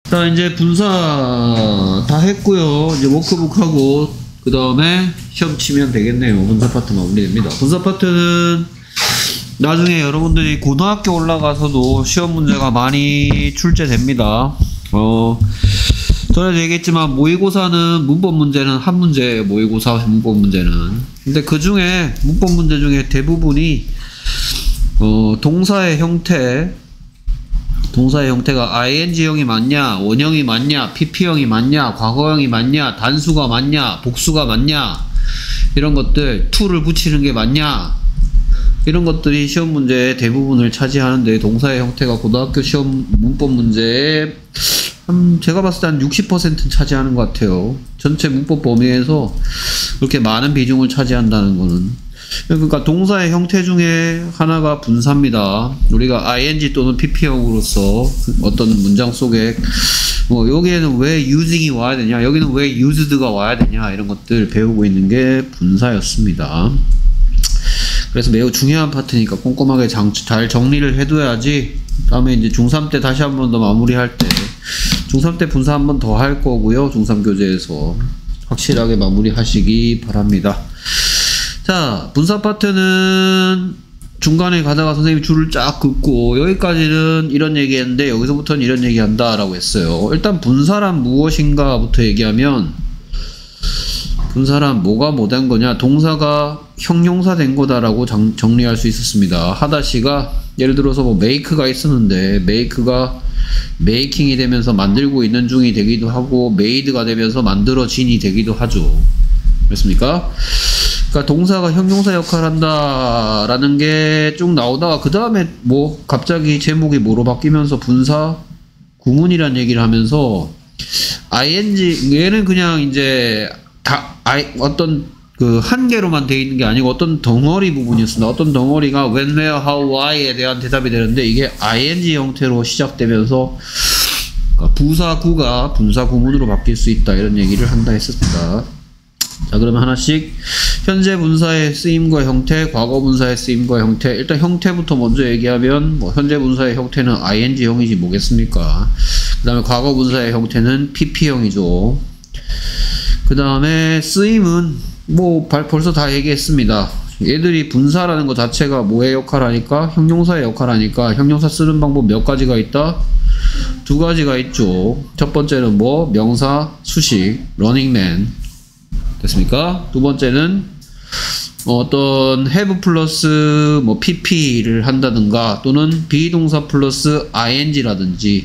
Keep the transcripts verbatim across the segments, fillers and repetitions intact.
자, 이제 분사 다 했고요. 이제 워크북하고 그 다음에 시험 치면 되겠네요. 분사 파트 마무리됩니다. 분사 파트는 나중에 여러분들이 고등학교 올라가서도 시험 문제가 많이 출제됩니다. 어, 전에도 얘기했지만 모의고사는 문법 문제는 한 문제예요. 모의고사 문법 문제는. 근데 그 중에 문법 문제 중에 대부분이 어, 동사의 형태, 동사의 형태가 아이엔지형이 맞냐, 원형이 맞냐, 피피형이 맞냐, 과거형이 맞냐, 단수가 맞냐, 복수가 맞냐, 이런 것들, to를 붙이는 게 맞냐, 이런 것들이 시험 문제의 대부분을 차지하는데, 동사의 형태가 고등학교 시험 문법 문제에 한, 제가 봤을 때 한 육십 퍼센트는 차지하는 것 같아요. 전체 문법 범위에서 그렇게 많은 비중을 차지한다는 거는. 그러니까 동사의 형태 중에 하나가 분사입니다. 우리가 아이엔지 또는 피피형으로서 어떤 문장 속에 뭐 여기에는 왜 using이 와야 되냐, 여기는 왜 used가 와야 되냐, 이런 것들 배우고 있는 게 분사였습니다. 그래서 매우 중요한 파트니까 꼼꼼하게 장, 잘 정리를 해둬야지 다음에 이제 중삼 때 다시 한 번 더 마무리할 때, 중삼 때 분사 한 번 더 할 거고요. 중삼 교재에서 확실하게 마무리하시기 바랍니다. 자, 분사 파트는 중간에 가다가 선생님이 줄을 쫙 긋고 여기까지는 이런 얘기 했는데 여기서부터는 이런 얘기 한다 라고 했어요. 일단 분사란 무엇인가 부터 얘기하면, 분사란 뭐가 못한 거냐, 동사가 형용사 된 거다라고 정, 정리할 수 있었습니다. 하다시가 예를 들어서 뭐 make가 있었는데 make가 making이 되면서 만들고 있는 중이 되기도 하고 made가 되면서 만들어진이 되기도 하죠. 그렇습니까? 그러니까 동사가 형용사 역할을 한다라는 게 쭉 나오다가 그 다음에 뭐 갑자기 제목이 뭐로 바뀌면서 분사 구문이란 얘기를 하면서 아이엔지, 얘는 그냥 이제 다 아이, 어떤 그 한 개로만 되어 있는 게 아니고 어떤 덩어리 부분이었습니다. 어떤 덩어리가 when, where, how, why에 대한 대답이 되는데 이게 아이엔지 형태로 시작되면서 부사구가 분사구문으로 바뀔 수 있다, 이런 얘기를 한다 했습니다. 자, 그러면 하나씩 현재 분사의 쓰임과 형태, 과거 분사의 쓰임과 형태. 일단 형태부터 먼저 얘기하면 뭐 현재 분사의 형태는 아이엔지형이지 뭐겠습니까? 그 다음에 과거 분사의 형태는 피피형이죠. 그 다음에 쓰임은 뭐 벌써 다 얘기했습니다. 얘들이 분사라는 것 자체가 뭐의 역할을 하니까, 형용사의 역할을 하니까 형용사 쓰는 방법 몇 가지가 있다? 두 가지가 있죠. 첫 번째는 뭐 명사, 수식, running man. 됐습니까? 두 번째는 어떤 have 플러스 뭐 pp를 한다든가, 또는 비동사 플러스 ing라든지,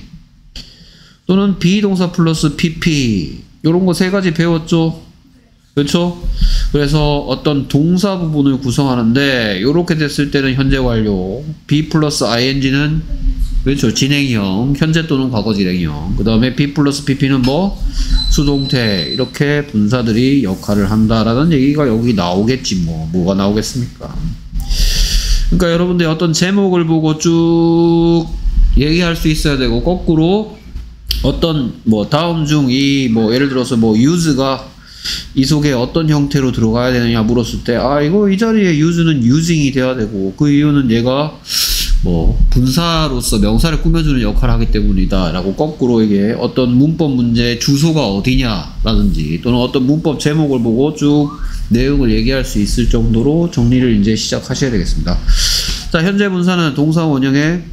또는 비동사 플러스 pp, 요런 거 세 가지 배웠죠? 그렇죠? 그래서 어떤 동사 부분을 구성하는데 요렇게 됐을 때는 현재 완료, B 플러스 ing는 그렇죠, 진행형, 현재 또는 과거 진행형, 그 다음에 B 플러스 pp는 뭐 수동태, 이렇게 분사들이 역할을 한다라는 얘기가 여기 나오겠지. 뭐 뭐가 나오겠습니까? 그러니까 여러분들 어떤 제목을 보고 쭉 얘기할 수 있어야 되고, 거꾸로 어떤 뭐 다음 중 이 뭐 예를 들어서 뭐 use가 이 속에 어떤 형태로 들어가야 되느냐 물었을 때, 아 이거 이 자리에 use는 using이 돼야 되고, 그 이유는 얘가 뭐 분사로서 명사를 꾸며주는 역할을 하기 때문이다 라고, 거꾸로 이게 어떤 문법 문제의 주소가 어디냐 라든지, 또는 어떤 문법 제목을 보고 쭉 내용을 얘기할 수 있을 정도로 정리를 이제 시작하셔야 되겠습니다. 자, 현재 분사는 동사 원형의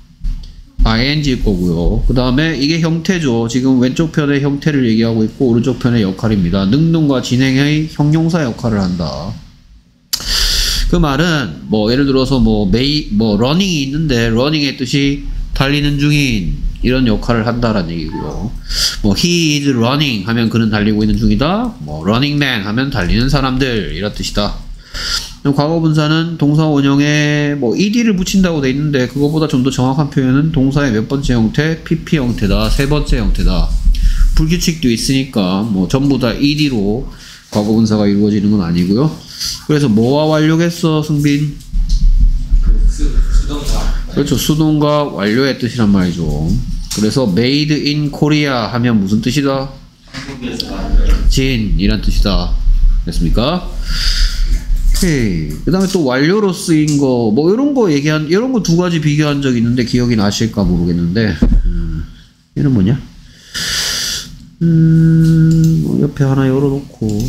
ing일 거고요. 그 다음에 이게 형태죠. 지금 왼쪽 편의 형태를 얘기하고 있고 오른쪽 편의 역할입니다. 능동과 진행의 형용사 역할을 한다. 그 말은 뭐 예를 들어서 뭐 메이 뭐 러닝이 있는데 러닝의 뜻이 달리는 중인, 이런 역할을 한다라는 얘기고요. 뭐 he is running 하면 그는 달리고 있는 중이다. 뭐 running man 하면 달리는 사람들, 이런 뜻이다. 과거 분사는 동사 원형에 뭐 ed를 붙인다고 돼 있는데, 그거보다 좀 더 정확한 표현은 동사의 몇 번째 형태, pp 형태다, 세 번째 형태다. 불규칙도 있으니까 뭐 전부 다 ed로 과거 분사가 이루어지는 건 아니고요. 그래서 뭐와 완료겠어, 승빈? 수동사. 그렇죠, 수동과 완료의 뜻이란 말이죠. 그래서 made in Korea 하면 무슨 뜻이다? 진, 이란 뜻이다. 됐습니까? 그 다음에 또 완료로 쓰인 거, 뭐, 이런 거 얘기한, 이런 거 두 가지 비교한 적 있는데 기억이 나실까 모르겠는데, 음, 얘는 뭐냐? 음, 뭐 옆에 하나 열어놓고.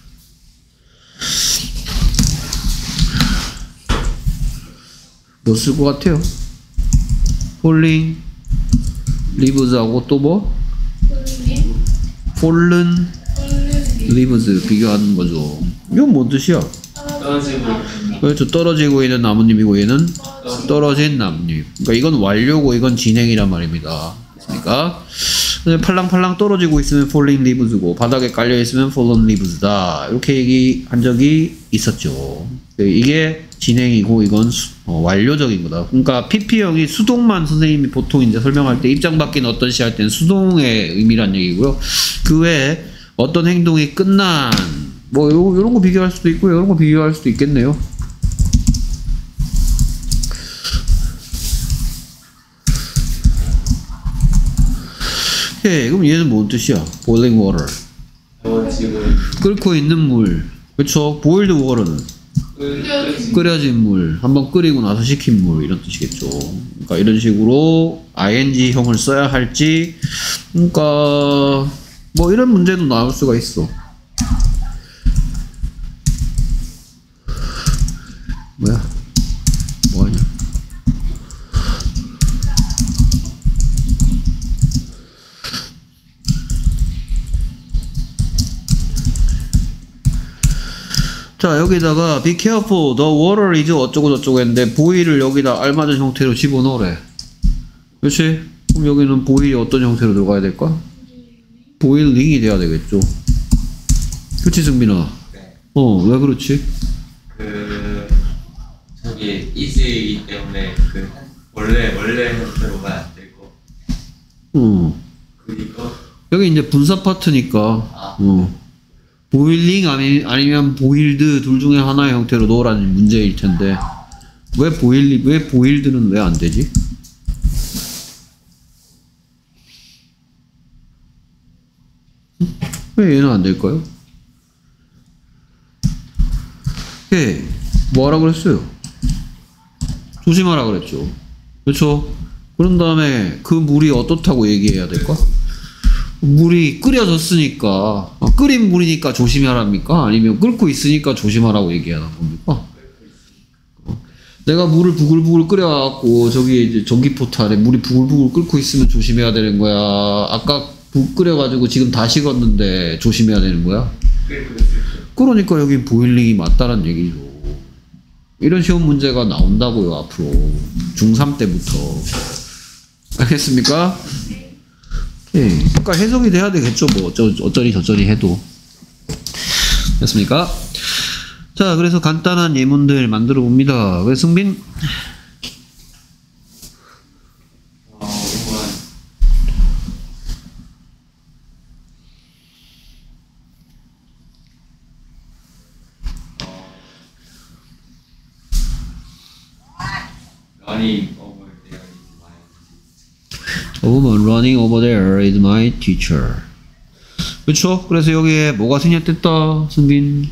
뭐 쓸 것 같아요? falling leaves하고 또 뭐? fallen leaves 비교하는 거죠. 이건 뭔 뜻이야? 떨어지고 그렇죠. 떨어지고 있는 나뭇잎이고 얘는 떨어진 나뭇잎. 그러니까 이건 완료고 이건 진행이란 말입니다. 그러니까 팔랑팔랑 떨어지고 있으면 falling leaves고 바닥에 깔려 있으면 fallen leaves다. 이렇게 얘기한 적이 있었죠. 이게 진행이고 이건 수, 어, 완료적인 거다. 그러니까 피피형이 수동만 선생님이 보통 이제 설명할 때 입장 바뀐 어떤 시 할 때는 수동의 의미란 얘기고요. 그 외에 어떤 행동이 끝난 뭐 요, 요런 거 비교할 수도 있고 요런 거 비교할 수도 있겠네요. 예, 그럼 얘는 뭔 뜻이야? boiling water. 지금 끓고 있는 물. 그쵸? boiled water는 끓여진 물. 한번 끓이고 나서 식힌 물. 이런 뜻이겠죠. 그러니까 이런 식으로 아이엔지형을 써야 할지. 그러니까 뭐 이런 문제도 나올 수가 있어. 뭐야? 뭐하냐? 자, 여기다가 be careful, the water is 어쩌고 저쩌고 했는데 보일을 여기다 알맞은 형태로 집어넣으래. 그렇지? 그럼 여기는 보일이 어떤 형태로 들어가야 될까? 보일링이 돼야 되겠죠. 그렇지, 승민아? 네. 어, 왜 그렇지? 그 저기 이즈이기 때문에 그 원래 원래 형태로가 안 되고 어. 그리고 여기 이제 분사 파트니까, 아. 어. 보일링 아니, 아니면 보일드 둘 중에 하나의 형태로 넣으라는 문제일 텐데, 왜 보일리, 왜 보일드는 왜 안 되지? 왜 얘는 안 될까요? 예, 뭐 하라 그랬어요? 조심하라 그랬죠. 그렇죠? 그런 다음에 그 물이 어떻다고 얘기해야 될까? 물이 끓여졌으니까, 아, 끓인 물이니까 조심하랍니까? 아니면 끓고 있으니까 조심하라고 얘기하는 겁니까? 어, 내가 물을 부글부글 끓여갖고 저기 이제 전기포트 안에 물이 부글부글 끓고 있으면 조심해야 되는 거야? 아까 부 끓여가지고 지금 다 식었는데 조심해야 되는 거야? 그러니까 여기 보일링이 맞다는 얘기죠. 이런 시험 문제가 나온다고요, 앞으로. 중삼 때부터. 알겠습니까? 예. 그러니까 해석이 돼야 되겠죠. 뭐, 어쩌, 어쩌리 저쩌리 해도. 됐습니까? 자, 그래서 간단한 예문들 만들어 봅니다. 왜 승빈? 어, 이건 running over there is my A woman running over there is my teacher. 그쵸? 그래서 여기에 뭐가 생략됐다, 승빈?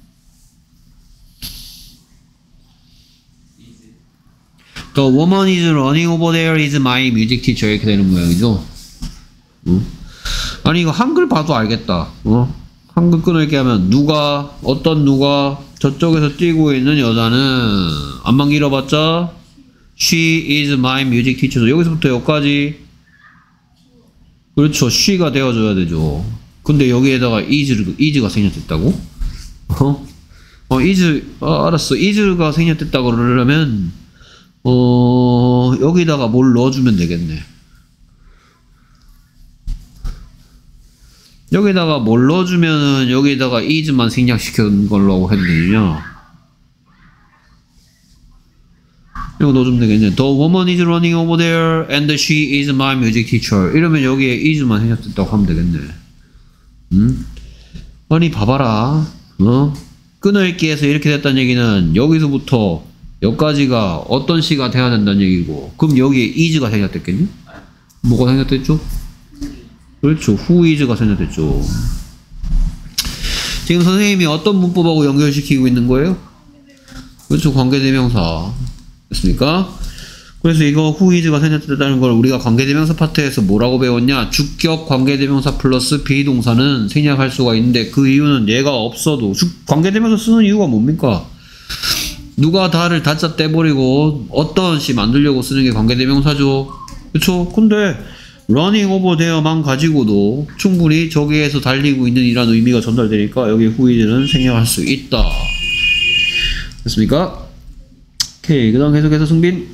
The woman is running over there is my music teacher. 이렇게 되는 모양이죠. 응? 아니, 이거 한글 봐도 알겠다. 어? 한글 끊을게 하면, 누가, 어떤 누가, 저쪽에서 뛰고 있는 여자는, 안만 길어봤자, She is my music teacher. 여기서부터 여기까지, 그렇죠. she가 되어줘야 되죠. 근데 여기에다가 is, is가 생략됐다고? 어? 어, is, 아, 알았어. is가 생략됐다고 그러려면, 어, 여기다가 뭘 넣어주면 되겠네. 여기다가 뭘 넣어주면은 여기다가 is만 생략시킨 걸로 했느냐? 이거 넣어주면 되겠네. The woman is running over there and she is my music teacher. 이러면 여기에 is만 생략됐다고 하면 되겠네. 음? 아니, 봐봐라. 어? 끊어읽기에서 이렇게 됐다는 얘기는 여기서부터 여기까지가 어떤 시가 돼야 된다는 얘기고, 그럼 여기에 is가 생략됐겠니? 뭐가 생략됐죠? 그렇죠. who is가 생략됐죠. 지금 선생님이 어떤 문법하고 연결시키고 있는 거예요? 그렇죠. 관계대명사. 됐습니까? 그래서 이거 who is가 생략됐다는 걸 우리가 관계대명사 파트에서 뭐라고 배웠냐? 주격 관계대명사 플러스 비동사는 생략할 수가 있는데 그 이유는 얘가 없어도 주, 관계대명사 쓰는 이유가 뭡니까? 누가 다를 다짜 떼버리고 어떤 시 만들려고 쓰는 게 관계대명사죠. 그쵸? 근데 running over there만 가지고도 충분히 저기에서 달리고 있는 이란 의미가 전달되니까 여기 who is는 생략할 수 있다. 됐습니까? 오케이. 그 다음 계속해서 승빈.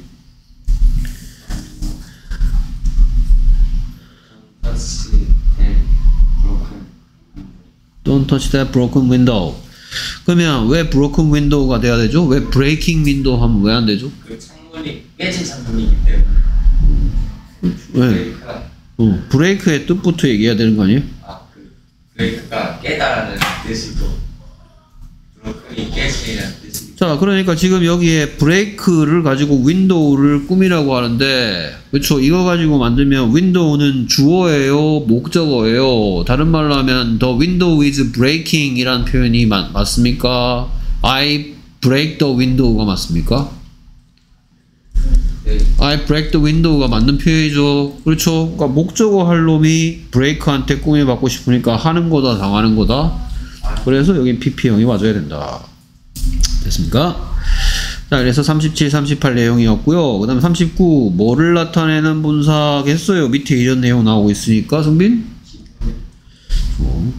Don't touch that broken window. 그러면 왜 broken window가 돼야 되죠? 왜 breaking window 하면 왜 안 되죠? 그 창문이 깨진 창문이기 때문에. 왜? 브레이크가 어, 브레이크의 뜻부터 얘기해야 되는 거 아니에요? 아, 그 브레이크가 깨다라는 뜻이고 브로큰이 깨지라는 뜻이고. 자, 그러니까 지금 여기에 브레이크를 가지고 윈도우를 꾸미라고 하는데, 그렇죠? 이거 가지고 만들면 윈도우는 주어예요, 목적어예요. 다른 말로 하면 the window is breaking 이란 표현이 맞, 맞습니까? I break the window가 맞습니까? 네. I break the window가 맞는 표현이죠. 그렇죠? 그러니까 목적어 할 놈이 브레이크한테 꾸며받고 싶으니까 하는 거다, 당하는 거다. 그래서 여긴 피피형이 와줘야 된다. 됐습니까? 자, 그래서 삼십칠, 삼십팔 내용이었고요. 그 다음에 삼십구, 뭐를 나타내는 분사겠어요? 밑에 이런 내용 나오고 있으니까, 승빈? 어.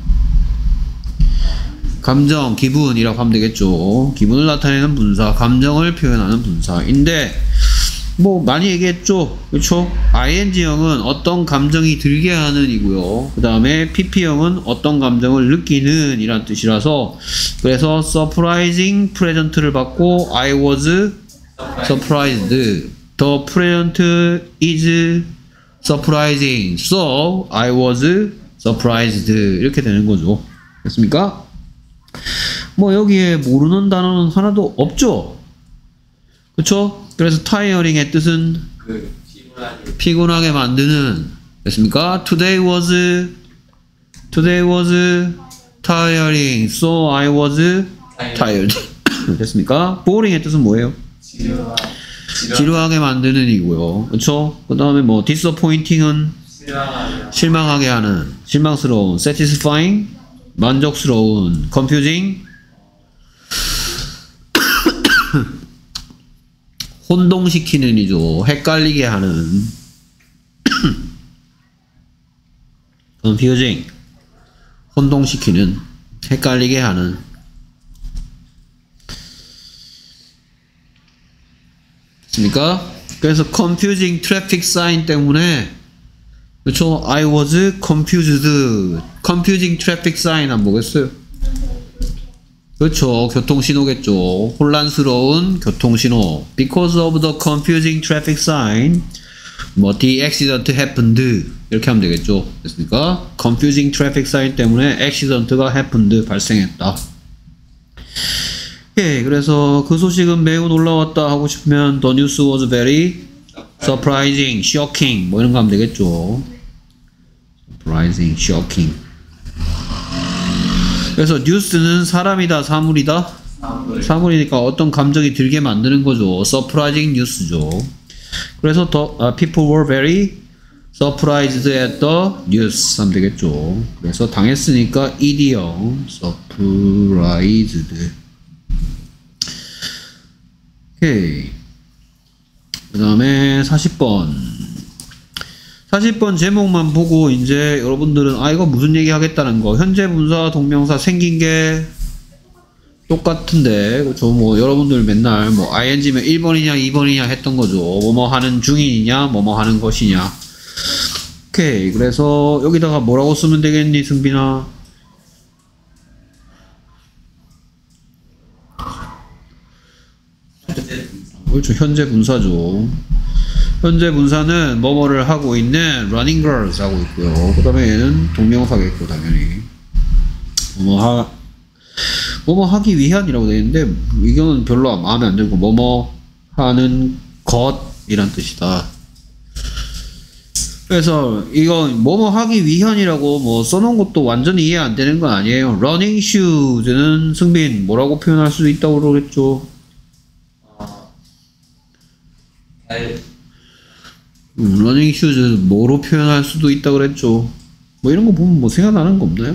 감정, 기분이라고 하면 되겠죠. 기분을 나타내는 분사, 감정을 표현하는 분사인데, 뭐 많이 얘기했죠. 그렇죠? 아이엔지형은 어떤 감정이 들게 하는 이고요. 그 다음에 피피형은 어떤 감정을 느끼는 이란 뜻이라서 그래서 surprising present를 받고 I was surprised. The present is surprising. So I was surprised. 이렇게 되는 거죠. 됐습니까? 뭐 여기에 모르는 단어는 하나도 없죠. 그쵸? 그래서 tiring의 뜻은 그 피곤하게 피곤하게 만드는. 됐습니까? Today was Today was tiring. So I was tired. 됐습니까? boring의 뜻은 뭐예요? 지루하, 지루하, 지루하게 만드는 이고요. 그쵸? 그 다음에 뭐 disappointing은 실망하게 실망하게 하는, 실망스러운. satisfying 만족스러운. confusing 혼동시키는 이죠. 헷갈리게 하는. confusing 혼동시키는, 헷갈리게 하는. 됐습니까? 그래서 confusing traffic sign 때문에, 그렇죠? I was confused. confusing traffic sign 안 보겠어요? 그렇죠. 교통신호겠죠. 혼란스러운 교통신호. Because of the confusing traffic sign, 뭐 the accident happened 이렇게 하면 되겠죠. 됐습니까? confusing traffic sign 때문에 accident가 happened 발생했다. 예, 그래서 그 소식은 매우 놀라웠다 하고 싶으면 the news was very surprising, shocking 뭐 이런 거 하면 되겠죠. surprising, shocking. 그래서 뉴스는 사람이다, 사물이다? 사물. 사물이니까 어떤 감정이 들게 만드는 거죠. surprising news죠. 그래서 더, 아, people were very surprised at the news 하면 되겠죠. 그래서 당했으니까 ed형 surprised. 오케이. 그 다음에 사십 번. 사십 번 제목만 보고 이제 여러분들은 아 이거 무슨 얘기 하겠다는 거, 현재 분사 동명사 생긴 게 똑같은데 그렇죠? 뭐 여러분들 맨날 뭐 아이엔지면 일 번이냐 이 번이냐 했던 거죠. 뭐뭐 하는 중이냐 뭐뭐 하는 것이냐. 오케이. 그래서 여기다가 뭐라고 쓰면 되겠니 승빈아? 그렇죠. 현재 분사죠. 현재 분사는 뭐뭐를 하고 있는 running girls 하고 있고요. 그 다음에 얘는 동명사겠고 당연히 뭐뭐 하 뭐뭐 하기 위한이라고 되어 있는데 이거는 별로 마음에 안 들고 뭐뭐 하는 것이란 뜻이다. 그래서 이건 뭐뭐 하기 위한이라고 뭐 써놓은 것도 완전히 이해 안 되는 건 아니에요. running shoes는 승빈 뭐라고 표현할 수도 있다고 그러겠죠. 어, 달, 음, 러닝 슈즈 뭐로 표현할 수도 있다 그랬죠. 뭐 이런 거 보면 뭐 생각나는 거 없나요?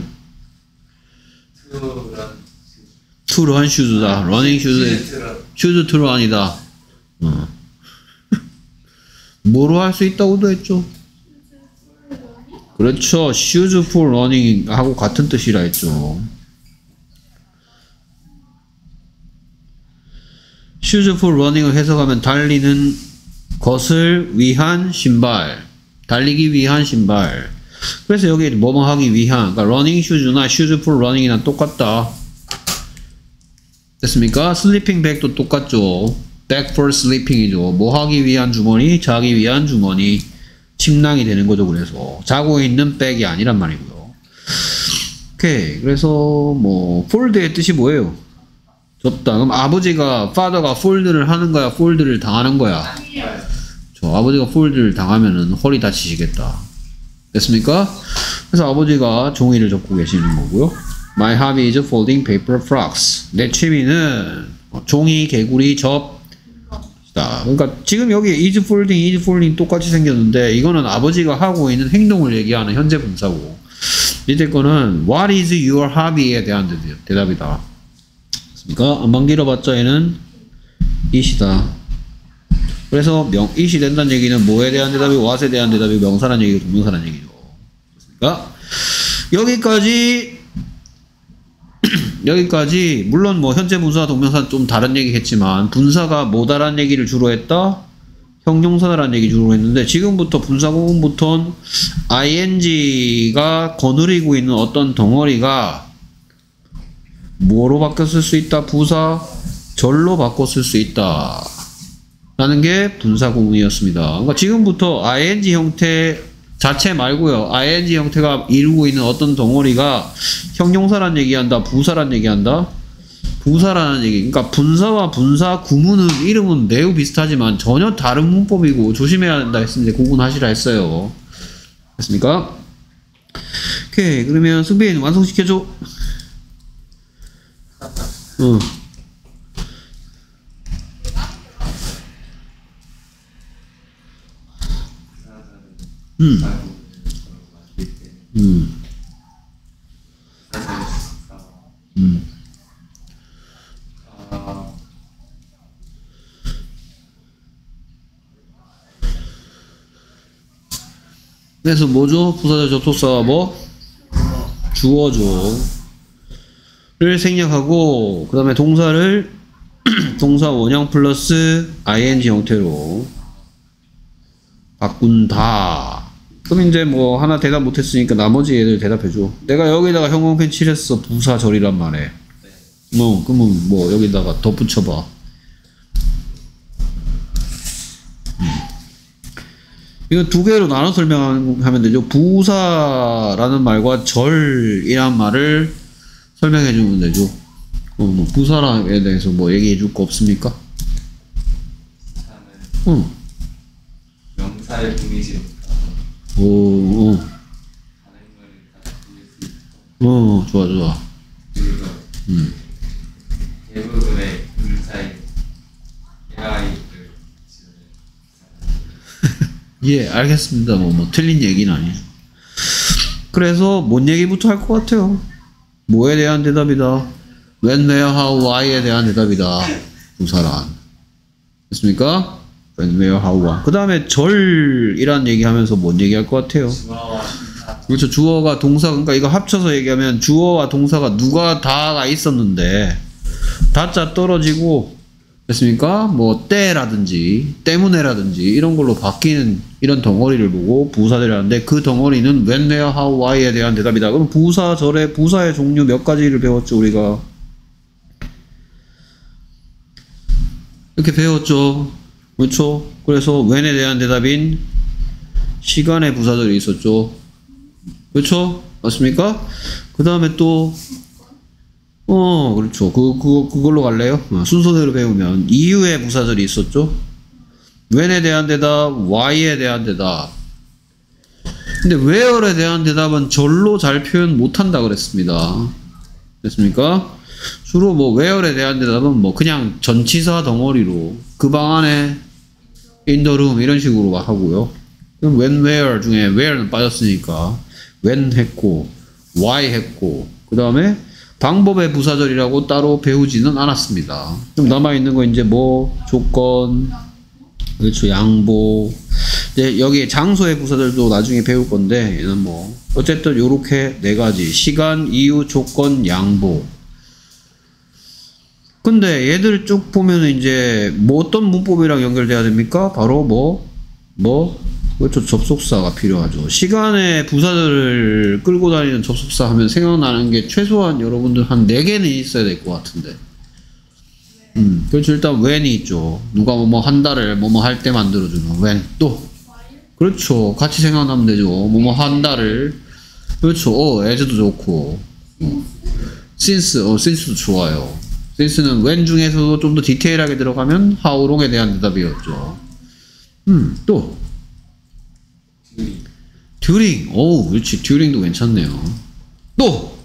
투런 투 런 슈즈다. 러닝 슈즈 투런 슈즈 투 런이다. 어. 뭐로 할 수 있다고도 했죠. 그렇죠. 슈즈 for running 하고 같은 뜻이라 했죠. 슈즈 for running을 해석하면 달리는 것을 위한 신발, 달리기 위한 신발. 그래서 여기 뭐뭐 하기 위한, 그러니까 러닝 슈즈나 슈즈 for running이랑 똑같다. 됐습니까? 슬리핑 백도 똑같죠. bag for sleeping이죠. 뭐 하기 위한 주머니, 자기 위한 주머니. 침낭이 되는 거죠. 그래서 자고 있는 백이 아니란 말이고요. 오케이. 그래서 뭐 fold의 뜻이 뭐예요? 줬다. 그럼 아버지가 father가 fold를 하는 거야, fold를 당하는 거야? 저 아버지가 fold를 당하면은 허리 다치시겠다. 됐습니까? 그래서 아버지가 종이를 접고 계시는 거고요. My hobby is folding paper frocks. 내 취미는 종이 개구리 접. 자, 그러니까 지금 여기 is folding, is folding 똑같이 생겼는데 이거는 아버지가 하고 있는 행동을 얘기하는 현재 분사고, 밑에 거는 what is your hobby에 대한 대답이다. 그러니까 안만 길어봤자 얘는 it이다. 그래서 명 it이 된다는 얘기는 뭐에 대한 대답이 what에 대한 대답이 명사란 얘기고 동명사란 얘기죠. 그러니까 여기까지 여기까지 물론 뭐 현재 분사와 동명사는 좀 다른 얘기겠지만 분사가 뭐다라는 얘기를 주로 했다. 형용사다라는 얘기 주로 했는데 지금부터 분사 부분부터는 ing가 거느리고 있는 어떤 덩어리가 뭐로 바뀌었을 수 있다? 부사 절로 바꿨을 수 있다 라는 게 분사 구문이었습니다. 그러니까 지금부터 ing 형태 자체 말고요. ing 형태가 이루고 있는 어떤 덩어리가 형용사란 얘기한다, 부사란 얘기한다. 부사라는 얘기. 그러니까 분사와 분사 구문은 이름은 매우 비슷하지만 전혀 다른 문법이고 조심해야 된다 했습니다. 구분하시라 했어요. 됐습니까? 오케이. 그러면 승빈 완성시켜줘. 어. 음. 음. 음. 그래서 뭐죠? 부사절 접속사가 뭐? 주어죠. 를 생략하고 그 다음에 동사를 동사 원형 플러스 ing 형태로 바꾼다. 그럼 이제 뭐 하나 대답 못했으니까 나머지 애들 대답해줘. 내가 여기다가 형광펜 칠했어. 부사절이란 말에. 뭐 그러면 뭐 여기다가 덧붙여봐. 음. 이거 두 개로 나눠 설명하면 되죠. 부사라는 말과 절이란 말을 설명해 주면 되죠. 어, 뭐 부사에 대해서 뭐 얘기해 줄 거 없습니까? 부사는 응. 명사의 분이지 오, 오. 다른 거를 다 부를 수 있고 어, 좋아, 좋아. 그리고 음. 대부분의 분사인 에이아이를 예, 알겠습니다. 뭐, 뭐, 틀린 얘기는 아니에요. 그래서, 뭔 얘기부터 할 것 같아요? 뭐에 대한 대답이다? when, where, how, why에 대한 대답이다. 부사란. 됐습니까? when, where, how, why. 그 다음에 절이란 얘기 하면서 뭔 얘기 할 것 같아요? 주어와 분사 그렇죠. 주어가 동사, 그러니까 이거 합쳐서 얘기하면 주어와 동사가 누가 다가 있었는데, 다자 떨어지고, 됐습니까? 뭐, 때라든지, 때문에라든지, 이런 걸로 바뀌는 이런 덩어리를 보고 부사절이라는데 그 덩어리는 when, where, how, why에 대한 대답이다. 그럼 부사절의, 부사의 종류 몇 가지를 배웠죠, 우리가? 이렇게 배웠죠. 그렇죠? 그래서 when에 대한 대답인 시간의 부사절이 있었죠. 그렇죠? 맞습니까? 그 다음에 또 어, 그렇죠. 그, 그, 그걸로 갈래요? 어, 순서대로 배우면. 이유의 부사절이 있었죠? when에 대한 대답, why에 대한 대답. 근데 where에 대한 대답은 절로 잘 표현 못한다 그랬습니다. 됐습니까? 주로 뭐 where에 대한 대답은 뭐 그냥 전치사 덩어리로 그 방 안에 in the room 이런 식으로 하고요. 그럼 when, where 중에 where는 빠졌으니까 when 했고 why 했고 그 다음에 방법의 부사절이라고 따로 배우지는 않았습니다. 좀 남아있는 거 이제 뭐 조건 그렇죠 양보 이제 여기 장소의 부사절도 나중에 배울 건데 얘는 뭐 어쨌든 요렇게 네 가지 시간, 이유, 조건, 양보. 근데 얘들 쭉 보면은 이제 뭐 어떤 문법이랑 연결돼야 됩니까? 바로 뭐 뭐 그렇죠 접속사가 필요하죠. 시간의 부사절을 끌고 다니는 접속사 하면 생각나는 게 최소한 여러분들 한 네 개는 있어야 될 것 같은데. 음, 그렇죠. 일단 when이 있죠. 누가 뭐뭐 한다를 뭐뭐 할 때 만들어주는 when. 또 그렇죠. 같이 생각하면 되죠. 뭐뭐 한다를 그렇죠. 어, as도 좋고 어. since, 어, since도 좋아요. since는 when 중에서도 좀 더 디테일하게 들어가면 how long에 대한 대답이었죠. 음, 또 during, 오, 그렇지. during도 괜찮네요. 또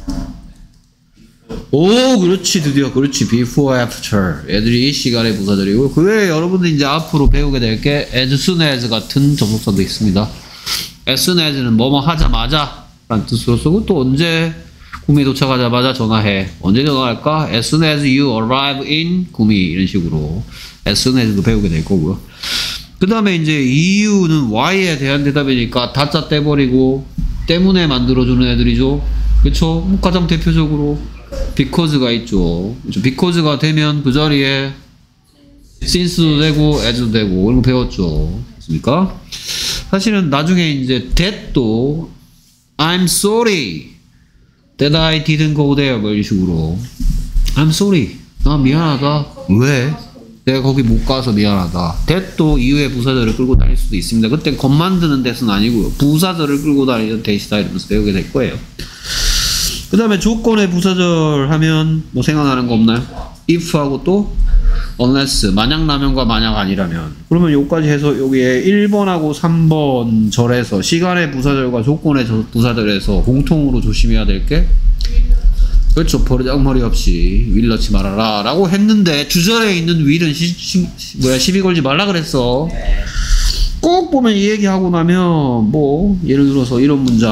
오, 그렇지. 드디어 그렇지. before, after. 애들이 시간의 부사절이고 그 외에 여러분들 이제 앞으로 배우게 될 게 as soon as 같은 접속사도 있습니다. as soon as는 뭐뭐 하자마자 라는 뜻으로 쓰고 또 언제 구미에 도착하자마자 전화해. 언제 전화할까? as soon as you arrive in 구미 이런 식으로 as soon as도 배우게 될 거고요. 그 다음에 이제 이유는 why에 대한 대답이니까 다짜 떼버리고 때문에 만들어주는 애들이죠. 그쵸? 가장 대표적으로 because가 있죠. 그쵸? because가 되면 그 자리에 since도 되고 as도 되고 이런 거 배웠죠. 맞습니까? 사실은 나중에 이제 that도 I'm sorry that I didn't go there 뭐 이런 식으로 I'm sorry 나 미안하다. 왜? 내가 거기 못 가서 미안하다. that도 이유의 부사절을 끌고 다닐 수도 있습니다. 그땐 겉 만드는 that은 아니고요. 부사절을 끌고 다니는 that이다 이러면서 배우게 될 거예요. 그 다음에 조건의 부사절 하면 뭐 생각나는 거 없나요? if하고 또 unless 만약 라면과 만약 아니라면 그러면 요까지 해서 여기에 일 번하고 삼 번 절에서 시간의 부사절과 조건의 부사절에서 공통으로 조심해야 될 게 그렇죠. 버르장머리 없이 윌 넣지 말아라 라고 했는데 주절에 있는 윌은 시, 시, 뭐야 시비 걸지 말라 그랬어. 꼭 보면 이 얘기하고 나면 뭐 예를 들어서 이런 문장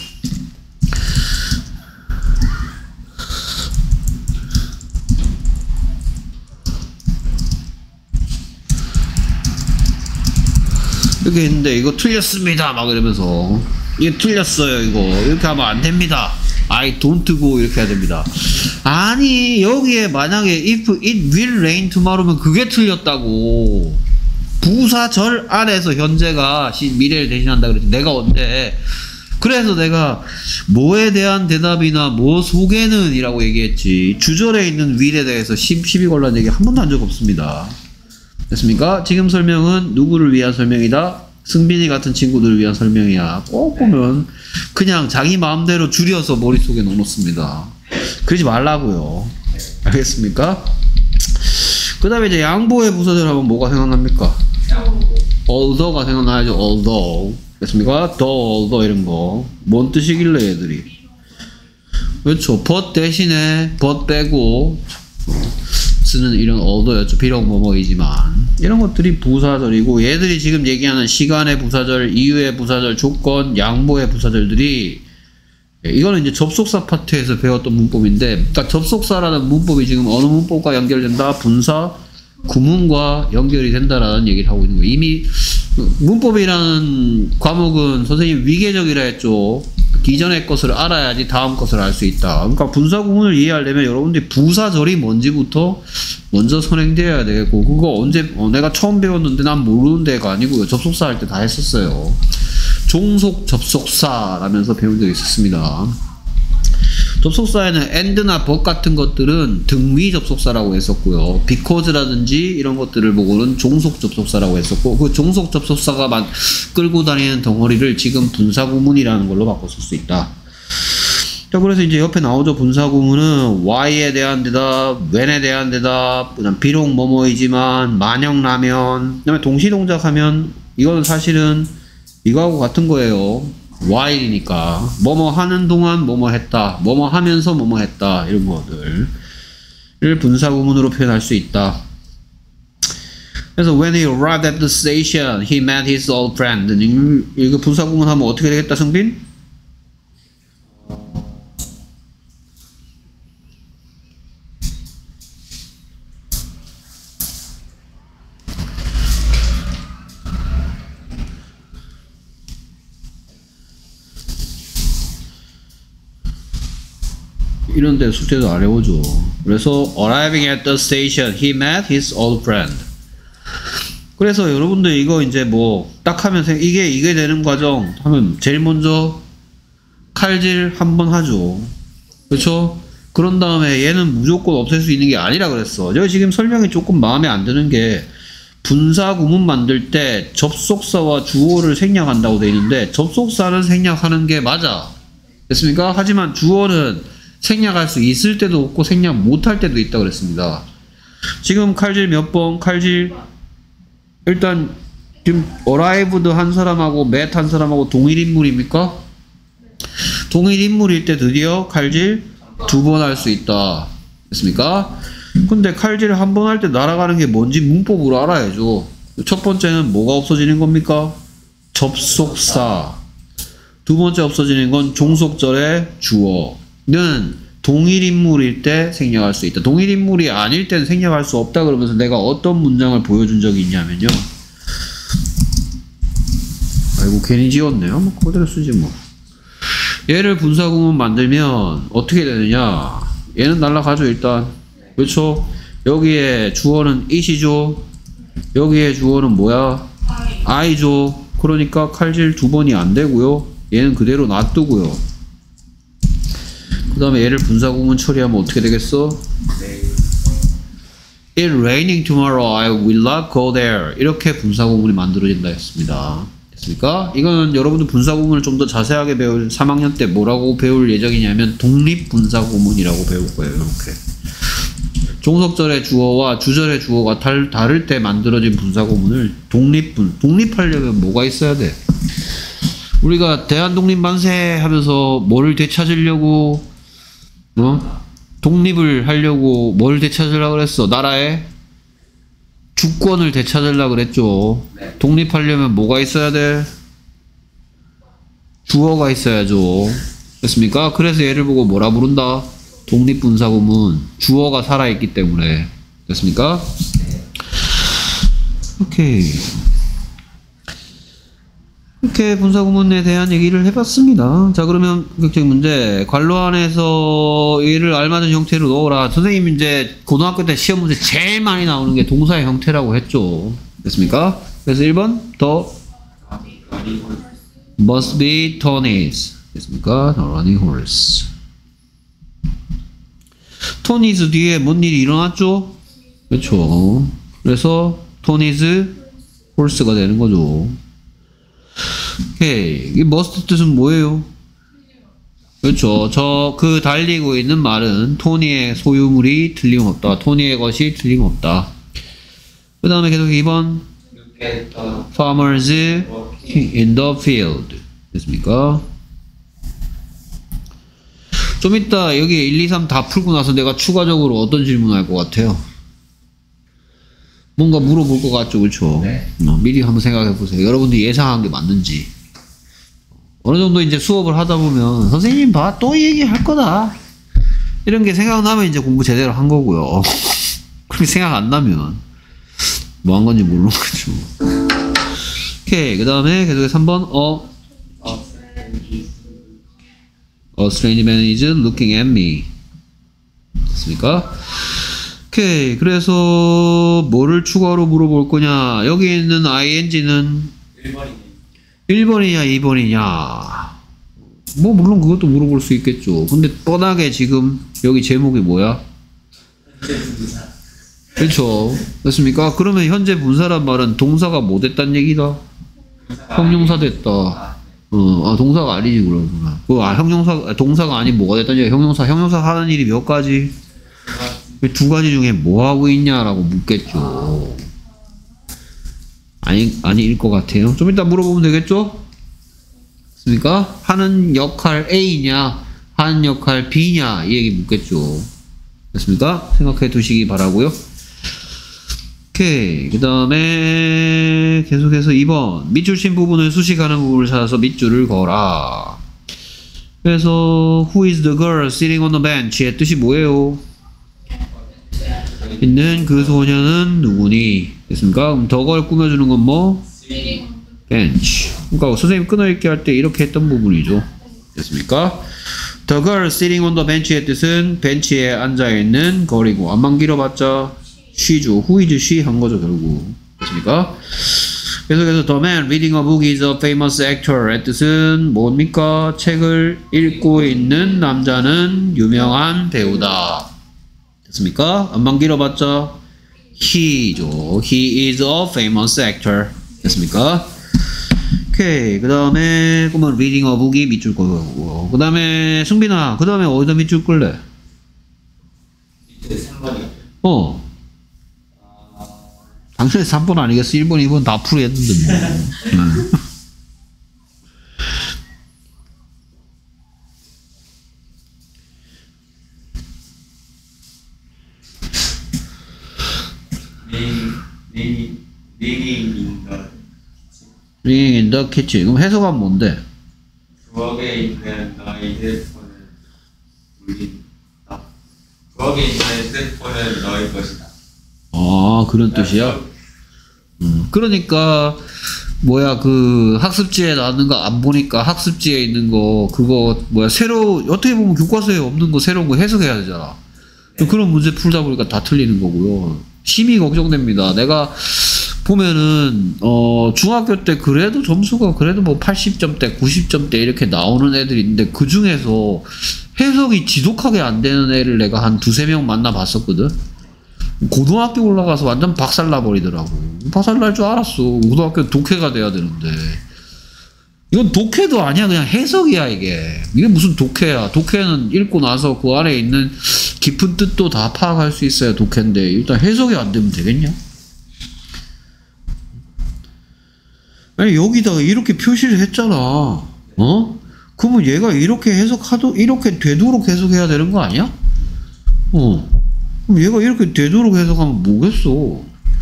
이렇게 했는데 이거 틀렸습니다 막 이러면서 이게 틀렸어요 이거 이렇게 하면 안 됩니다. I don't go 이렇게 해야 됩니다. 아니 여기에 만약에 if it will rain tomorrow면 그게 틀렸다고. 부사절 안에서 현재가 미래를 대신한다 그랬지. 내가 언제 그래서 내가 뭐에 대한 대답이나 뭐 속에는 이라고 얘기했지 주절에 있는 will에 대해서 시비 걸라는 얘기 한 번도 한 적 없습니다. 됐습니까? 지금 설명은 누구를 위한 설명이다? 승빈이 같은 친구들을 위한 설명이야. 꼭 보면 그냥 자기 마음대로 줄여서 머릿속에 넣어놓습니다. 그러지 말라고요. 알겠습니까? 그 다음에 이제 양보의 부사절 하면 뭐가 생각납니까? although가 생각나야죠. although. 됐습니까? though, although 이런 거. 뭔 뜻이길래 얘들이. 그렇죠. but 대신에 but 빼고 쓰는 이런 어도였죠. 비록 뭐뭐이지만 이런 것들이 부사절이고 얘들이 지금 얘기하는 시간의 부사절, 이유의 부사절, 조건, 양보의 부사절들이 이거는 이제 접속사 파트에서 배웠던 문법인데 그러니까 접속사라는 문법이 지금 어느 문법과 연결된다? 분사, 구문과 연결이 된다라는 얘기를 하고 있는 거예요. 이미 문법이라는 과목은 선생님 위계적이라 했죠. 이전의 것을 알아야지 다음 것을 알 수 있다. 그러니까 분사 구문을 이해하려면 여러분들이 부사절이 뭔지부터 먼저 선행되어야 되겠고 그거 언제 어, 내가 처음 배웠는데 난 모르는 데가 아니고요. 접속사 할 때 다 했었어요. 종속 접속사라면서 배운 적이 있었습니다. 접속사에는 and나 but 같은 것들은 등위 접속사라고 했었고요. because라든지 이런 것들을 보고는 종속 접속사라고 했었고 그 종속 접속사가 만, 끌고 다니는 덩어리를 지금 분사구문이라는 걸로 바꿔 쓸 수 있다. 자, 그래서 이제 옆에 나오죠. 분사구문은 why에 대한 대답, when에 대한 대답, 그다음 비록 뭐뭐이지만, 만약라면, 그다음에 동시동작 하면 이거는 사실은 이거하고 같은 거예요. while이니까 뭐뭐 하는 동안 뭐뭐 했다, 뭐뭐 하면서 뭐뭐 했다 이런 것들을 분사구문으로 표현할 수 있다. 그래서 when he arrived at the station, he met his old friend. 이거 분사구문 하면 어떻게 되겠다, 승빈? 이런데 숙제도 안 해오죠. 그래서 arriving at the station, he met his old friend. 그래서 여러분들 이거 이제 뭐 딱 하면 이게 이게 되는 과정 하면 제일 먼저 칼질 한번 하죠. 그렇죠? 그런 다음에 얘는 무조건 없앨 수 있는 게 아니라 그랬어. 제가 지금 설명이 조금 마음에 안 드는 게 분사 구문 만들 때 접속사와 주어를 생략한다고 돼 있는데 접속사는 생략하는 게 맞아. 됐습니까? 하지만 주어는 생략할 수 있을 때도 없고 생략 못할 때도 있다 그랬습니다. 지금 칼질 몇 번? 칼질 일단 지금 arrived 한 사람하고 met 한 사람하고 동일 인물입니까? 동일 인물일 때 드디어 칼질 두 번 할 수 있다. 됐습니까? 근데 칼질 한 번 할 때 날아가는 게 뭔지 문법으로 알아야죠. 첫 번째는 뭐가 없어지는 겁니까? 접속사. 두 번째 없어지는 건 종속절의 주어. 는 동일 인물일 때 생략할 수 있다. 동일 인물이 아닐 때는 생략할 수 없다 그러면서 내가 어떤 문장을 보여준 적이 있냐면요. 아이고 괜히 지웠네요. 뭐 그대로 쓰지 뭐. 얘를 분사구문 만들면 어떻게 되느냐. 얘는 날라가죠 일단. 그렇죠? 여기에 주어는 it이죠. 여기에 주어는 뭐야? I죠. 그러니까 칼질 두 번이 안 되고요. 얘는 그대로 놔두고요. 그 다음에 얘를 분사구문 처리하면 어떻게 되겠어? It's raining tomorrow. I will not go there. 이렇게 분사구문이 만들어진다 했습니다. 됐습니까? 이거는 여러분들 분사구문을 좀 더 자세하게 배울 삼 학년 때 뭐라고 배울 예정이냐면 독립분사구문이라고 배울 거예요. 이렇게 종속절의 주어와 주절의 주어가 달, 다를 때 만들어진 분사구문을 독립분 독립하려면 뭐가 있어야 돼? 우리가 대한독립만세 하면서 뭐를 되찾으려고 어? 독립을 하려고 뭘 되찾으려고 그랬어? 나라의 주권을 되찾으려고 그랬죠. 네. 독립하려면 뭐가 있어야 돼? 주어가 있어야죠. 됐습니까? 그래서 얘를 보고 뭐라 부른다? 독립분사구문. 주어가 살아있기 때문에. 됐습니까? 네. 오케이. 이렇게 분사구문에 대한 얘기를 해봤습니다. 자, 그러면 본격적인 문제. 괄호 안에서 얘를 알맞은 형태로 넣어라. 선생님 이제 고등학교 때 시험 문제 제일 많이 나오는 게 동사의 형태라고 했죠. 됐습니까? 그래서 일 번 더 must be Tony's. 됐습니까? The running horse. Tony's 뒤에 뭔 일이 일어났죠? 그렇죠. 그래서 Tony's horse가 되는 거죠. 오케이. 이 must 뜻은 뭐예요? 그렇죠. 저 그 달리고 있는 말은 토니의 소유물이 틀림없다. 토니의 것이 틀림없다. 그 다음에 계속 이 번 farmers in the field. 됐습니까? 좀 이따 여기 일, 이, 삼 다 풀고 나서 내가 추가적으로 어떤 질문을 할 것 같아요? 뭔가 물어볼 것 같죠, 그렇죠? 네. 어, 미리 한번 생각해 보세요. 여러분들이 예상한 게 맞는지. 어느 정도 이제 수업을 하다 보면 선생님 봐, 또 얘기할 거다. 이런 게 생각나면 이제 공부 제대로 한 거고요. 그렇게 생각 안 나면 뭐 한 건지 모르는 거죠. 오케이, 그 다음에 계속해서 삼 번 어 A strange man is looking at me. 됐습니까? 오케이. 그래서 뭐를 추가로 물어볼 거냐? 여기 있는 아이엔지는 일 번이네. 일 번이냐 이 번이냐? 뭐 물론 그것도 물어볼 수 있겠죠. 근데 뻔하게 지금 여기 제목이 뭐야? 현재 분사. 그렇죠. 됐습니까? 그러면 현재 분사란 말은 동사가 뭐 됐단 얘기다? 형용사 됐다. 어, 아, 동사가 아니지 그러구나. 그 아, 형용사 동사가 아닌 뭐가 됐단 얘기야? 형용사 형용사 하는 일이 몇 가지? 두 가지 중에 뭐 하고 있냐라고 묻겠죠. 아니 아니일 것 같아요. 좀 이따 물어보면 되겠죠? 됐습니까? 하는 역할 A냐, 하는 역할 B냐 이 얘기 묻겠죠. 됐습니까? 생각해 두시기 바라고요. 오케이. 그 다음에 계속해서 이 번. 밑줄 친 부분을 수식하는 부분을 찾아서 밑줄을 거라. 그래서 who is the girl sitting on the bench의 뜻이 뭐예요? 있는 그 소녀는 누구니? 됐습니까? 그럼 더걸 꾸며주는 건 뭐? bench. 그러니까 선생님 끊어읽기 할 때 이렇게 했던 부분이죠. 됐습니까? The girl sitting on the bench의 뜻은 벤치에 앉아있는 걸이고 안만 길어봤자 she죠. who is she 한 거죠 결국. 됐습니까? 계속해서 The man reading a book is a famous actor의 뜻은 뭡니까? 책을 읽고 있는 남자는 유명한 배우다. 됐습니까? 안만 길어봤자 he죠. He is a famous actor. 됐습니까? 오케이. 그 다음에 그러면 reading a book이 밑줄 거고. 그 다음에 승빈아. 그 다음에 어디다 밑줄 끌래? 밑에 삼 번이요. 어. 당연히 삼 번 아니겠어? 일 번, 이 번 다 풀이했는데 뭐. 네. 링, 링, 링인가? Ringing in the kitchen. 그럼 해석하면 뭔데? 부엌에 있는 너의 휴대폰은 울린다. 부엌에 있는 휴대폰은 너의 것이다. 아, 그런 뜻이야? 음, 그러니까 뭐야 그 학습지에 나오는 거 안 보니까 학습지에 있는 거 그거 뭐야 새로 어떻게 보면 교과서에 없는 거 새로운 거 해석해야 되잖아. 네. 그런 문제 풀다 보니까 다 틀리는 거고요. 심히 걱정됩니다. 내가 보면은 어 중학교 때 그래도 점수가 그래도 뭐 팔십 점대, 구십 점대 이렇게 나오는 애들이 있는데 그 중에서 해석이 지독하게 안 되는 애를 내가 한 두세 명 만나봤었거든. 고등학교 올라가서 완전 박살나 버리더라고. 박살날 줄 알았어. 고등학교 독해가 돼야 되는데 이건 독해도 아니야. 그냥 해석이야 이게. 이게 무슨 독해야. 독해는 읽고 나서 그 안에 있는 깊은 뜻도 다 파악할 수 있어야 독해인데 일단 해석이 안 되면 되겠냐? 아니 여기다가 이렇게 표시를 했잖아. 어? 그러면 얘가 이렇게 해석하도 이렇게 되도록 해석해야 되는 거 아니야? 어. 그럼 얘가 이렇게 되도록 해석하면 뭐겠어?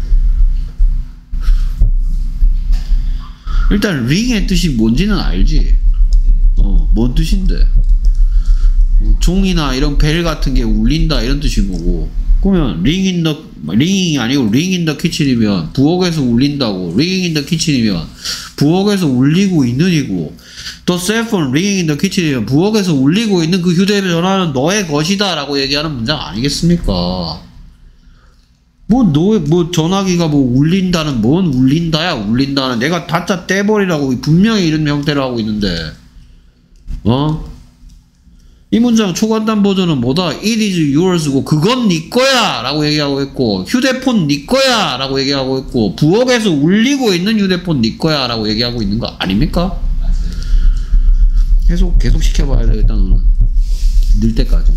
일단 링의 뜻이 뭔지는 알지? 어, 뭔 뜻인데? 종이나 이런 벨 같은 게 울린다 이런 뜻인 거고. 그러면 ring in the ring이 아니고 ring in the kitchen이면 부엌에서 울린다고. ringing in the kitchen이면 부엌에서 울리고 있는이고. The cell phone ringing in the kitchen이면 부엌에서 울리고 있는 그 휴대전화는 너의 것이다 라고 얘기하는 문장 아니겠습니까? 뭐 너의 뭐 전화기가 뭐 울린다는 뭔 울린다야 울린다는 내가 다짜 떼버리라고 분명히 이런 형태로 하고 있는데 어? 이 문장 초간단 버전은 뭐다? It is yours고 그건 네 거야 라고 얘기하고 있고 휴대폰 네 거야 라고 얘기하고 있고 부엌에서 울리고 있는 휴대폰 네 거야 라고 얘기하고 있는 거 아닙니까? 계속 계속 시켜봐야 되겠다 너는 늘 때까지.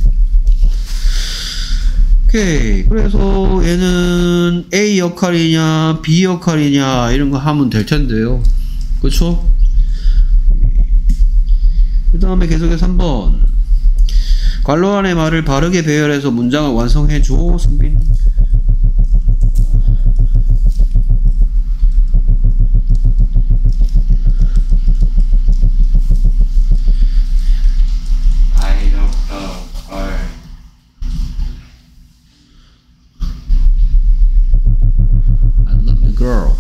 오케이. 그래서 얘는 A 역할이냐 B 역할이냐 이런 거 하면 될 텐데요. 그렇죠? 그 다음에 계속해서 삼 번 괄호 안의 말을 바르게 배열해서 문장을 완성해줘. 승빈. I love the girl. I love the girl.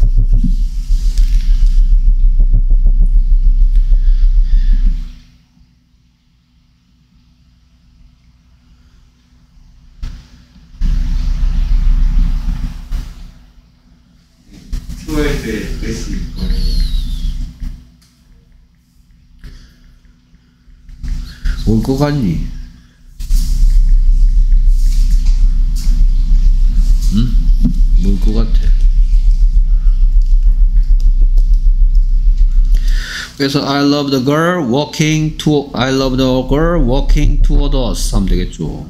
투월드의 뜻이 뭐예요? 올 것 같니? 응? 뭘 것 같아? 그래서 I love the girl walking to I love the girl walking toward us 하면 되겠죠.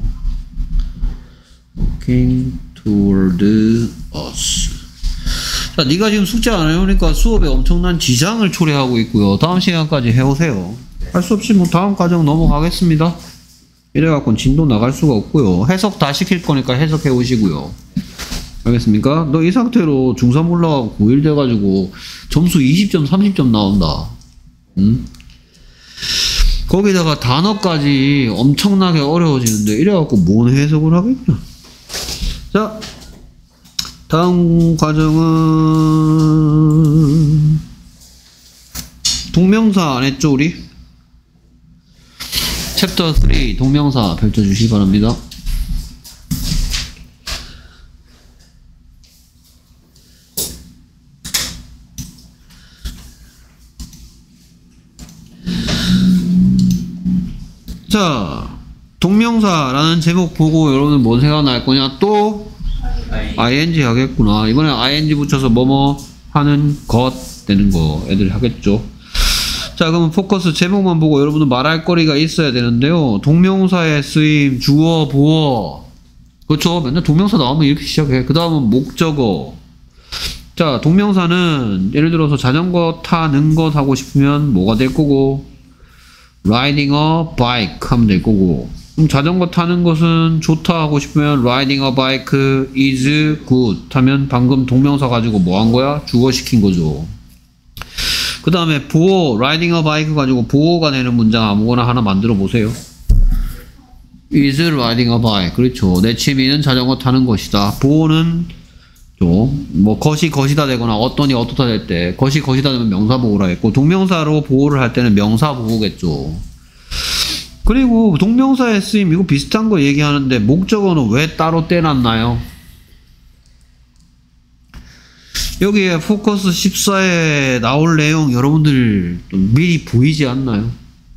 walking toward us. 자, 네가 지금 숙제 안 해오니까 수업에 엄청난 지장을 초래하고 있고요. 다음 시간까지 해오세요. 할 수 없이 뭐 다음 과정 넘어가겠습니다. 이래갖고는 진도 나갈 수가 없고요. 해석 다 시킬 거니까 해석해 오시고요. 알겠습니까? 너 이 상태로 중삼 올라가고 고일 돼가지고 점수 이십 점, 삼십 점 나온다. 응? 거기다가 단어까지 엄청나게 어려워지는데 이래갖고 뭔 해석을 하겠냐. 자, 다음 과정은 동명사 안 했죠 우리? 챕터 삼 동명사 펼쳐주시기 바랍니다. 자, 동명사라는 제목 보고 여러분은 뭔 생각날 거냐? 또 아이엔지 하겠구나. 이번에 아이엔지 붙여서 뭐뭐 하는 것 되는 거 애들 하겠죠. 자, 그러면 포커스 제목만 보고 여러분은 말할 거리가 있어야 되는데요. 동명사의 쓰임, 주어, 보어. 그렇죠? 맨날 동명사 나오면 이렇게 시작해. 그 다음은 목적어. 자, 동명사는 예를 들어서 자전거 타는 것 하고 싶으면 뭐가 될 거고, riding a bike 하면 될 거고, 그럼 자전거 타는 것은 좋다 하고 싶으면 riding a bike is good 하면 방금 동명사 가지고 뭐 한 거야? 주어 시킨 거죠. 그 다음에 보어, riding a bike 가지고 보어가 되는 문장 아무거나 하나 만들어 보세요. is riding a bike. 그렇죠. 내 취미는 자전거 타는 것이다. 보어는 좀 뭐 것이 것이다 되거나 어떠니 어떻다 될 때 것이 것이다 되면 명사 보호라 했고, 동명사로 보호를 할 때는 명사 보호겠죠. 그리고 동명사의 쓰임 이거 비슷한 거 얘기하는데 목적어는 왜 따로 떼놨나요? 여기에 포커스 십사에 나올 내용 여러분들 미리 보이지 않나요?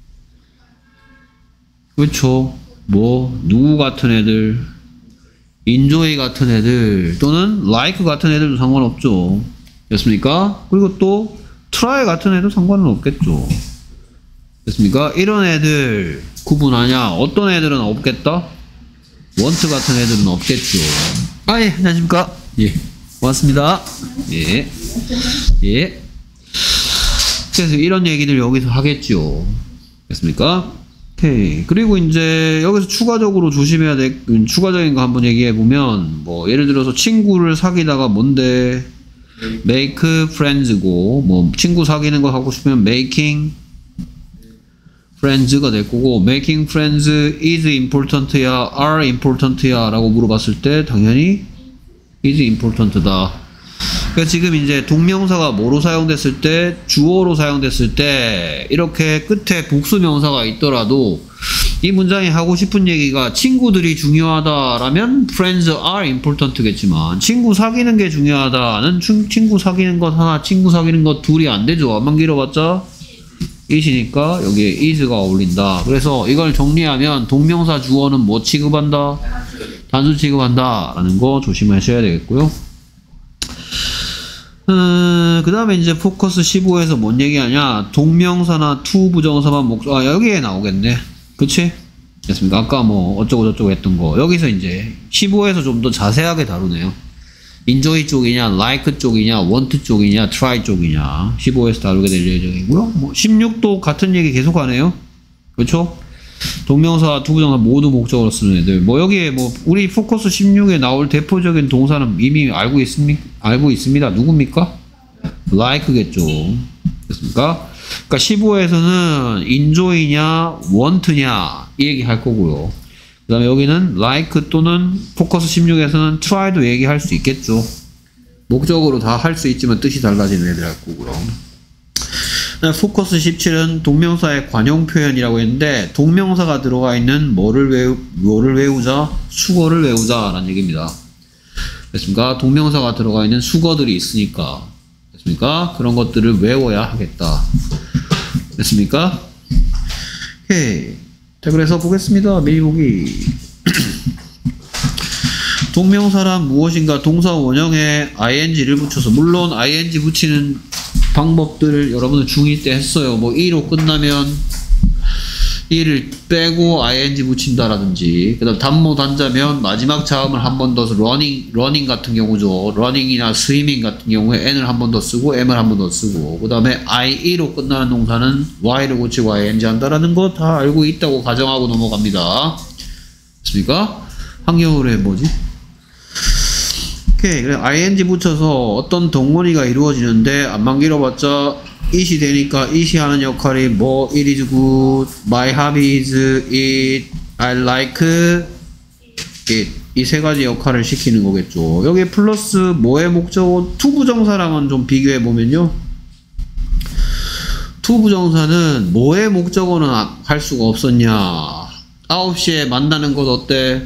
그렇죠. 뭐 누구 같은 애들, enjoy 같은 애들 또는 like 같은 애들도 상관없죠. 됐습니까? 그리고 또 try 같은 애도 상관은 없겠죠. 됐습니까? 이런 애들 구분하냐? 어떤 애들은 없겠다? want 같은 애들은 없겠죠. 아, 예, 안녕하십니까? 예, 고맙습니다. 예, 예. 그래서 이런 얘기들 여기서 하겠죠. 됐습니까? 오케이. 그리고 이제 여기서 추가적으로 조심해야 될 추가적인 거 한번 얘기해 보면, 뭐 예를 들어서 친구를 사귀다가 뭔데 make friends고, 뭐 친구 사귀는 거 하고 싶으면 making friends가 될 거고, making friends is important야 are important야 라고 물어봤을 때 당연히 is important다. 그러니까 지금 이제 동명사가 뭐로 사용됐을 때, 주어로 사용됐을 때 이렇게 끝에 복수명사가 있더라도 이 문장이 하고 싶은 얘기가 친구들이 중요하다라면 friends are important겠지만, 친구 사귀는 게 중요하다는 친구 사귀는 것 하나, 친구 사귀는 것 둘이 안 되죠. 안만 길어봤자 it이니까 여기에 is가 어울린다. 그래서 이걸 정리하면 동명사 주어는 뭐 취급한다? 단수 취급한다 라는 거 조심하셔야 되겠고요. 음, 그 다음에 이제 포커스 십오에서 뭔 얘기하냐? 동명사나 to 부정사만 목적, 아, 여기에 나오겠네. 그치? 됐습니까? 아까 뭐 어쩌고저쩌고 했던 거. 여기서 이제 십오에서 좀 더 자세하게 다루네요. enjoy 쪽이냐, like 쪽이냐, want 쪽이냐, try 쪽이냐. 십오에서 다루게 될 예정이고요. 뭐 십육도 같은 얘기 계속 하네요. 그렇죠? 동명사, 투부정사 모두 목적으로 쓰는 애들. 뭐 여기에 뭐 우리 포커스 십육에 나올 대표적인 동사는 이미 알고 있습니까? 알고 있습니다. 누굽니까? like겠죠. 됐습니까? 그러니까 십오에서는 enjoy냐, want냐 이 얘기 할 거고요. 그 다음에 여기는 like 또는 포커스 십육에서는 try도 얘기할 수 있겠죠. 목적으로 다 할 수 있지만 뜻이 달라지는 애들 할 거고요. 포커스 십칠은 동명사의 관용 표현이라고 했는데, 동명사가 들어가 있는 뭐를 외우, 뭐를 외우자? 수거를 외우자 라는 얘기입니다. 됐습니까? 동명사가 들어가 있는 수거들이 있으니까. 됐습니까? 그런 것들을 외워야 하겠다. 됐습니까? 오케이. 자, 그래서 보겠습니다. 미리 보기. 동명사란 무엇인가? 동사 원형에 ing를 붙여서, 물론 ing 붙이는 방법들을 여러분은 중일 때 했어요. 뭐 이로 끝나면 이를 빼고 ing 붙인다라든지, 그 다음 단모 단자면 마지막 자음을 한 번 더 running, running 같은 경우죠. running이나 swimming 같은 경우에 n을 한 번 더 쓰고 m을 한 번 더 쓰고, 그 다음에 ie로 끝나는 동사는 y를 고치고 ing 한다라는 거 다 알고 있다고 가정하고 넘어갑니다. 됐습니까? 한겨울에 뭐지? 오케이. 그래 ing 붙여서 어떤 동원이가 이루어지는데 안만 길어봤자 it이 되니까 it이 하는 역할이 뭐 it is good, my hobby is it, I like it 이 세 가지 역할을 시키는 거겠죠. 여기 플러스 뭐의 목적어 to 부정사랑은 좀 비교해 보면요. to 부정사는 뭐의 목적어는 할 수가 없었냐. 아홉 시에 만나는 것 어때?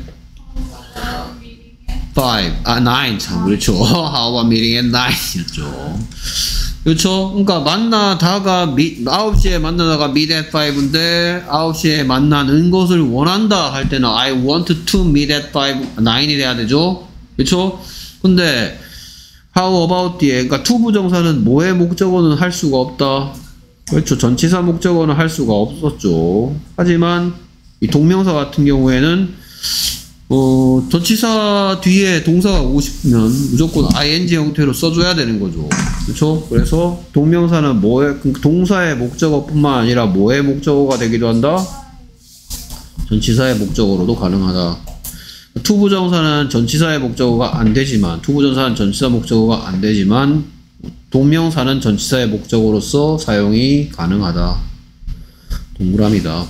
five, 아, nine 참 그렇죠. How about meeting at nine 였죠. 그렇죠. 그러니까 만나다가 미, 아홉 시에 만나다가 meet at five인데 아홉 시에 만나는 것을 원한다 할 때는 I want to meet at five, nine이 돼야 되죠. 그렇죠. 근데 how about 뒤에 그러니까 to 부정사는 뭐의 목적어는 할 수가 없다. 그렇죠. 전치사 목적어는 할 수가 없었죠. 하지만 이 동명사 같은 경우에는 어, 전치사 뒤에 동사가 오고 싶으면 무조건 ing 형태로 써줘야 되는 거죠. 그렇죠? 그래서 동명사는 뭐의, 동사의 목적어뿐만 아니라 뭐의 목적어가 되기도 한다? 전치사의 목적어로도 가능하다. to 부정사는 전치사의 목적어가 안 되지만, to 부정사는 전치사 목적어가 안 되지만, 동명사는 전치사의 목적어로서 사용이 가능하다. 동그라미다.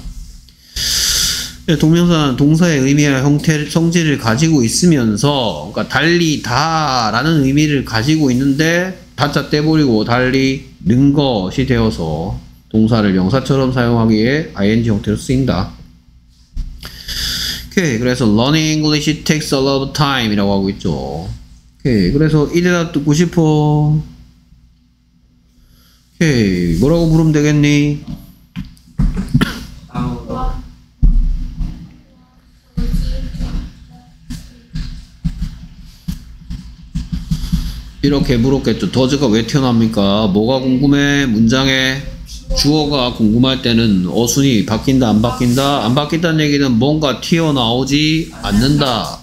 동명사는 동사의 의미와 형태, 성질을 가지고 있으면서, 그러니까 달리 다라는 의미를 가지고 있는데 다자 떼버리고 달리 는 것이 되어서 동사를 명사처럼 사용하기에 ing 형태로 쓰인다. 오케이, 그래서 learning English takes a lot of time 이라고 하고 있죠. 오케이, 그래서 이 대답 듣고 싶어. 오케이, 뭐라고 부르면 되겠니? 이렇게 물었겠죠. 더즈가 왜 튀어나옵니까? 뭐가 궁금해? 문장에 주어가 궁금할 때는 어순이 바뀐다 안 바뀐다? 안 바뀐다는 얘기는 뭔가 튀어나오지 않는다.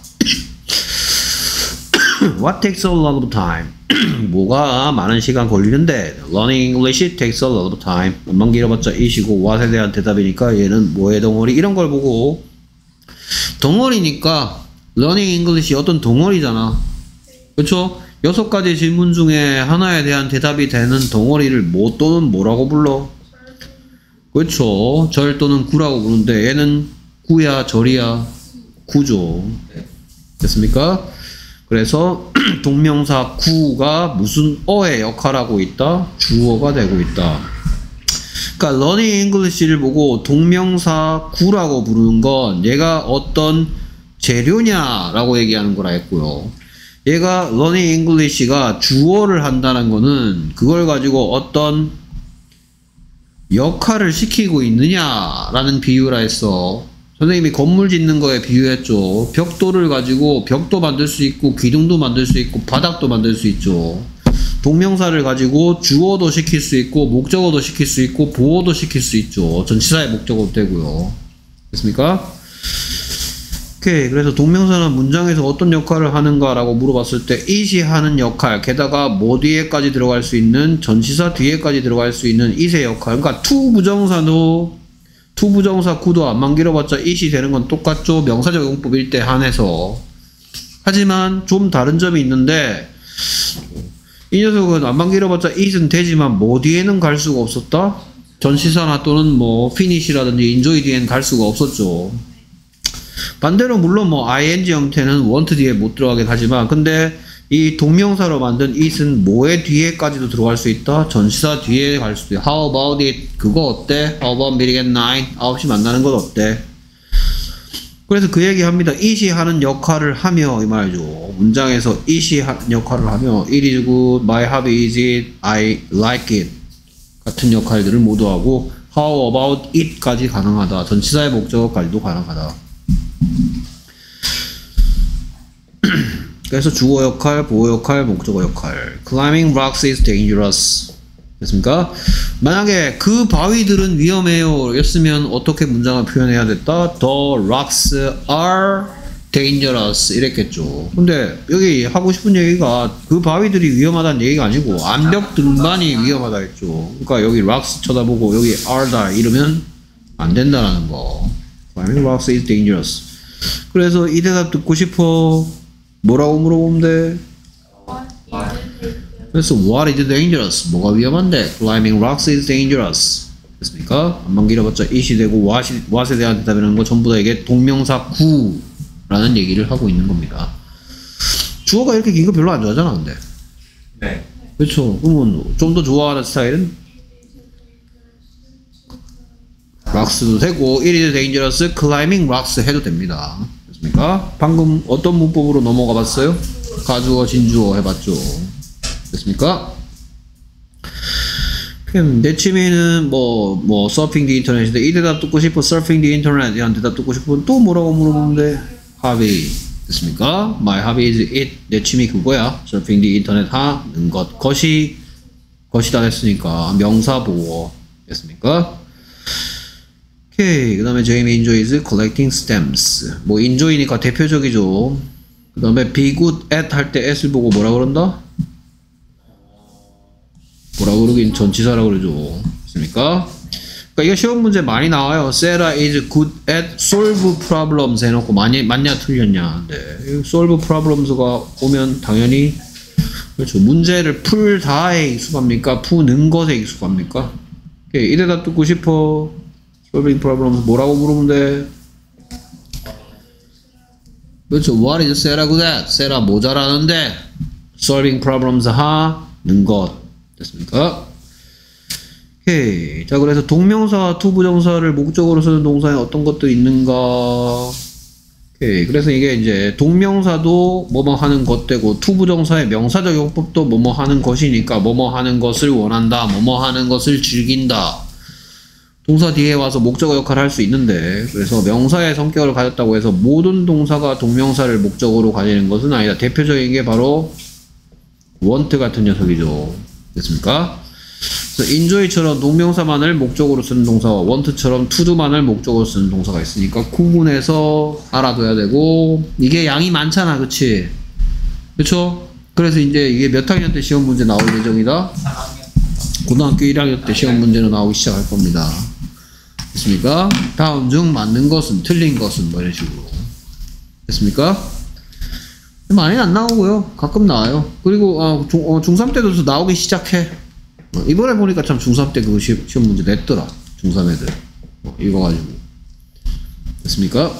What takes a lot of time? 뭐가 많은 시간 걸리는데 Learning English takes a lot of time. 엄만 길어봤자 이시고 what에 대한 대답이니까 얘는 뭐의 덩어리 이런 걸 보고 덩어리니까 Learning English 어떤 덩어리잖아. 그렇죠? 여섯 가지 질문 중에 하나에 대한 대답이 되는 덩어리를 뭐 또는 뭐라고 불러? 그렇죠. 절 또는 구라고 부르는데 얘는 구야 절이야 구죠. 됐습니까? 그래서 동명사 구가 무슨 어의 역할하고 있다? 주어가 되고 있다. 그러니까 learning English를 보고 동명사 구라고 부르는 건 얘가 어떤 재료냐라고 얘기하는 거라 했고요. 얘가 learning English가 주어를 한다는 거는 그걸 가지고 어떤 역할을 시키고 있느냐라는 비유라 했어. 선생님이 건물 짓는 거에 비유했죠. 벽돌을 가지고 벽도 만들 수 있고 기둥도 만들 수 있고 바닥도 만들 수 있죠. 동명사를 가지고 주어도 시킬 수 있고 목적어도 시킬 수 있고 보어도 시킬 수 있죠. 전치사의 목적어도 되고요. 됐습니까? 오케이. 그래서 동명사는 문장에서 어떤 역할을 하는가라고 물어봤을 때 it이 하는 역할, 게다가 뭐 뒤에까지 들어갈 수 있는 전치사 뒤에까지 들어갈 수 있는 it의 역할. 그러니까 to 부정사도 to 부정사 구도 안만 길어봤자 it이 되는 건 똑같죠. 명사적 용법일 때 한해서. 하지만 좀 다른 점이 있는데 이 녀석은 안만 길어봤자 it은 되지만 뭐 뒤에는 갈 수가 없었다. 전치사나 또는 뭐 finish라든지 enjoy 뒤에는 갈 수가 없었죠. 반대로 물론 뭐 ing 형태는 want 뒤에 못 들어가긴 하지만 근데 이 동명사로 만든 it은 뭐의 뒤에까지도 들어갈 수 있다. 전치사 뒤에 갈 수도 있다. How about it? 그거 어때? How about meeting at nine? 아홉 시 만나는 건 어때? 그래서 그 얘기 합니다. it이 하는 역할을 하며 이 말이죠. 문장에서 it이 하는 역할을 하며 it is good, my hobby is it, I like it 같은 역할들을 모두 하고 how about it까지 가능하다. 전치사의 목적어까지도 가능하다. 그래서 주어 역할, 보어 역할, 목적어 역할. Climbing rocks is dangerous. 됐습니까? 만약에 그 바위들은 위험해요 였으면 어떻게 문장을 표현해야 됐다? The rocks are dangerous 이랬겠죠. 근데 여기 하고 싶은 얘기가 그 바위들이 위험하다는 얘기가 아니고 암벽들만이 위험하다 했죠. 그러니까 여기 rocks 쳐다보고 여기 are다 이러면 안 된다라는 거. Climbing rocks is dangerous. 그래서 이 대답 듣고 싶어. 뭐라고 물어보면 돼? 그래서 what is dangerous? 뭐가 위험한데? climbing rocks is dangerous. 됐습니까? 안만 길어봤자 it이 되고 what이, what에 대한 대답이라는 거 전부 다 이게 동명사 구라는 얘기를 하고 있는 겁니다. 주어가 이렇게 긴 거 별로 안 좋아하잖아, 근데. 네. 그렇죠. 그러면 좀 더 좋아하는 스타일은 rocks도 되고 it is dangerous climbing rocks 해도 됩니다. 됐습니까? 방금 어떤 문법으로 넘어가 봤어요? 가주어, 진주어 해봤죠. 됐습니까? 내 취미는 뭐, 뭐, 서핑 디 인터넷인데, 이 대답 듣고 싶어, 서핑 디 인터넷, 이런 대답 듣고 싶으면 또 뭐라고 물어보면 돼? hobby. 됐습니까? My hobby is it. 내 취미 그거야. 서핑 디 인터넷 하는 것. 것이, 것이다 했으니까, 명사 보어. 됐습니까? 오케이. 그 다음에 Jamie enjoys collecting stamps. 뭐, enjoy니까 대표적이죠. 그 다음에 be good at 할 때 at을 보고 뭐라 그런다? 뭐라 그러긴 전치사라 그러죠. 맞습니까? 그러니까 이거 시험 문제 많이 나와요. Sarah is good at solve problems 해놓고 많이, 맞냐 틀렸냐. 네. solve problems가 오면 당연히 그렇죠. 문제를 풀다에 익숙합니까? 푸는 것에 익숙합니까? 오케이. 이 대답 듣고 싶어. solving problems 뭐라고 물으면 돼? 그렇죠. What is Sarah good at? Sarah 뭐 잘하는데? solving problems 하는 것. 됐습니까? 오케이. 자, 그래서 동명사와 투부정사를 목적으로 쓰는 동사에 어떤 것들이 있는가? 오케이. 그래서 이게 이제 동명사도 뭐뭐 하는 것 되고 투부정사의 명사적 용법도 뭐뭐 하는 것이니까 뭐뭐 하는 것을 원한다, 뭐뭐 하는 것을 즐긴다. 동사 뒤에 와서 목적어 역할을 할 수 있는데, 그래서 명사의 성격을 가졌다고 해서 모든 동사가 동명사를 목적으로 가지는 것은 아니다. 대표적인 게 바로 want 같은 녀석이죠. 됐습니까? 그래서 enjoy처럼 동명사만을 목적으로 쓰는 동사와 want처럼 to do만을 목적으로 쓰는 동사가 있으니까 구분해서 알아둬야 되고, 이게 양이 많잖아, 그치? 그쵸? 그래서 이제 이게 몇 학년 때 시험 문제 나올 예정이다? 고등학교 일 학년 때 시험 문제로 나오기 시작할 겁니다. 됐습니까? 다음 중 맞는 것은, 틀린 것은 뭐 이런 식으로. 됐습니까? 많이 안 나오고요. 가끔 나와요. 그리고 어, 중, 어, 중삼 때도 나오기 시작해. 어, 이번에 보니까 참 중삼 때 그 시험, 시험 문제 냈더라. 중삼 애들. 어, 읽어가지고. 됐습니까?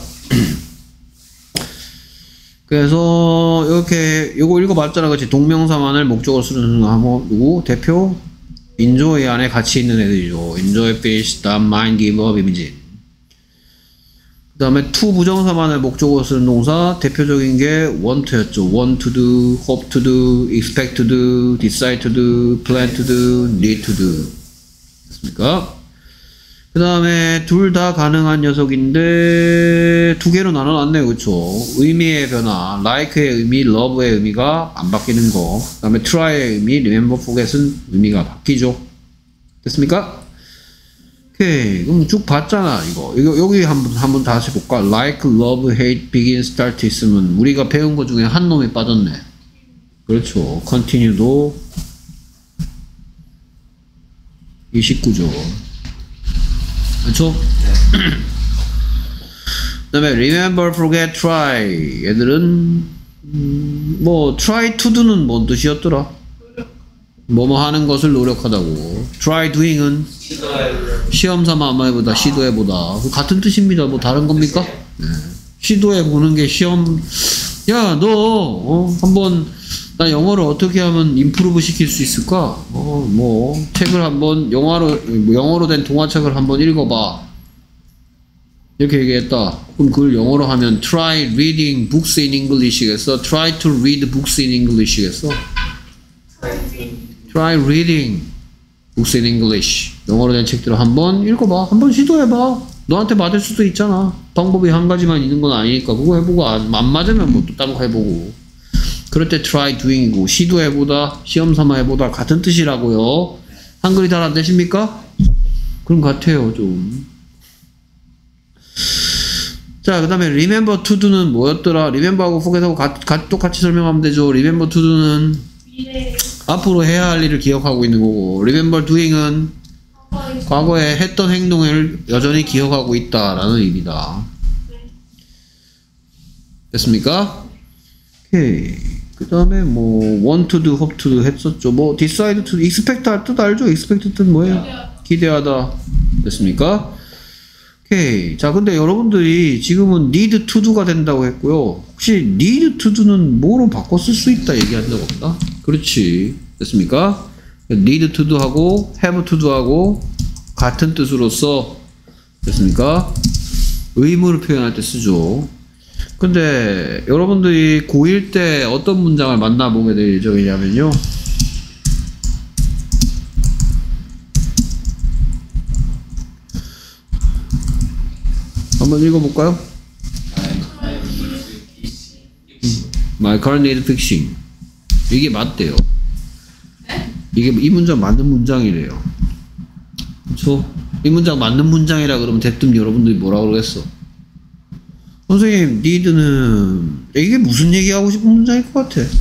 그래서 이렇게 요거 읽어봤잖아. 그치? 동명사만을 목적으로 쓰는 하고 누구? 대표? enjoy 안에 같이 있는 애들이죠. enjoy, finish, stop, mind, give up, imagine. 그 다음에 to 부정사만을 목적으로 쓰는 동사 대표적인 게 want였죠. want to do, hope to do, expect to do, decide to do, plan to do, need to do. 됐습니까? 그 다음에 둘 다 가능한 녀석인데 두 개로 나눠놨네요. 그쵸? 의미의 변화, like의 의미, love의 의미가 안 바뀌는 거. 그 다음에 try의 의미, remember, forget은 의미가 바뀌죠. 됐습니까? 오케이. 그럼 쭉 봤잖아, 이거. 이거, 여기 한번, 한번 다시 볼까? like, love, hate, begin, start 있으면 우리가 배운 것 중에 한 놈이 빠졌네. 그렇죠. continue도 이십구죠. 그렇죠? 네. 그 다음에 remember, forget, try. 얘들은, 음, 뭐, try to do는 뭔 뜻이었더라? 뭐뭐 하는 것을 노력하다고. try doing은 시험 삼아 한번 해보다, 시도해보다. 같은 뜻입니다. 뭐 다른 겁니까? 네. 시도해보는 게 시험, 야, 너, 어, 한번, 나 영어를 어떻게 하면 임프루브 시킬 수 있을까? 어, 뭐, 책을 한번, 영어로, 영어로 된 동화책을 한번 읽어봐. 이렇게 얘기했다. 그럼 그걸 영어로 하면 try reading books in English겠어? try to read books in English겠어? try reading books in English. 영어로 된 책들을 한번 읽어봐. 한번 시도해봐. 너한테 맞을 수도 있잖아. 방법이 한 가지만 있는 건 아니니까 그거 해보고 안, 안 맞으면 뭐 또 다른 거 해보고. 그럴 때 try doing이고 시도해보다, 시험 삼아 해보다 같은 뜻이라고요. 한글이 잘 안 되십니까? 그런 것 같아요, 좀. 자, 그 다음에 remember to do는 뭐였더라? remember하고 forget하고 가, 가, 똑같이 설명하면 되죠. remember to do는 앞으로 해야 할 일을 기억하고 있는 거고, remember doing은 과거에 했던 행동을 여전히 기억하고 있다라는 의미다. 됐습니까? 오케이. 그 다음에 뭐 want to do, hope to do 했었죠. 뭐 decide to, expect 할 뜻 알죠? expect 뜻 뭐예요? 기대하다. 됐습니까? 오케이. 자, 근데 여러분들이 지금은 need to do가 된다고 했고요. 혹시 need to do는 뭐로 바꿔 쓸 수 있다 얘기한다고 없나? 그렇지. 됐습니까? need to do 하고 have to do 하고 같은 뜻으로서 됐습니까? 의무를 표현할 때 쓰죠. 근데 여러분들이 고일 때 어떤 문장을 만나보게 될 예정이냐면요. 한번 읽어볼까요? My car needs fixing. 이게 맞대요. 이게 이 문장 맞는 문장이래요. 그렇죠? 이 문장 맞는 문장이라 그러면 대뜸 여러분들이 뭐라 그러겠어? 선생님, need는 이게 무슨 얘기하고 싶은 문장일 것 같아?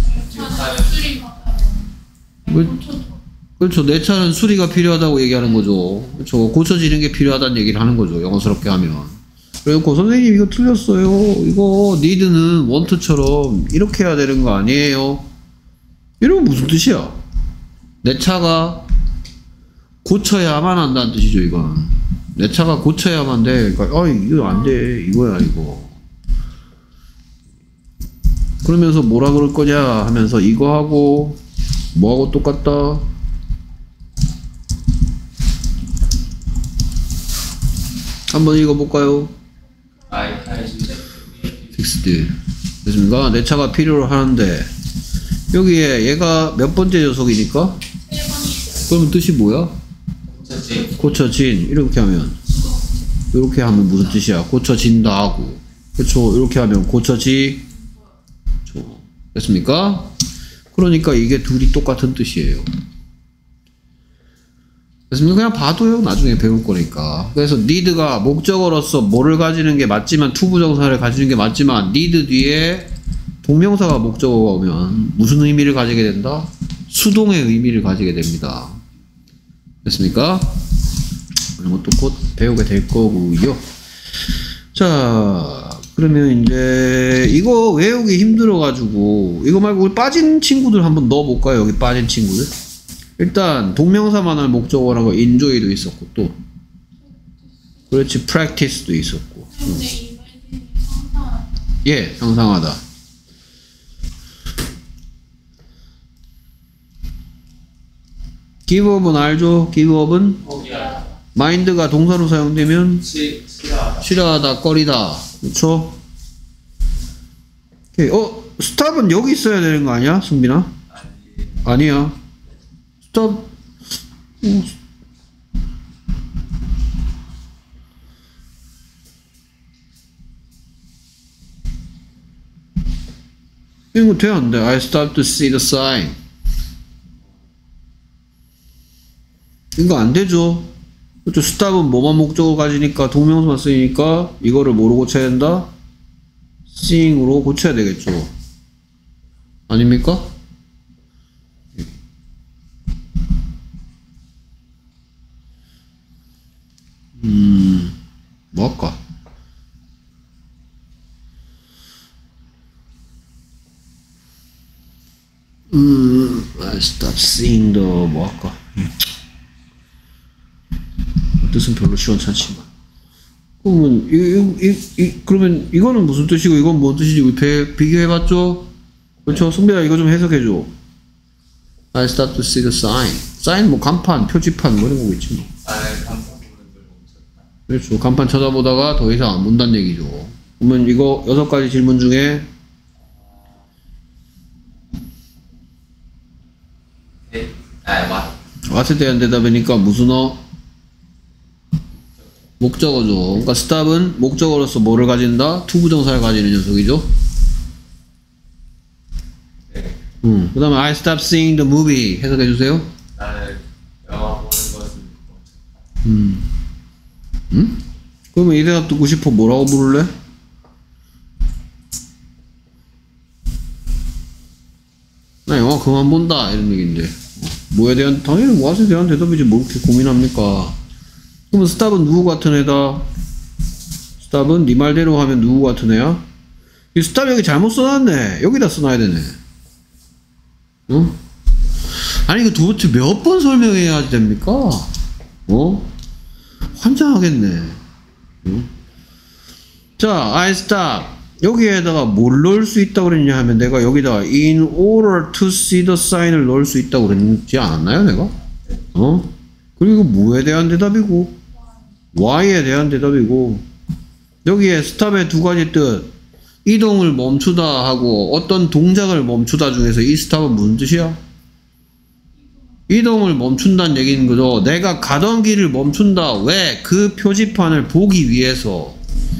그, 그렇죠. 내 차는 수리가 필요하다고 얘기하는 거죠. 그렇죠. 고쳐지는 게 필요하다는 얘기를 하는 거죠. 영어스럽게 하면. 그리고 선생님 이거 틀렸어요. 이거 need는 want처럼 이렇게 해야 되는 거 아니에요? 이러면 무슨 뜻이야? 내 차가 고쳐야만 한다는 뜻이죠. 이건 내 차가 고쳐야만 돼. 그러니까 아 이거 안 돼. 이거야 이거. 그러면서 뭐라 그럴 거냐 하면서 이거 하고 뭐하고 똑같다? 한번 읽어볼까요? fixed. 됐습니까? 내 차가 필요로 하는데 여기에 얘가 몇 번째 녀석이니까? 그러면 뜻이 뭐야? 고쳐진. 고쳐진. 이렇게 하면 이렇게 하면 무슨 뜻이야? 고쳐진다 하고 그쵸? 이렇게 하면 고쳐지. 됐습니까? 그러니까 이게 둘이 똑같은 뜻이에요. 됐습니까? 그냥 봐도요. 나중에 배울 거니까. 그래서 need가 목적어로서 뭐를 가지는 게 맞지만 투부정사를 가지는 게 맞지만 need 뒤에 동명사가 목적어가 오면 무슨 의미를 가지게 된다? 수동의 의미를 가지게 됩니다. 됐습니까? 이런 것도 곧 배우게 될 거고요. 자, 그러면 이제 이거 외우기 힘들어가지고 이거 말고 우리 빠진 친구들 한번 넣어볼까요? 여기 빠진 친구들. 일단 동명사만 할 목적어라고 enjoy도 있었고 또 그렇지 practice도 있었고. 응. 예, 상상하다. give up은 알죠? give up은 mind가 동사로 사용되면 싫어하다, 꺼리다. 그쵸? 오케이. 어, stop은 여기 있어야 되는 거 아니야? 승빈아? 아니야. stop. 어. 이거 돼, 안 돼? I stopped to see the sign. 이거 안 되죠? 그렇죠. stop은 뭐만 목적어 가지니까 동명사만 쓰이니까 이거를 뭐로 고쳐야 된다? seeing으로 고쳐야 되겠죠. 아닙니까? 음, 뭐 할까? 음, I stop seeing the 뭐 할까? 뜻은 별로 시원찮지만. 그러면 이, 이, 이, 그러면 이거는 무슨 뜻이고 이건 뭔 뜻이지? 우리 배, 비교해봤죠? 그렇죠? 승배야 이거 좀 해석해줘. I start to see the sign. sign 뭐 간판, 표지판 뭐 이런 거겠지 뭐. 그렇죠. 간판 쳐다보다가 더 이상 안 본다는 얘기죠. 그러면 이거 여섯 가지 질문 중에 what에 대한 대답이니까 무슨 어? 목적어죠. 그러니까 stop은 목적어로서 뭐를 가진다? 투부정사를 가지는 녀석이죠. 네. 음. 그 다음에 I stopped seeing the movie 해석해주세요. 나는 영화 보는 것을 음. 음? 그러면 이 대답 듣고 싶어 뭐라고 부를래? 나 영화 그만 본다 이런 얘기인데 뭐에 대한 당연히 what에 대한 대답이지 뭐 이렇게 고민합니까? 그러면 stop은 누구 같은 애다? stop은 네 말대로 하면 누구 같은 애야? 이 stop 여기 잘못 써놨네. 여기다 써놔야 되네. 어? 아니 이거 도대체 몇 번 설명해야 됩니까? 어? 환장하겠네. 어? 자, I stop. 여기에다가 뭘 넣을 수 있다고 그랬냐 하면 내가 여기다가 in order to see the sign을 넣을 수 있다고 그랬지 않았나요 내가? 어? 그리고 뭐에 대한 대답이고 why에 대한 대답이고 여기에 stop의 두 가지 뜻 이동을 멈추다 하고 어떤 동작을 멈추다 중에서 이 stop은 무슨 뜻이야? 이동을 멈춘다는 얘기는 거죠. 내가 가던 길을 멈춘다. 왜? 그 표지판을 보기 위해서.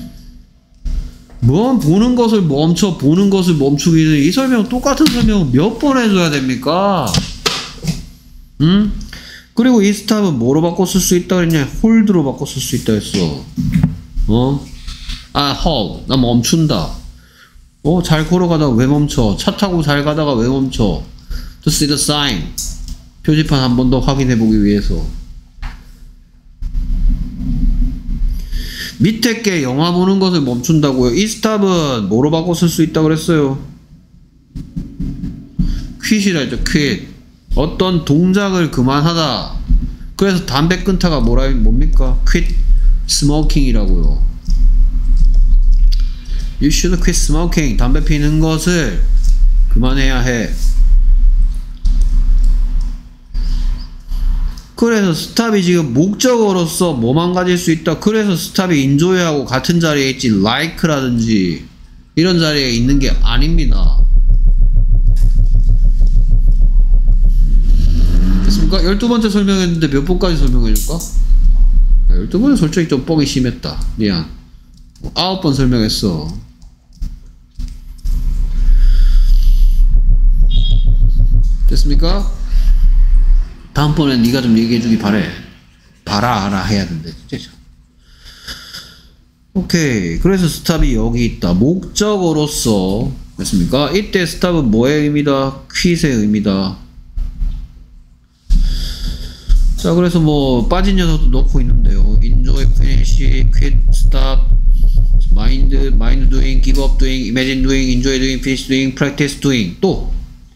뭐 보는 것을 멈춰 보는 것을 멈추기는 이 설명 똑같은 설명 몇 번 해줘야 됩니까? 응? 그리고 이 스탑은 뭐로 바꿔 쓸 수 있다 그랬냐? 홀드로 바꿔 쓸 수 있다 했어. 어? 아, hold. 나 멈춘다. 어, 잘 걸어가다가 왜 멈춰? 차 타고 잘 가다가 왜 멈춰? To see the sign. 표지판 한 번 더 확인해 보기 위해서. 밑에 게 영화 보는 것을 멈춘다고요. 이 스탑은 뭐로 바꿔 쓸 수 있다고 그랬어요? quit이라 했죠. quit. 어떤 동작을 그만하다. 그래서 담배 끊다가 뭐라 뭡니까? quit smoking이라고요. You should quit smoking. 담배 피는 것을 그만해야 해. 그래서 스탑이 지금 목적어로서 뭐만 가질 수 있다. 그래서 스탑이 enjoy하고 같은 자리에 있지 like라든지 이런 자리에 있는 게 아닙니다. 됐습니까? 열두 번째 설명했는데 몇 번까지 설명해줄까? 열두 번째 솔직히 좀 뻥이 심했다. 미안. 아홉 번 설명했어. 됐습니까? 다음번엔 네가 좀 얘기해주기 바래. 봐라 알아 해야 된대. 진짜. 오케이. 그래서 스탑이 여기 있다. 목적어로서 됐습니까? 이때 스탑은 뭐의 의미다? quit의 의미다. 자, 그래서 뭐 빠진 녀석도 넣고 있는데요. enjoy, finish, quit, stop, mind, mind doing, give up doing, imagine doing, enjoy doing, finish doing, practice doing. 또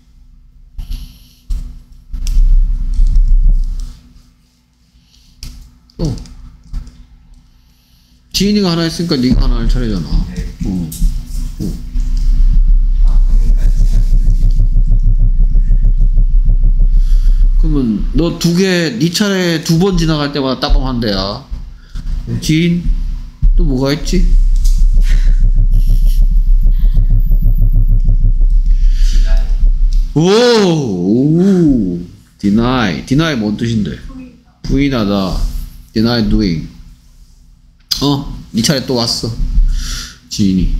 또 지인이가 하나 했으니까 네가 하나 할 차례잖아. 네. 어. 어. 아, 방금까지 생각했는데. 그러면 너 두 개, 네 차례 두 번 지나갈 때마다 따봉 한대야. 지인 또 뭐가 있지? 오, 오, deny, deny 뭔 뜻인데? 부인하다. deny doing. 어, 네 차례 또 왔어. 지인이.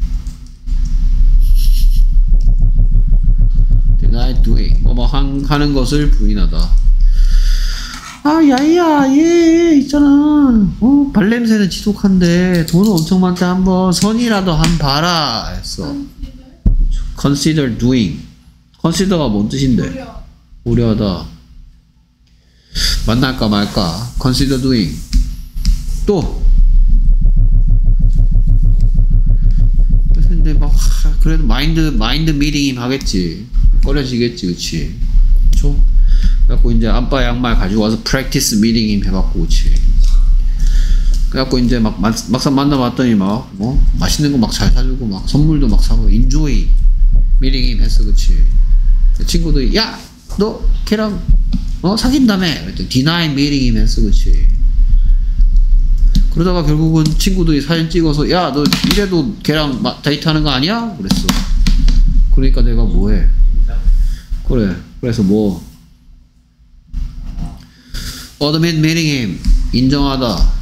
deny doing. 뭐, 뭐, 한, 하는 것을 부인하다. 아, 야야, 얘, 있잖아. 어, 발냄새는 지독한데, 돈은 엄청 많대. 한번 선이라도 한 봐라. 했어. consider doing. consider가 뭔 뜻인데? 고려하다. 만날까 말까. consider doing. 또. 근데 막 그래도 마인드 마인드 미팅임 하겠지. 꺼려지겠지, 그치? 그쵸? 그래갖고 이제 안빠 양말 가지고 와서 practice 미팅임 해갖고, 그치? 그래갖고 이제 막 막, 막상 만나봤더니 막 뭐 맛있는 거 막 잘 사주고 막 선물도 막 사고 enjoy 미팅임 했어, 그치? 친구들이 야, 너 걔랑 어 사귄다며? 그랬더니 deny meeting 했어, 그치? 그러다가 결국은 친구들이 사진 찍어서 야, 너 이래도 걔랑 데이트하는 거 아니야? 그랬어. 그러니까 내가 뭐해? 그래. 그래서 뭐 admit meeting him. 인정하다.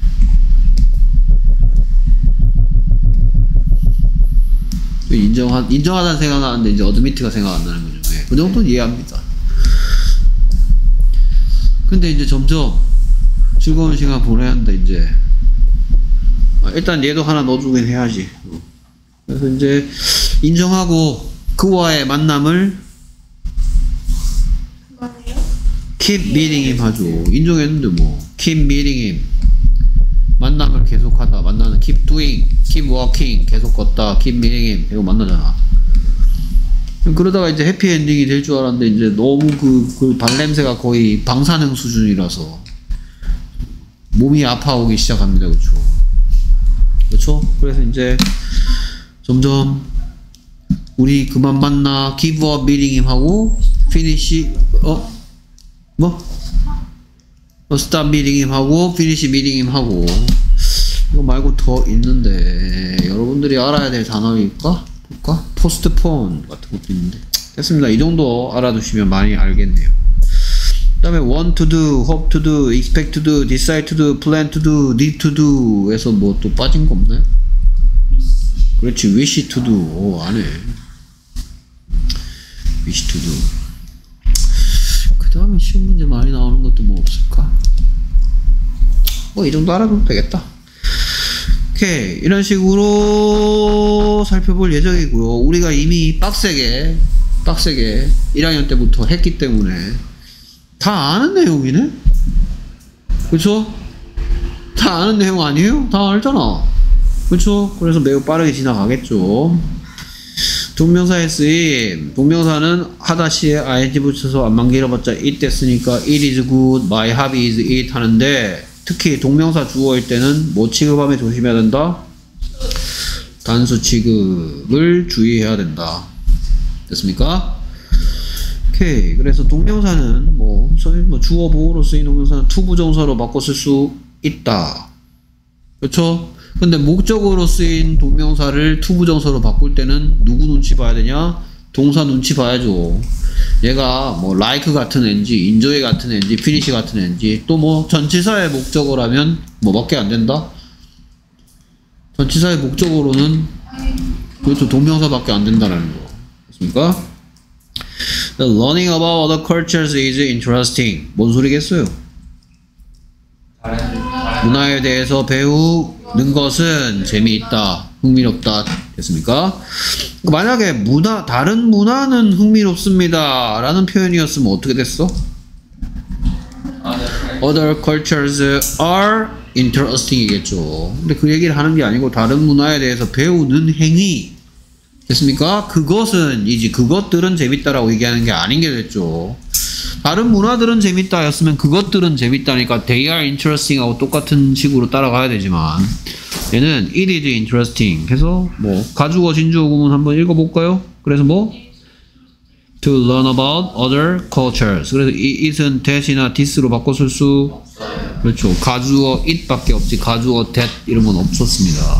인정하, 인정하다는 생각나는데 이제 admit가 생각 안 나는 거죠. 네. 그 정도는 이해합니다. 근데 이제 점점 즐거운 시간 보내야 한다, 이제. 아, 일단 얘도 하나 넣어주긴 해야지. 그래서 이제 인정하고 그와의 만남을 keep meeting him 하죠. 인정했는데 뭐 keep meeting him. 만남을 계속하다. 만나는 keep doing, keep walking. 계속 걷다. keep meeting him. 이거 만나잖아. 그러다가 이제 해피엔딩이 될 줄 알았는데 이제 너무 그, 그 발냄새가 거의 방사능 수준이라서 몸이 아파오기 시작합니다. 그렇죠? 그렇죠? 그래서 이제 점점 우리 그만 만나 give up meeting him 하고 finish 어? 뭐? 어, stop meeting him 하고 finish meeting him 하고 이거 말고 더 있는데 여러분들이 알아야 될 단어일까? 볼까? postpone 같은 것도 있는데 됐습니다. 이 정도 알아두시면 많이 알겠네요. 그 다음에 want to do, hope to do, expect to do, decide to do, plan to do, need to do 에서 뭐 또 빠진 거 없나요? 그렇지, wish to do. 오, 안 해. wish to do. 그 다음에 쉬운 문제 많이 나오는 것도 뭐 없을까? 뭐 이 정도 알아두면 되겠다. 오케이, 이런 식으로 살펴볼 예정이고요. 우리가 이미 빡세게 빡세게 일 학년 때부터 했기 때문에 다 아는 내용이네? 그쵸? 다 아는 내용 아니에요? 다 알잖아. 그쵸? 그래서 매우 빠르게 지나가겠죠. 동명사의 쓰임. 동명사는 하다 시에 ing 붙여서 안만 길어봤자 it 됐으니까 it is good, my hobby is it 하는데 특히 동명사 주어일 때는 뭐 취급하면 조심해야 된다? 단수 취급을 주의해야 된다. 됐습니까? 오케이. 그래서 동명사는 뭐, 뭐 주어 보호로 쓰인 동명사는 투부정사로 바꿔 쓸 수 있다. 그렇죠? 근데 목적어로 쓰인 동명사를 투부정사로 바꿀 때는 누구 눈치 봐야 되냐? 동사 눈치 봐야죠. 얘가 뭐 like 같은 eng, enjoy 같은 eng, finish 같은 eng, 또 뭐 전치사의 목적어라면 뭐밖에 안 된다? 전치사의 목적어로는 그것도 동명사밖에 안 된다는 거. 맞습니까? Learning about other cultures is interesting. 뭔 소리겠어요? 문화에 대해서 배우는 것은 재미있다, 흥미롭다. 됐습니까? 만약에 문화, 다른 문화는 흥미롭습니다 라는 표현이었으면 어떻게 됐어? Other cultures are interesting 이겠죠. 근데 그 얘기를 하는 게 아니고 다른 문화에 대해서 배우는 행위. 됐습니까? 그것은 이제 그것들은 재밌다라고 얘기하는 게 아닌 게 됐죠. 다른 문화들은 재밌다 였으면 그것들은 재밌다니까 they are interesting 하고 똑같은 식으로 따라가야 되지만 얘는 it is interesting 해서 뭐 가주어 진주어 구문 한번 읽어볼까요? 그래서 뭐 to learn about other cultures. 그래서 it은 that이나 this로 바꿔 쓸 수 그렇죠. 가주어 it 밖에 없지 가주어 that 이런 건 없었습니다.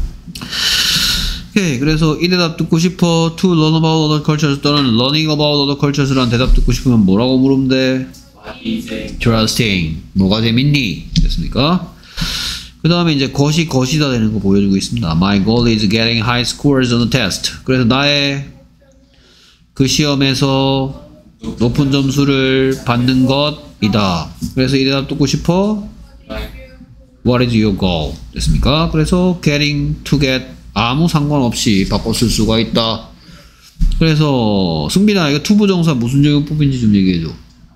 오케이. 그래서 이 대답 듣고 싶어 to learn about other cultures 또는 learning about other cultures라는 대답 듣고 싶으면 뭐라고 물으면 돼? interesting. 뭐가 재밌니? 됐습니까? 그 다음에 이제 것이 것이다 되는 거 보여주고 있습니다. My goal is getting high scores on the test. 그래서 나의 그 시험에서 높은 점수를 받는 것이다. 그래서 이 대답 듣고 싶어 What is your goal? 됐습니까? 그래서 getting to get 아무 상관없이 바꿔 쓸 수가 있다. 그래서 승빈아 이거 투부정사 무슨 제곱법인지 좀 얘기해줘.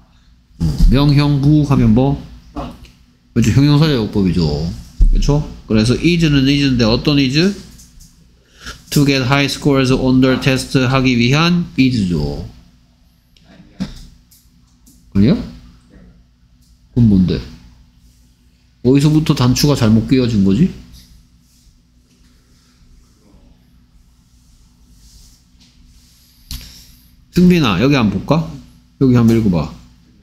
명형부 하면 뭐? 그렇죠. 형용사 제곱법이죠. 그렇죠? 그래서 is는 is인데 어떤 is? To get high scores on the test 하기 위한 is죠. 아니야? 그건 뭔데? 어디서부터 단추가 잘못 끼워진 거지? 승빈아 여기 한번 볼까? 여기 한번 읽어봐.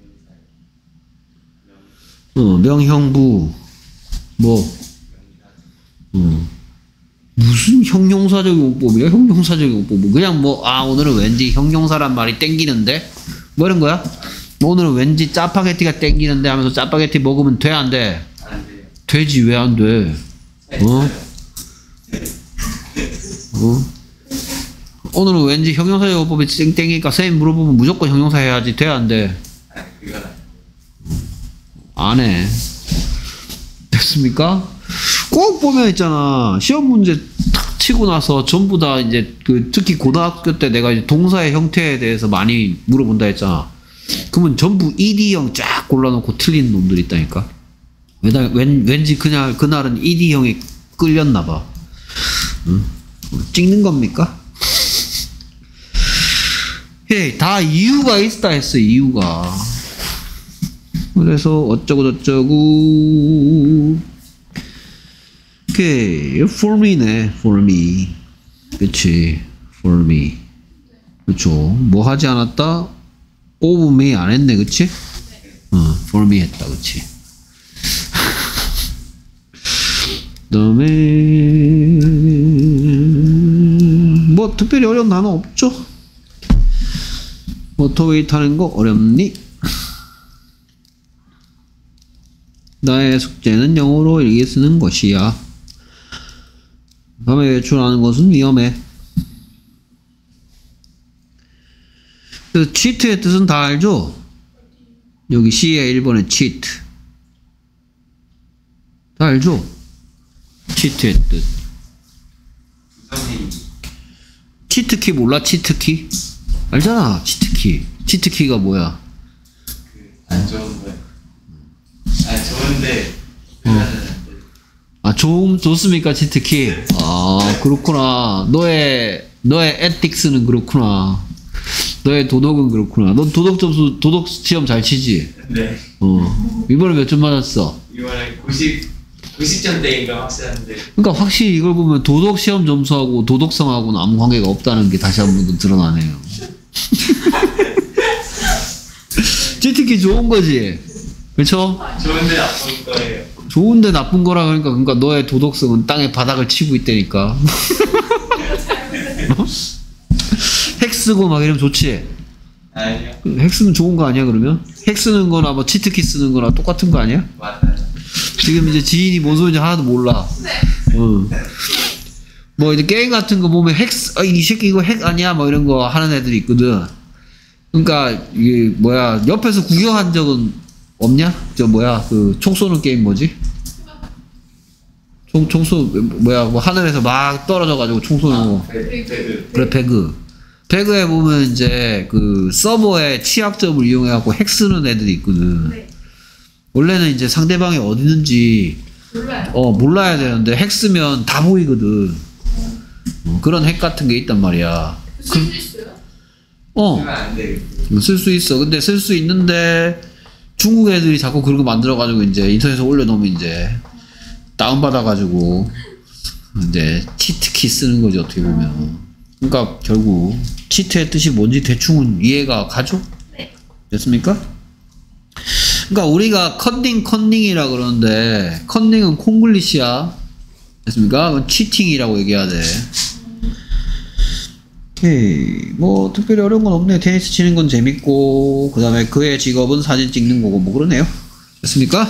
어, 명형부 뭐 어. 무슨 형용사적 용법이야? 형용사적 용법 그냥 뭐 아 오늘은 왠지 형용사란 말이 땡기는데 뭐 이런 거야? 오늘은 왠지 짜파게티가 땡기는데 하면서 짜파게티 먹으면 돼 안 돼? 되지 왜 안 돼? 어? 어? 오늘은 왠지 형용사 용법이 땡땡이니까 선생님 물어보면 무조건 형용사 해야지 돼 안 돼? 안 해. 됐습니까? 꼭 보면 있잖아. 시험 문제 탁 치고 나서 전부 다 이제 그 특히 고등학교 때 내가 이제 동사의 형태에 대해서 많이 물어본다 했잖아. 그러면 전부 이디형 쫙 골라놓고 틀린 놈들 있다니까. 왠, 왠, 왠지 그냥 그날은 이디형에 끌렸나봐. 응? 찍는 겁니까? 헤이, 다 이유가 있다 했어, 이유가. 그래서 어쩌고 저쩌고. 오케이, for me네, for me. 그치, for me. 그쵸. 뭐 하지 않았다? of me 안 했네, 그치? 어, for me 했다, 그치? 그 다음에, 뭐, 특별히 어려운 단어 없죠? 모터웨이 타는 거 어렵니? 나의 숙제는 영어로 일기 쓰는 것이야. 밤에 외출하는 것은 위험해. 그래서 cheat의 뜻은 다 알죠? 여기 C의 일 번의 cheat. 다 알죠? cheat의 뜻. 선생님. 치트키 몰라? 치트키? 알잖아, 치트키. 치트키가 뭐야? 그안 좋은 거야. 아 좋은데. 어. 아, 좋음, 좋습니까, 치트키? 아, 그렇구나. 너의, 너의 에틱스는 그렇구나. 너의 도덕은 그렇구나. 넌 도덕 점수, 도덕 시험 잘 치지? 네. 어. 이번에 몇 점 맞았어? 이번에 구십 구십 점대인가 확실한데. 그러니까 확실히 이걸 보면 도덕 시험 점수하고 도덕성하고는 아무 관계가 없다는 게 다시 한 번 더 드러나네요. 치트키 좋은 거지? 그렇죠? 좋은데 나쁜 거예요. 좋은데 나쁜 거라 그러니까 그러니까 너의 도덕성은 땅에 바닥을 치고 있다니까. 어? 핵 쓰고 막 이러면 좋지? 아니요. 핵 쓰면 좋은 거 아니야 그러면? 핵 쓰는 거나 뭐 치트키 쓰는 거나 똑같은 거 아니야? 맞아요. 지금 이제 지인이 뭔 소리인지 하나도 몰라. 어. 뭐 이제 게임 같은 거 보면 핵, 쓰- 아, 이 새끼 이거 핵 아니야? 뭐 이런 거 하는 애들이 있거든. 그러니까 이게 뭐야 옆에서 구경한 적은 없냐? 저 뭐야 그 총 쏘는 게임 뭐지? 총, 총 쏘, 뭐야 뭐 하늘에서 막 떨어져가지고 총 쏘는 거. 배그. 그래, 배그. 배그에 보면 이제 그 서버의 취약점을 이용해갖고 핵 쓰는 애들이 있거든. 네. 원래는 이제 상대방이 어디 있는지 몰라요. 어, 몰라야 되는데 핵 쓰면 다 보이거든. 어, 그런 핵 같은 게 있단 말이야. 쓸 수 있어요? 어, 쓰면 안 돼. 쓸 수 있어. 근데 쓸 수 있는데 중국 애들이 자꾸 그런 거 만들어가지고 이제 인터넷에 올려놓으면 이제 다운받아가지고 이제 치트키 쓰는 거지 어떻게 보면. 그러니까 결국 치트의 뜻이 뭔지 대충은 이해가 가죠? 네. 됐습니까? 그러니까 우리가 컨닝 컨닝이라 그러는데 컨닝은 콩글리시야. 됐습니까? 그건 치팅이라고 얘기해야 돼. 오케이. 뭐 특별히 어려운 건 없네. 테니스 치는 건 재밌고 그 다음에 그의 직업은 사진 찍는 거고 뭐 그러네요. 됐습니까?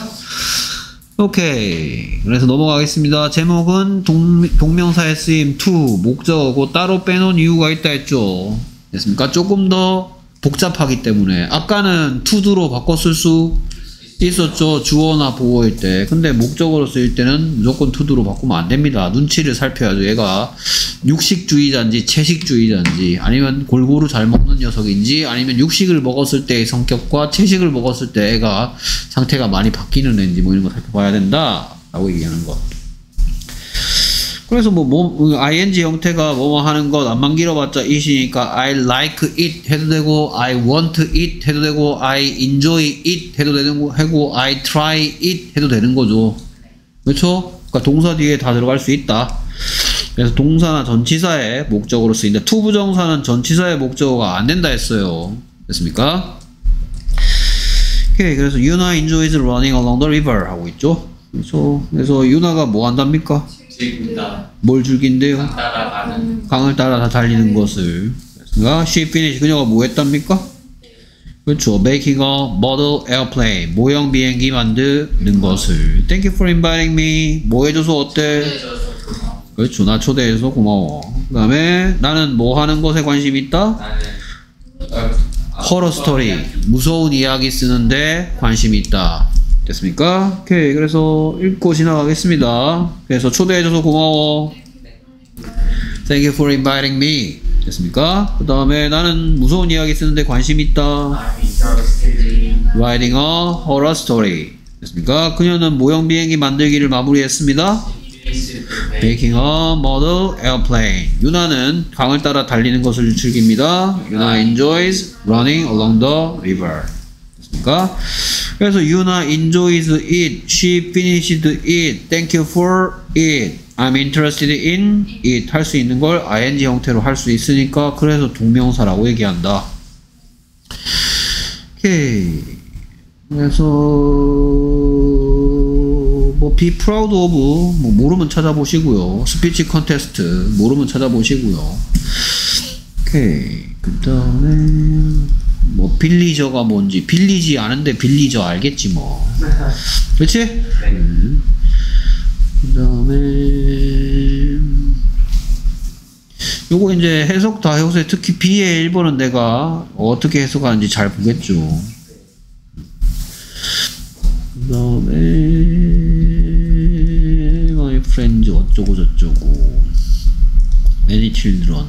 오케이. 그래서 넘어가겠습니다. 제목은 동, 동명사의 쓰임 to 목적어고 따로 빼놓은 이유가 있다 했죠. 됐습니까? 조금 더 복잡하기 때문에 아까는 to도로 바꿔 쓸 수 있었죠. 주어나 보어일 때. 근데 목적어로 쓰일 때는 무조건 to도로 바꾸면 안 됩니다. 눈치를 살펴야죠. 얘가 육식주의자인지 채식주의자인지 아니면 골고루 잘 먹는 녀석인지 아니면 육식을 먹었을 때의 성격과 채식을 먹었을 때 애가 상태가 많이 바뀌는 애인지 뭐 이런 거 살펴봐야 된다 라고 얘기하는 거. 그래서 뭐, 뭐 아이엔지 형태가 뭐뭐 하는 것 안만 길어봤자 it이니까 I like it 해도 되고 I want it 해도 되고 I enjoy it 해도 되는 거 하고 I try it 해도 되는 거죠. 그렇죠? 그러니까 동사 뒤에 다 들어갈 수 있다. 그래서 동사나 전치사의 목적어로 쓰인다. to 부정사는 전치사의 목적어가 안 된다 했어요. 됐습니까? 오케이. 그래서 Yuna enjoys running along the river 하고 있죠. 그래서, 그래서 유나가 뭐 한답니까? 즐긴다. 뭘 즐긴대요? 따라가는. 강을 따라 다 달리는 것을. 그러니까 she finished. 그녀가 뭐 했답니까? 그렇죠. making a model airplane. 모형 비행기 만드는 것을. Thank you for inviting me. 뭐 해줘서 어때? 그렇죠. 나 초대해서 고마워. 그 다음에 나는 뭐 하는 것에 관심 있다? 나는 horror story. 무서운 이야기 쓰는데 관심이 있다. 됐습니까? 오케이. 그래서 읽고 지나가겠습니다. 그래서 초대해줘서 고마워. Thank you for inviting me. 됐습니까? 그 다음에 나는 무서운 이야기 쓰는데 관심 있다. I'm interested. Writing a horror story. 됐습니까? 그녀는 모형 비행기 만들기를 마무리했습니다. Finished the Making a model airplane. 유나는 강을 따라 달리는 것을 즐깁니다. 유나 enjoys running along the river. 됐습니까? 그래서 유나 enjoys it. She finished it. Thank you for it. I'm interested in it. 할 수 있는 걸 ing 형태로 할 수 있으니까 그래서 동명사라고 얘기한다. 오케이. 그래서 뭐 be proud of 뭐 모르면 찾아보시고요. 스피치 컨테스트 모르면 찾아보시고요. 오케이. 그다음에 뭐 빌리저가 뭔지 빌리지 않은데 빌리저 알겠지 뭐. 그렇지? 네. 음. 그다음에 요거 이제 해석 다 해보세요. 특히 B의 일 번은 내가 어떻게 해석하는지 잘 보겠죠. 그 다음에 my friends 어쩌고 저쩌고 many children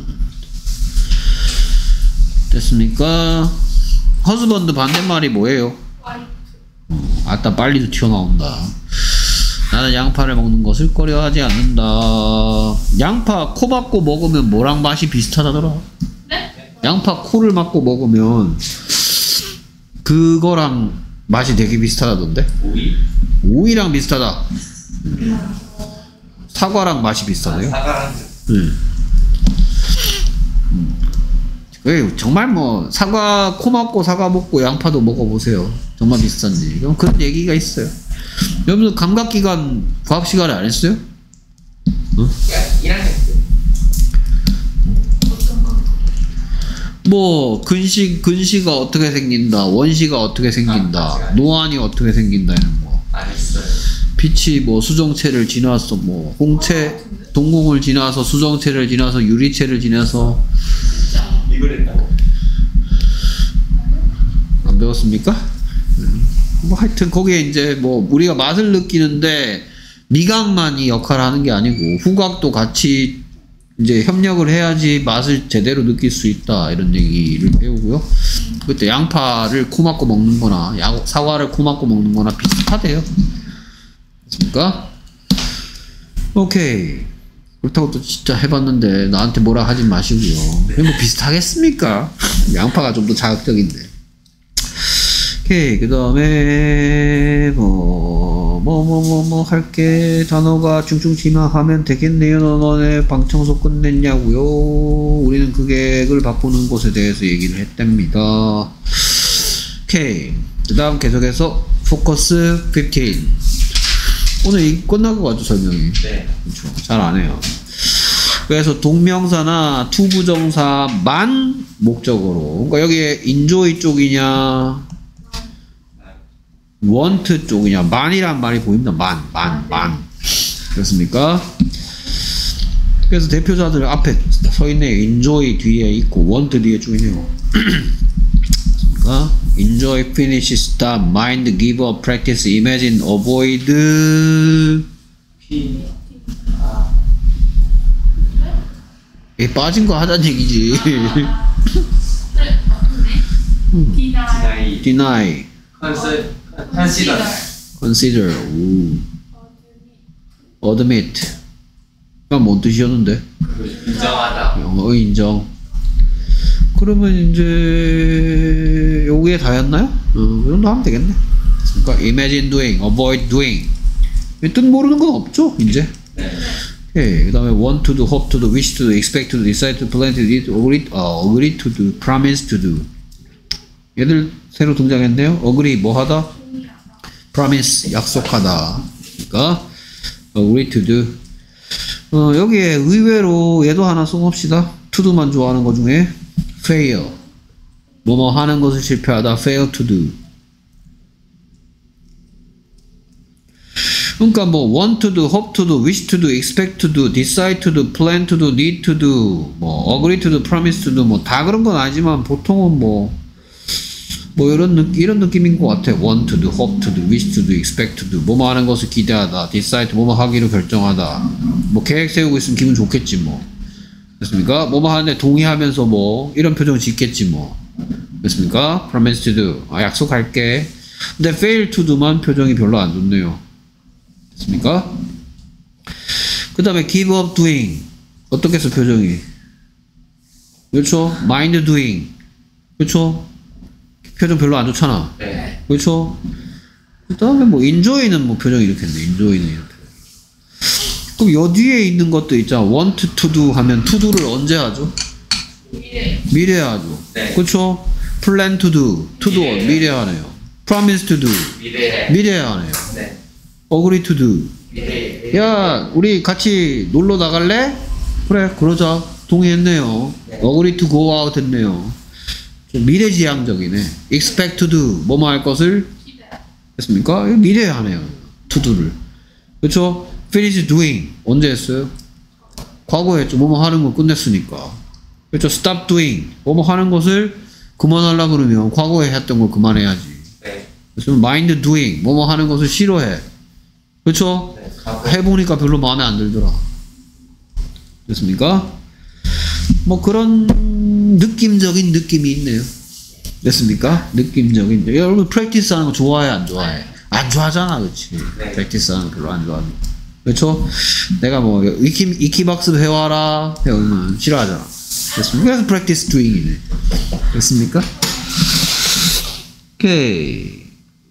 됐습니까? husband 반대말이 뭐예요? 어, 아따 빨리도 튀어나온다. 나는 양파를 먹는 것을 꺼려하지 않는다. 양파 코 막고 먹으면 뭐랑 맛이 비슷하다더라? 네? 양파 코를 막고 먹으면 그거랑 맛이 되게 비슷하다던데? 오이? 오이랑 비슷하다. 사과랑 맛이 비슷하네요. 사과랑 응. 왜 정말 뭐 사과 코 막고 사과 먹고 양파도 먹어보세요. 정말 비슷한지. 그럼 그런 얘기가 있어요. 여러분들 감각기관 과학 시간에 안 했어요? 응? 일 학년 때. 뭐 근시 근시가 어떻게 생긴다, 원시가 어떻게 생긴다, 노안이 어떻게 생긴다 이런 거. 안 했어요. 빛이 뭐 수정체를 지나서 뭐 홍채 동공을 지나서 수정체를 지나서 유리체를 지나서 이걸 했다고? 안 배웠습니까? 음. 뭐 하여튼 거기에 이제 뭐 우리가 맛을 느끼는데 미각만이 역할을 하는 게 아니고 후각도 같이 이제 협력을 해야지 맛을 제대로 느낄 수 있다 이런 얘기를 배우고요. 그때 양파를 코 막고 먹는 거나 야, 사과를 코 막고 먹는 거나 비슷하대요. 맞습니까? 오케이. 그렇다고 또 진짜 해봤는데 나한테 뭐라 하지 마시고요. 그게 뭐 비슷하겠습니까? 양파가 좀 더 자극적인데. 오케이. 그 다음에 뭐 뭐 뭐 뭐 뭐 할게 단어가 중충지나하면 되겠네요. 너네 방청소 끝냈냐고요. 우리는 그 계획을 바꾸는 것에 대해서 얘기를 했답니다. 오케이. 그 다음 계속해서 포커스 십오. 오늘 이 끝날 것 같죠 설명이. 네. 그렇죠. 잘 안 해요. 그래서 동명사나 투부정사만 목적어로. 그러니까 여기에 enjoy 쪽이냐, want 쪽이냐, man이란 말이 보입니다. man, man, man. 그렇습니까? 그래서 대표자들 앞에 서 있네요. enjoy 뒤에 있고 want 뒤에 쭉 있네요. 그렇습니까? enjoy, finish, stop, mind, give up, practice, imagine, avoid. 피. 이 빠진 거 하자는 얘기지. 음. 디나이. 디나이. deny, 컨시. 컨시더. consider, 오. admit. 그건 뭔 뜻이었는데? 인정하다. 영어 인정. 그러면 이제 요게 다였나요? 어, 이 정도 하면 되겠네. 그러니까 imagine doing, avoid doing. 뜻 모르는 건 없죠, 이제. 네. 오케이. 그 다음에 want to do, hope to do, wish to do, expect to do, decide to, plan to do, agree, 어, agree to do, promise to do. 얘들 새로 등장했네요. agree 뭐 하다? promise 약속하다. 그러니까 agree to do. 어, 여기에 의외로 얘도 하나 써봅시다. to do만 좋아하는 것 중에 fail. 뭐뭐 하는 것을 실패하다. fail to do. 그러니까 뭐 want to do, hope to do, wish to do, expect to do, decide to do, plan to do, need to do, 뭐 agree to do, promise to do, 뭐 다 그런 건 아니지만 보통은 뭐 뭐 이런 느낌, 이런 느낌인 것 같아. want to do, hope to do, wish to do, expect to do. 뭐뭐 하는 것을 기대하다. decide, 뭐뭐 하기로 결정하다. 뭐 계획 세우고 있으면 기분 좋겠지 뭐. 됐습니까? 뭐뭐 하는데 동의하면서 뭐 이런 표정 짓겠지 뭐. 됐습니까? promise to do. 아, 약속할게. 근데 fail to do만 표정이 별로 안 좋네요. 됐습니까? 그 그 다음에 give up doing. 어떻게 써, 표정이? 그렇죠? mind doing. 그렇죠? 표정 별로 안 좋잖아. 네. 그렇죠? 그 다음에 뭐 enjoy는 뭐 표정이 이렇게 있네. enjoy는 이렇게. 그럼 여 뒤에 있는 것도 있잖아. want to do 하면 to do를 언제 하죠? 미래. 미래에 하죠. 네. 그렇죠? plan to do. to do 미래에. 미래에 하네요. promise to do. 미래에. 미래에 하네요. 네. agree to do. 미래에. 야, 우리 같이 놀러 나갈래? 그래, 그러자. 동의했네요. 네. agree to go out 했네요. 좀 미래지향적이네. expect to do. 뭐뭐 할 것을 기대. 했습니까? 이거 미래에 하네요. to do를. 그렇죠? finish doing. 언제 했어요? 과거에 했죠. 뭐뭐 하는 거 끝냈으니까. 그렇죠? stop doing. 뭐뭐 하는 것을 그만하려 그러면 과거에 했던 걸 그만해야지. 네. 그래서 mind doing. 뭐뭐 하는 것을 싫어해. 그렇죠? 네. 과거. 해보니까 별로 마음에 안 들더라. 됐습니까? 뭐 그런 느낌적인 느낌이 있네요. 됐습니까? 느낌적인. 여러분 프랙티스 하는 거 좋아해 안 좋아해? 안 좋아하잖아, 그렇지? 네. 프랙티스 하는 거 별로 안 좋아하는. 그렇죠? 내가 뭐 위키 위키박스 해와라 배우면 싫어하잖아. 됐습니까? 그래서 프랙티스 doing이네. 됐습니까? 오케이.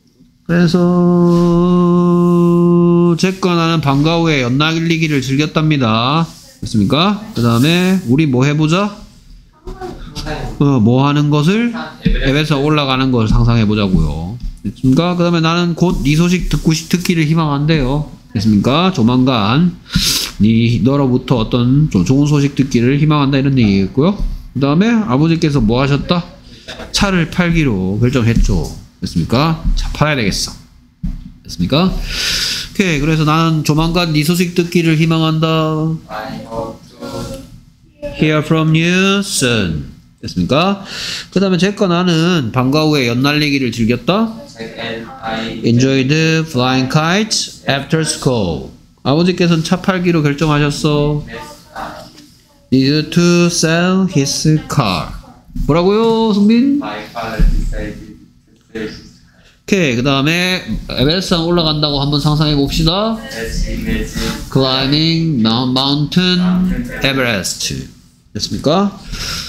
그래서 제과 나는 방과 후에 연날리기를 즐겼답니다. 됐습니까? 그 다음에 우리 뭐 해보자? 어, 뭐 하는 것을 앱에서 올라가는 걸 상상해보자고요. 됐습니까? 그 다음에 나는 곧 네 소식 듣고 싶, 듣기를 희망한대요. 됐습니까? 조만간 네 너로부터 어떤 좀 좋은 소식 듣기를 희망한다 이런 얘기겠고요. 그 다음에 아버지께서 뭐 하셨다? 차를 팔기로 결정했죠. 됐습니까? 차 팔아야 되겠어. 됐습니까? 오케이. 그래서 나는 조만간 네 소식 듣기를 희망한다. I hope to Hear from you soon. 됐습니까? 그 다음에 제거 나는 방과 후에 연날리기를 즐겼다. check and I Enjoyed flying kites after school. 아버지께서는 차 팔기로 결정하셨어. Need to sell his car. 뭐라고요, 승빈? My father decided to sell his car. 오케이. 그 다음에 에베레스트 올라간다고 한번 상상해 봅시다. Let's imagine Climbing Mountain Everest. 됐습니까?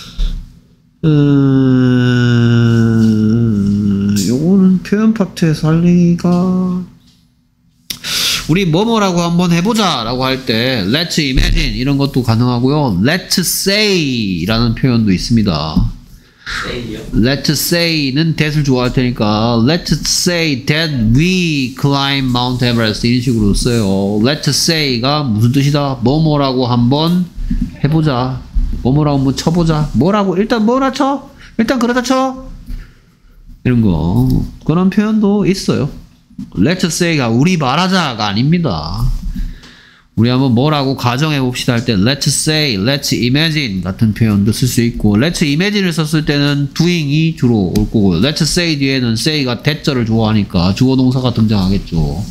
음, 요거는 표현 파트에서 할 얘기가 우리 뭐뭐라고 한번 해보자 라고 할 때 let's imagine 이런 것도 가능하고요. let's say 라는 표현도 있습니다. say요. let's say는 that을 좋아할 테니까 let's say that we climb Mount Everest 이런 식으로 써요. let's say가 무슨 뜻이다? 뭐뭐라고 한번 해보자. 뭐뭐라고 한번 쳐보자. 뭐라고? 일단 뭐라 쳐? 일단 그러다 쳐? 이런 거 그런 표현도 있어요. let's say가 우리 말하자가 아닙니다. 우리 한번 뭐라고 가정해 봅시다 할 때 let's say, let's imagine 같은 표현도 쓸 수 있고 let's imagine을 썼을 때는 doing이 주로 올 거고요. let's say 뒤에는 say가 대절을 좋아하니까 주어 동사가 등장하겠죠.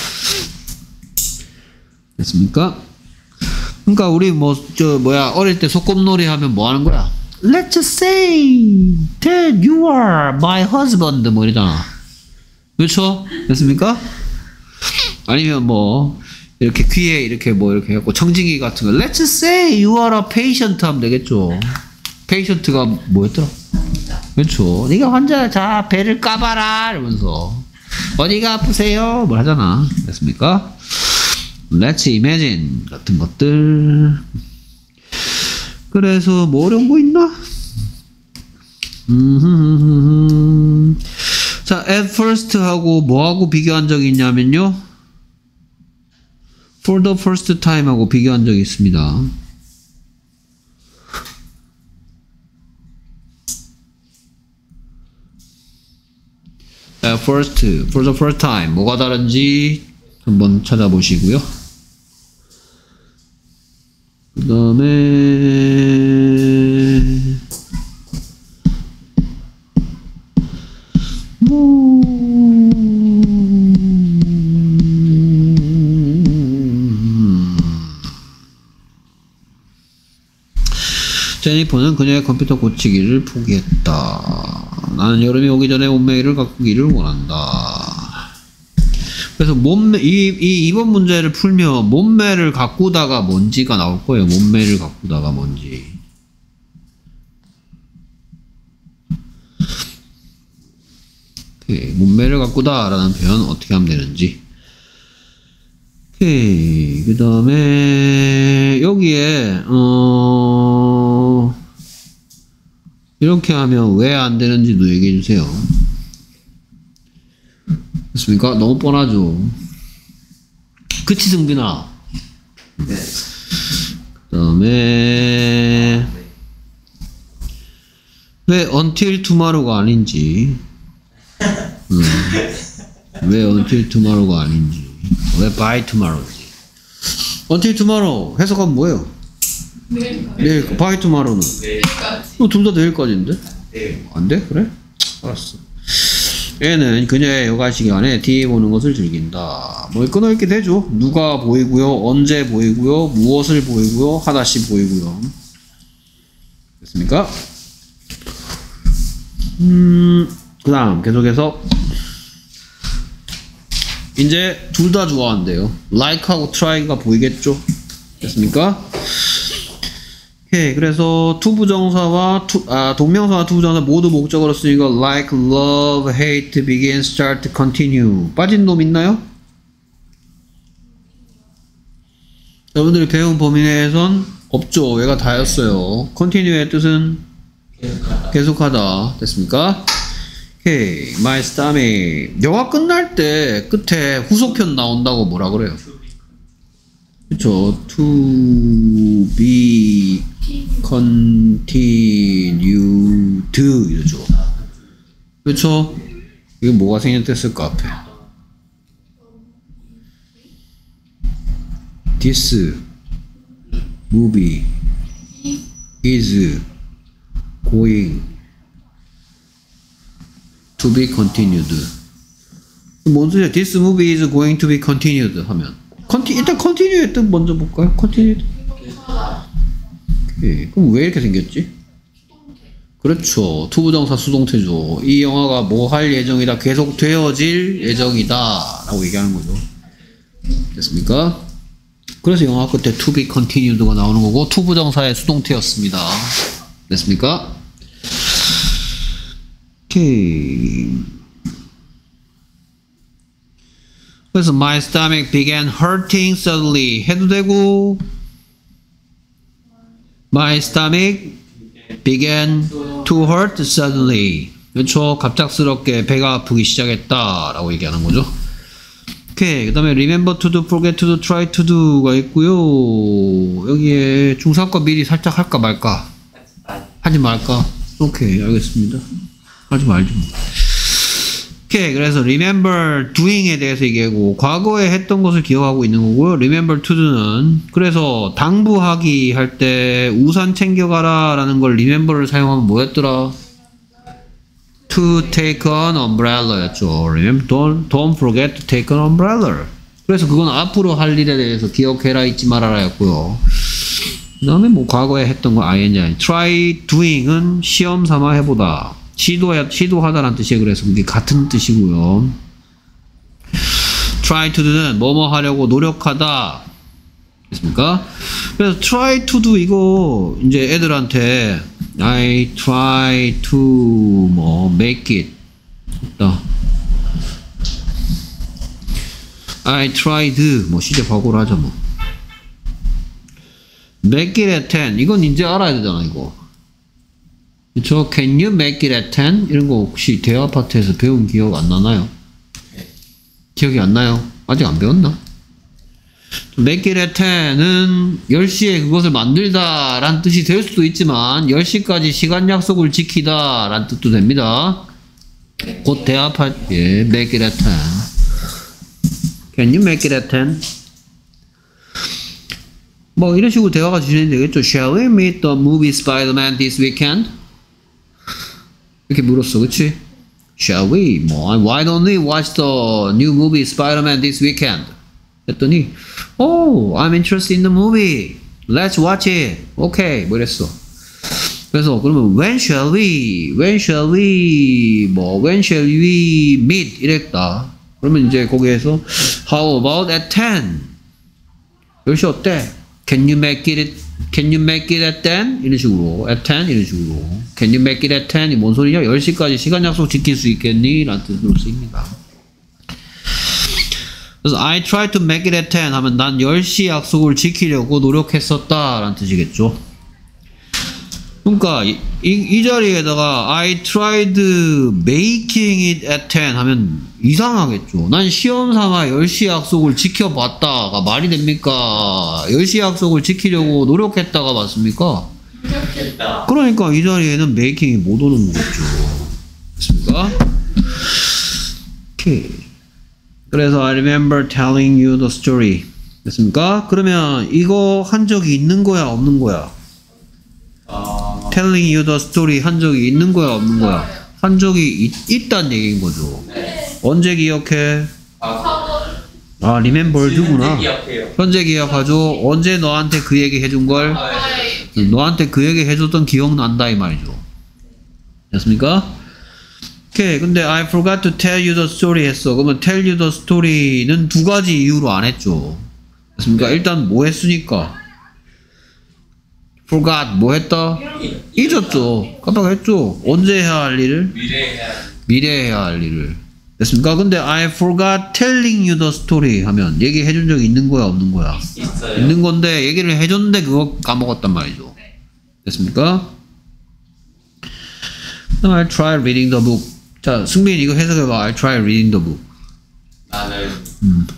됐습니까? 그러니까 우리 뭐 저 뭐야 어릴 때 소꿉놀이 하면 뭐 하는 거야? Let's say that you are my husband 뭐 이러잖아. 그렇죠? 됐습니까? 아니면 뭐 이렇게 귀에 이렇게 뭐 이렇게 해갖고 청진기 같은 거 Let's say you are a patient 하면 되겠죠. patient가 뭐였더라? 그렇죠. 네가 환자야. 자 배를 까봐라 이러면서 어디가 아프세요? 뭐 하잖아. 됐습니까? Let's imagine 같은 것들. 그래서 뭐 어려운 거 있나? 음흠흠흠. 자, at first 하고 뭐하고 비교한 적이 있냐면요. For the first time 하고 비교한 적이 있습니다. At first, for the first time 뭐가 다른지 한번 찾아보시고요. 그 다음에 뭐 제니퍼는 그녀의 컴퓨터 고치기를 포기했다. 나는 여름이 오기 전에 온메이를 가꾸기를 원한다. 그래서 몸매, 이, 이 이번 문제를 풀면 몸매를 가꾸다가 뭔지가 나올 거예요. 몸매를 가꾸다가 뭔지. 오케이. 몸매를 가꾸다 라는 표현 어떻게 하면 되는지. 오케이. 그 다음에 여기에 어 이렇게 하면 왜 안 되는지도 얘기해 주세요. 됐습니까? 너무 뻔하죠. 그치, 승빈아? 네. 그 다음에 왜 until tomorrow가 아닌지, 음. 왜 until tomorrow가 아닌지, 왜 by tomorrow인지. until tomorrow 해석하면 뭐예요? 내일까지. 내일, by tomorrow는 내일까지. 둘 다 내일까지인데? 네. 안 돼? 그래? 알았어. 얘는 그녀의 여가 시간에 티비 보는 것을 즐긴다. 뭐 끊어읽게 되죠. 누가 보이고요, 언제 보이고요, 무엇을 보이고요, 하나씩 보이고요. 됐습니까? 음, 그 다음 계속해서 이제 둘 다 좋아한대요. like하고 try가 보이겠죠. 됐습니까? 오케이. 그래서 투부정사와 투, 아, 동명사와 투부정사 모두 목적어로 쓰이고 like, love, hate, begin, start, continue. 빠진 놈 있나요? 여러분들이 배운 범위 내에선 없죠. 얘가 다였어요. continue의 뜻은 계속하다. 계속하다. 됐습니까? 오케이. my stomach. 영화 끝날 때 끝에 후속편 나온다고 뭐라 그래요? 그쵸. to be continued 이러죠. 그쵸? 이게 뭐가 생략됐을까 앞에? This movie is going to be continued. 뭔 소리야? This movie is going to be continued 하면 컨티, 일단 continue의 뜻 먼저 볼까요? continued. 오케이. 그럼 왜 이렇게 생겼지? 그렇죠. 투부정사 수동태죠. 이 영화가 뭐 할 예정이다. 계속 되어질 예정이다. 라고 얘기하는 거죠. 됐습니까? 그래서 영화 끝에 to be continued가 나오는 거고 투부정사의 수동태였습니다. 됐습니까? 오케이. 그래서 my stomach began hurting suddenly 해도 되고 my stomach began to hurt suddenly. 그렇죠. 갑작스럽게 배가 아프기 시작했다 라고 얘기하는 거죠. 오케이. 그 다음에 remember to do, forget to do, try to do가 있고요. 여기에 중상과 미리 살짝 할까 말까? 하지 말까? 오케이. 알겠습니다. 하지 말죠. 오케이. 그래서 remember doing에 대해서 얘기하고 과거에 했던 것을 기억하고 있는 거고요. remember to do는 그래서 당부하기 할 때 우산 챙겨가라 라는 걸 remember를 사용하면 뭐였더라? to take an umbrella 였죠. remember, don't, don't forget to take an umbrella. 그래서 그건 앞으로 할 일에 대해서 기억해라 잊지 말아라 였고요. 그 다음에 뭐 과거에 했던 거 ing. try doing은 시험 삼아 해보다. 시도해, 시도하다라는 뜻이에요. 그래서 그게 같은 뜻이고요. try to do는 뭐뭐 하려고 노력하다. 됐습니까? 그래서 try to do 이거 이제 애들한테 I try to 뭐 make it 있다. I tried 뭐 시제 과거로 하자 뭐. make it at ten 이건 이제 알아야 되잖아 이거. 그쵸? Can you make it at ten? 이런 거 혹시 대화 파트에서 배운 기억 안 나나요? 기억이 안 나요? 아직 안 배웠나? make it at ten은 열 시에 그것을 만들다 라는 뜻이 될 수도 있지만 열 시까지 시간 약속을 지키다 라는 뜻도 됩니다. 곧 대화 파트, 예, make it at ten. Can you make it at ten? 뭐 이런 식으로 대화가 진행이 되겠죠. Shall we meet the movie Spider-Man this weekend? 이렇게 물었어, 그치? Shall we? 뭐, why don't we watch the new movie Spider-Man this weekend? 했더니, oh, I'm interested in the movie. Let's watch it. Okay, 뭐 이랬어. 그래서 그러면 when shall we? When shall we? 뭐, when shall we meet? 이랬다. 그러면 이제 거기에서 How about at ten? 열 시 어때? Can you make it? Can you make it at ten? 이런 식으로 at ten 이런 식으로 Can you make it at ten? 이 뭔 소리냐? 열 시까지 시간 약속 지킬 수 있겠니? 라는 뜻으로 쓰입니다. 그래서 I try to make it at ten 하면 난 열 시 약속을 지키려고 노력했었다 라는 뜻이겠죠. 그러니까 이, 이, 이 자리에다가 I tried making it at ten 하면 이상하겠죠. 난 시험 삼아 열 시 약속을 지켜봤다가 말이 됩니까? 열 시 약속을 지키려고 노력했다가 맞습니까? 좋겠다. 그러니까 이 자리에는 making이 못 오는 거겠죠. 됐습니까? 오케이. 그래서 I remember telling you the story. 됐습니까? 그러면 이거 한 적이 있는 거야, 없는 거야? 어, telling you the story 한 적이 있는 거야, 없는 거야? 한 적이 있, 있다는 얘기인 거죠. 네. 언제 기억해? 아, 아, remember 주구나. 기억해요. 현재 기억하죠. 언제 너한테 그 얘기 해준 걸? 아, 너한테 그 얘기 해줬던 기억난다 이 말이죠. 됐습니까? 오케이. 근데 I forgot to tell you the story 했어. 그러면 tell you the story는 두 가지 이유로 안 했죠. 됐습니까? 일단 뭐 했으니까? forgot 뭐 했다? 잊었죠. 깜빡했죠. 언제 해야 할 일을? 미래에 해야 미래에 해야 할 일을. 됐습니까? 근데 I forgot telling you the story 하면 얘기해 준 적이 있는 거야, 없는 거야? 있어요. 있는 건데 얘기를 해줬는데 그거 까먹었단 말이죠. 됐습니까? I try reading the book. 자, 승민 이거 해석해봐. I try reading the book. 나는 음.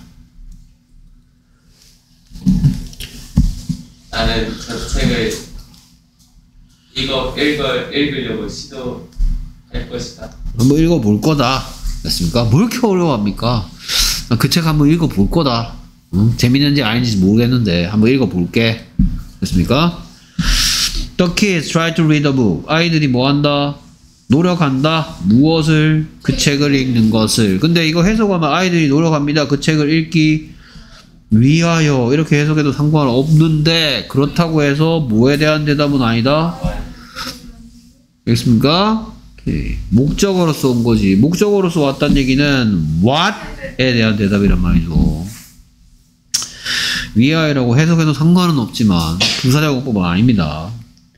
나는 저 책을 이거 읽어 읽으려고 시도할 것이다. 한번 읽어볼 거다. 됐습니까? 뭘 이렇게 어려워합니까? 그 책 한번 읽어볼 거다. 응? 재밌는지 아닌지 모르겠는데 한번 읽어볼게. 됐습니까? The kids try to read a book. 아이들이 뭐 한다? 노력한다. 무엇을? 그 책을 읽는 것을. 근데 이거 해석하면 아이들이 노력합니다. 그 책을 읽기 위하여 이렇게 해석해도 상관없는데 그렇다고 해서 뭐에 대한 대답은 아니다. 알겠습니까? 오케이. 목적어로서 온 거지. 목적어로서 왔다는 얘기는 what에 대한 대답이란 말이죠. 위하여라고 해석해도 상관은 없지만 부사작용법은 아닙니다.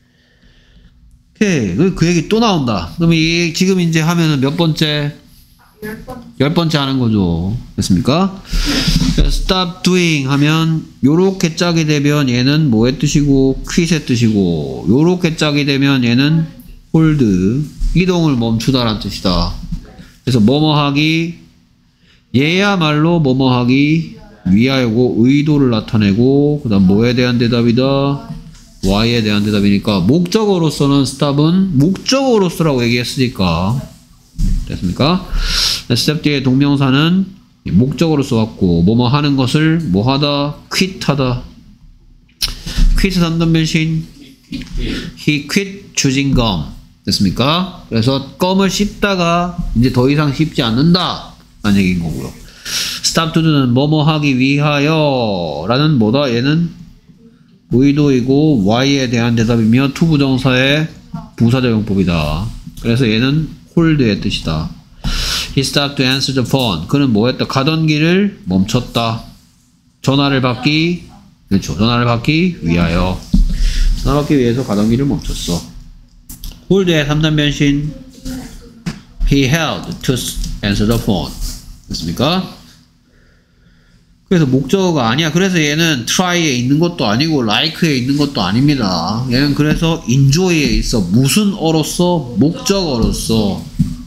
오케이. 그, 그 얘기 또 나온다. 그럼 이 지금 이제 하면은 몇 번째? 열 번째 하는 거죠. 됐습니까? stop doing 하면 요렇게 짝이 되면 얘는 뭐의 뜻이고 quit의 뜻이고 요렇게 짝이 되면 얘는 hold 이동을 멈추다라는 뜻이다. 그래서 뭐뭐 하기 얘야말로 뭐뭐 하기 위하여고 의도를 나타내고 그 다음 뭐에 대한 대답이다 why에 대한 대답이니까 목적어로서는 stop은 목적어로서라고 얘기했으니까 됐습니까? step 뒤에 동명사는 목적어로서 왔고 뭐뭐 하는 것을 뭐 하다 quit 하다 quit 삼단 변신 he quit chewing gum 됐습니까? 그래서 껌을 씹다가 이제 더 이상 씹지 않는다 라는 얘기인 거고요. stop to do는 뭐뭐 하기 위하여 라는 뭐다 얘는 의도이고 why에 대한 대답이며 to 부정사의 부사적용법이다. 그래서 얘는 hold의 뜻이다. He stopped to answer the phone. 그는 뭐 했다? 가던 길을 멈췄다. 전화를 받기, 그렇죠. 전화를 받기 위하여. 전화 받기 위해서 가던 길을 멈췄어. hold의 삼단 변신. He held to answer the phone. 됐습니까? 그래서 목적어가 아니야. 그래서 얘는 try에 있는 것도 아니고 like에 있는 것도 아닙니다. 얘는 그래서 enjoy에 있어. 무슨 어로서? 목적어로서.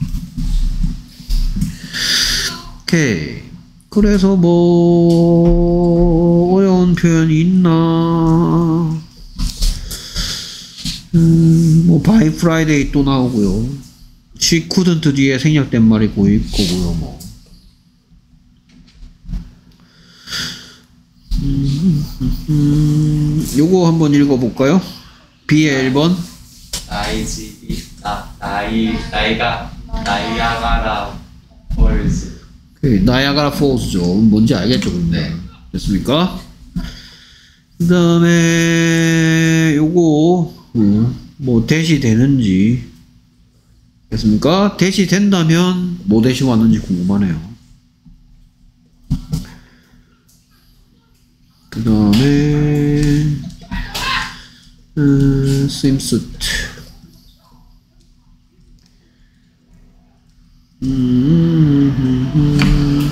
오케이. 그래서 뭐 어려운 표현이 있나? 음, 뭐 by Friday 또 나오고요. She couldn't 뒤에 생략된 말이 보일 거고요. 뭐. 음, 음, 음, 요거 한번 읽어볼까요? B의 일 번. 나이 집이 나 나이 나이가 나이아가라 폴즈. 나이아가라 폴스죠. 뭔지 알겠죠, 그러면. 네. 됐습니까? 그 다음에 요거 음, 뭐 대시 되는지 됐습니까? 대시 된다면 뭐 대시 왔는지 궁금하네요. 그 다음에 음, swimsuit. 음, 음, 음.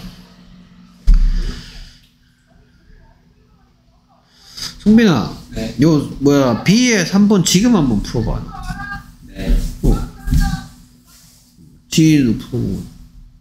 성빈아, 네. 요 뭐야 B의 삼 번 지금 한번 풀어봐. 네. 어. G도 풀어보고.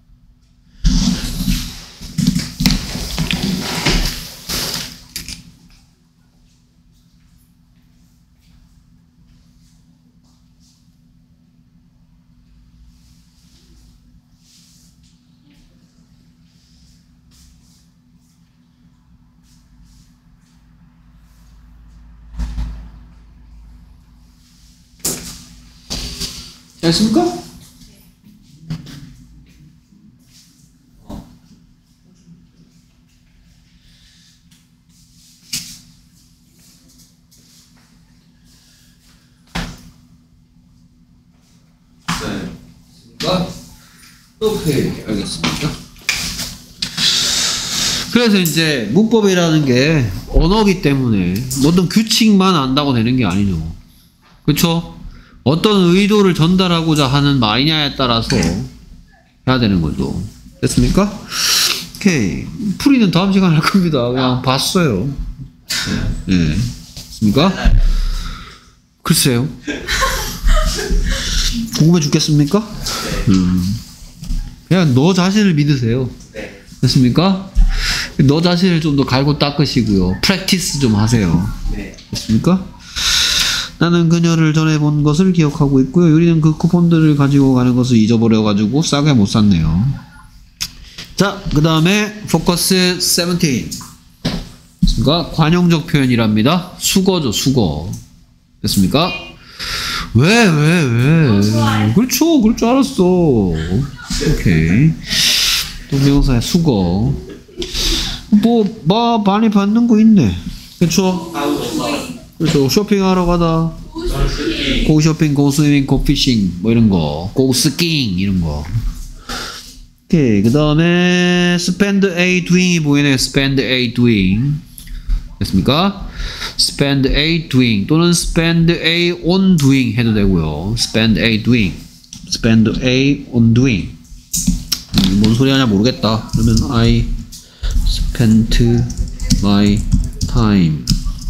됐습니까? 어. 네. 됐습니까? 오케이, 알겠습니다. 그래서 이제 문법이라는 게 언어기 때문에 모든 규칙만 안다고 되는 게 아니죠. 그쵸? 어떤 의도를 전달하고자 하는 말이냐에 따라서 해야 되는 거죠. 됐습니까? 오케이. 풀이는 다음 시간에 할 겁니다. 그냥 봤어요. 예. 됐습니까? 글쎄요. 궁금해 죽겠습니까? 음. 그냥 너 자신을 믿으세요. 네. 됐습니까? 너 자신을 좀 더 갈고 닦으시고요. 프랙티스 좀 하세요. 네. 됐습니까? 나는 그녀를 전에 본 것을 기억하고 있고요. 유리는 그 쿠폰들을 가지고 가는 것을 잊어버려가지고 싸게 못 샀네요. 자, 그 다음에 포커스 십칠. 됐습니까? 관용적 표현이랍니다. 수거죠, 수거. 됐습니까? 왜, 왜, 왜? 그렇죠, 그럴 줄 알았어. 오케이. 동명사의 수거. 뭐, 뭐, 많이 받는 거 있네. 그렇죠? 그렇죠. 쇼핑하러 가다. 고 쇼핑, 고 스위밍, 고 피싱 뭐 이런 거. 고 스킹 이런 거. 오케이. 그 다음에 spend a doing이 보이네요. spend a doing. 됐습니까? spend a doing 또는 spend a on doing 해도 되고요. spend a doing. spend a on doing. 음, 뭔 소리 하냐 모르겠다. 그러면 I spent my time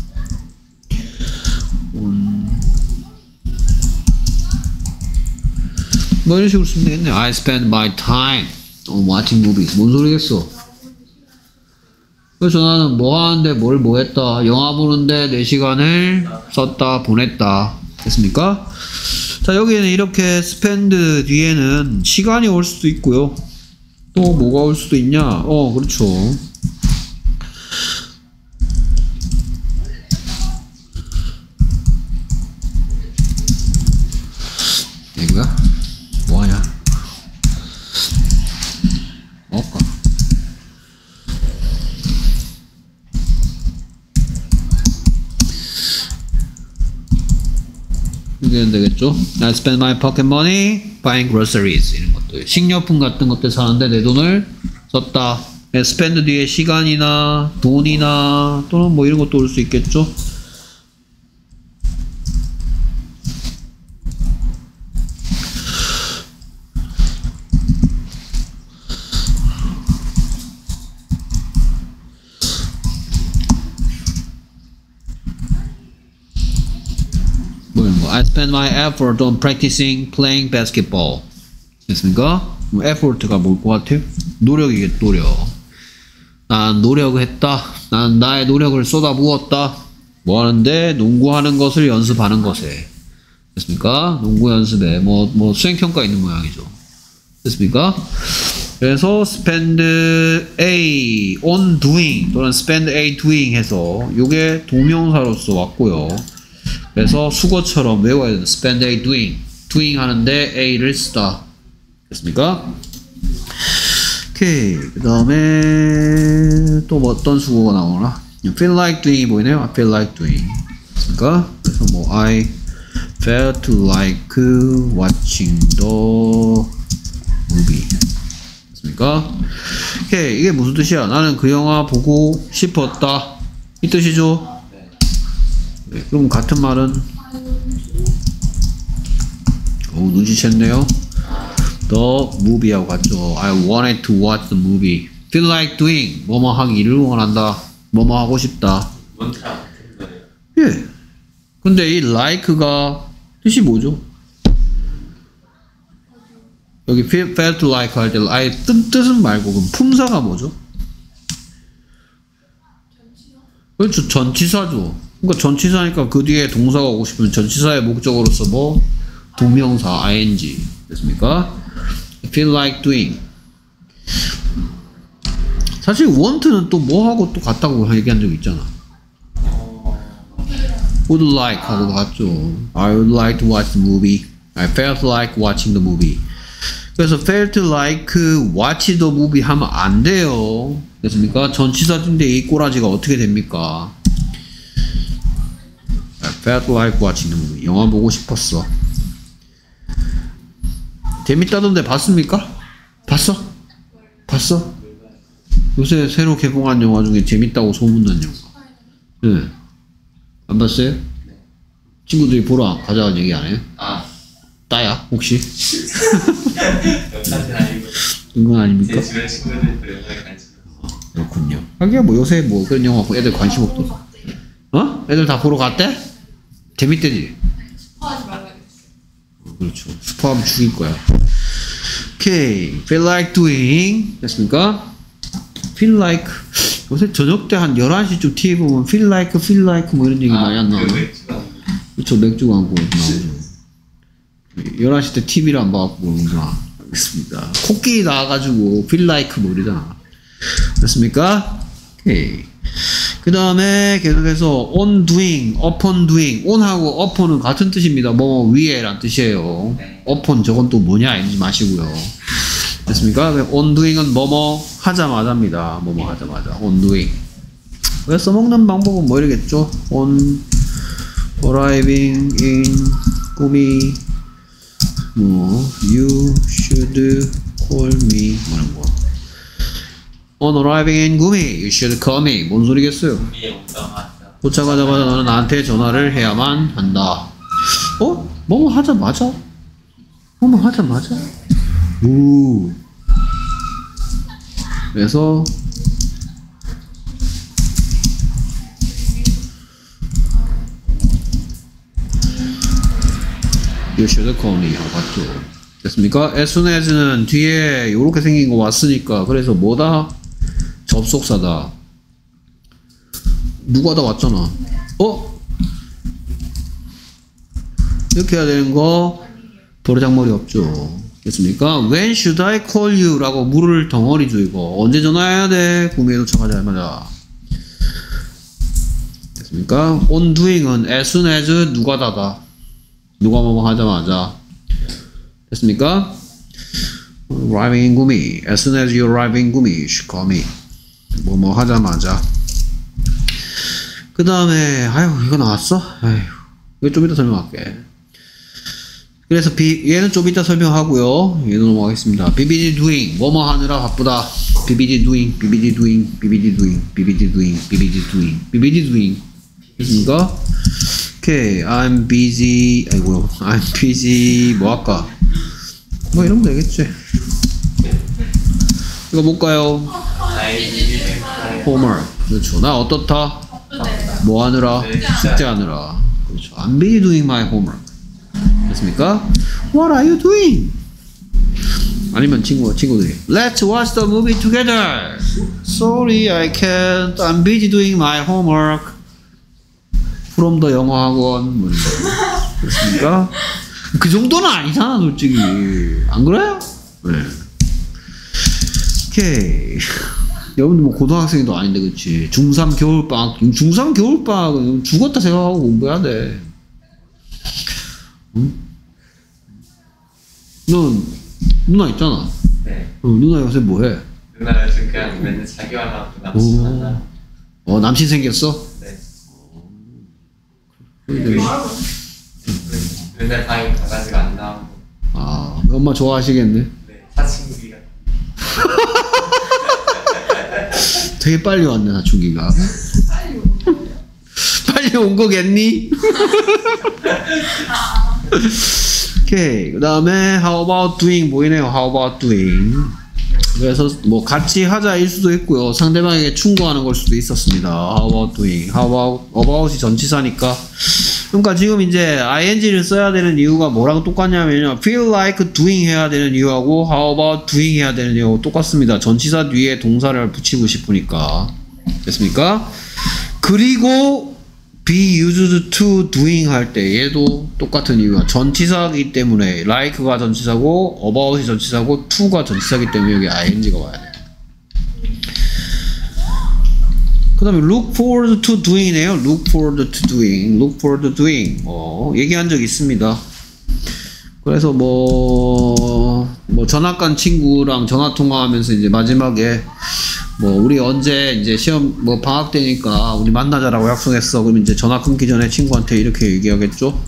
뭐 이런 식으로 쓰면 되겠네. I spend my time on watching movies. 뭔 소리겠어? 그래서 나는 뭐 하는데 뭘 뭐 했다. 영화 보는데 내 시간을 썼다, 보냈다. 됐습니까? 자, 여기에는 이렇게 spend 뒤에는 시간이 올 수도 있고요. 또 뭐가 올 수도 있냐? 어, 그렇죠. 이거야? 뭐하냐? 먹을까? 이게 되겠죠? I spend my pocket money buying groceries. 이런 것들. 식료품 같은 것들 사는데 내 돈을 썼다. spend 뒤에 시간이나 돈이나 또는 뭐 이런 것도 올 수 있겠죠? I spend my effort on practicing playing basketball. 됐습니까? effort가 뭘 것 같아요? 노력이겠, 노력. 난 노력을 했다. 난 나의 노력을 쏟아부었다. 뭐 하는데? 농구하는 것을 연습하는 것에. 됐습니까? 농구 연습에. 뭐, 뭐, 수행평가 있는 모양이죠. 됐습니까? 그래서 spend a on doing 또는 spend a doing 해서 요게 동명사로서 왔고요. 그래서 수거처럼 외워야 된다. spend a doing. doing 하는데 a를 쓰다. 됐습니까? 오케이. 그 다음에 또 뭐 어떤 수거가 나오나? feel like doing이 보이네요. I feel like doing. 됐습니까? 그래서 뭐 I felt like watching the movie. 됐습니까? 오케이. 이게 무슨 뜻이야? 나는 그 영화 보고 싶었다. 이 뜻이죠? 네. 네, 그럼 같은 말은 오, 눈치챘네요. The movie하고 같죠. I wanted to watch the movie. Feel like doing. 뭐뭐 하기를 원한다. 뭐뭐 하고 싶다. 원트랑 같은 거예요. 예. 근데 이 like가 뜻이 뭐죠? 여기 feel, felt like 할 때 아예 뜻, 뜻은 말고 그럼 품사가 뭐죠? 그렇죠. 전치사죠. 그러니까 전치사니까 그 뒤에 동사가 오고 싶으면 전치사의 목적으로서 뭐 동명사 ing 됐습니까? feel like doing. 사실 want는 또 뭐하고 또 같다고 얘기한 적 있잖아. would like 하고도 같죠. I would like to watch the movie. I felt like watching the movie. 그래서 felt like watch the movie 하면 안 돼요. 됐습니까? 전치사인데 이 꼬라지가 어떻게 됩니까? I felt like watching the movie. 영화 보고 싶었어. 재밌다던데 봤습니까? 봤어? 봤어? 요새 새로 개봉한 영화 중에 재밌다고 소문난 영화. 네. 안 봤어요? 네. 친구들이 보러 가자고 얘기 안 해요? 아, 따야? 혹시? 여기까지는 아니고. 그건 아닙니까? 제 주변 친구들 그 영화에 관심 없어. 그렇군요. 하기야 뭐 요새 뭐 그런 영화 애들 관심 없더라. 어? 애들 다 보러 갔대? 재밌대지? 스포하지 말라 그랬어. 어, 그렇죠. 스포하면 죽일 거야. 오케이. Feel like doing. 됐습니까? Feel like. 요새 저녁 때 한 열한 시쯤 티비 보면 feel like, feel like 뭐 이런 얘기 많이 안 나오나? 그 맥주가 그렇죠. 맥주 광고 나오죠. 열한 시 때 티비를 안 봐갖고 그러는구나. 알겠습니다. 코끼리 나와가지고 feel like 뭐 이러잖아. 됐습니까? 오케이. 그 다음에 계속해서 on doing, upon doing. on하고 upon은 같은 뜻입니다. 뭐 위에란 뜻이에요. 네. upon 저건 또 뭐냐 이러지 마시고요. 됐습니까? on doing은 뭐뭐 하자마자입니다. 뭐뭐 하자마자. on doing. 왜 써먹는 방법은 뭐 이러겠죠? on arriving in 꿈이 뭐 you should call me 뭐 이런 거. on arriving in 구미 you should call me 뭔 소리겠어요? 위에 온다마자. 도착하자마자 너는 나한테 전화를 해야만 한다. 어? 뭐뭐 하자마자? 뭐뭐 하자마자? 오. 그래서 You should call me 하고 봤죠. 됐습니까? as soon as는 뒤에 요렇게 생긴 거 왔으니까 그래서 뭐다? 접속사다. 누가 다 왔잖아. 어? 이렇게 해야 되는 거 버르장머리 없죠. 됐습니까? When should I call you? 라고 물을 덩어리죠 이거. 언제 전화해야 돼? 구미에 도착하자마자. 됐습니까? on doing은 as soon as 누가 다다. 누가 뭐뭐 하자마자. 됐습니까? arriving in 구미. as soon as you arrive in 구미, you should call me. 뭐뭐 하자마자. 그 다음에 아유 이거 나왔어? 아유 이거 좀 이따 설명할게. 그래서 비, 얘는 좀 이따 설명하고요. 얘는 넘어가겠습니다. 비비디 doing 뭐뭐 하느라 바쁘다. 비비디 doing, 비비디 doing, 비비디 doing, 비비디 doing, 비비디 doing, 비비디 doing. 됐습니까? 오케이, I'm busy. 아이고요, I'm busy. 뭐 할까? 뭐 이러면 되겠지. 이거 볼까요? homework. 그렇죠. 나 어떻다? 뭐 하느라? 숙제하느라. 그렇죠. I'm busy doing my homework. 됐습니까? What are you doing? 아니면 친구, 친구들이 Let's watch the movie together. Sorry, I can't. I'm busy doing my homework. From the 영어 학원. 뭐 이런 거. 됐습니까? 그 정도는 아니잖아, 솔직히. 안 그래요? 네. 오케이. 여러분들 뭐 고등학생도 아닌데, 그치? 중삼 겨울방학, 중삼 겨울방학은 죽었다 생각하고 공부해야 돼. 응? 넌 누나 있잖아. 네. 어, 누나 요새 뭐해? 누나 요즘 그냥 맨날 자기 만나고 남친 만나. 어 남친 생겼어? 네. 근데 맨날 방에 가가지고 안 나오고. 아 엄마 좋아하시겠네. 네. 사춘기가. 되게 빨리 왔네 사춘기가. 빨리 오는 살려온 거겠니? 오케이. 그 다음에 how about doing 보이네요. how about doing. 그래서 뭐 같이 하자일 수도 있고요. 상대방에게 충고하는 걸 수도 있었습니다. how about doing. how about about이 전치사니까. 그러니까 지금 이제 ing를 써야 되는 이유가 뭐랑 똑같냐면요. feel like doing 해야 되는 이유하고 how about doing 해야 되는 이유하고 똑같습니다. 전치사 뒤에 동사를 붙이고 싶으니까. 됐습니까? 그리고 be used to doing 할 때 얘도 똑같은 이유야. 전치사이기 때문에 like가 전치사고 about이 전치사고 to가 전치사이기 때문에 여기 ing가 와야 돼. 그 다음에 look forward to doing이네요. look forward to doing, look forward to doing. 어, 얘기한 적 있습니다. 그래서 뭐, 뭐 전학 간 친구랑 전화 통화하면서 이제 마지막에 뭐 우리 언제 이제 시험 뭐 방학 때니까 우리 만나자라고 약속했어. 그럼 이제 전화 끊기 전에 친구한테 이렇게 얘기하겠죠.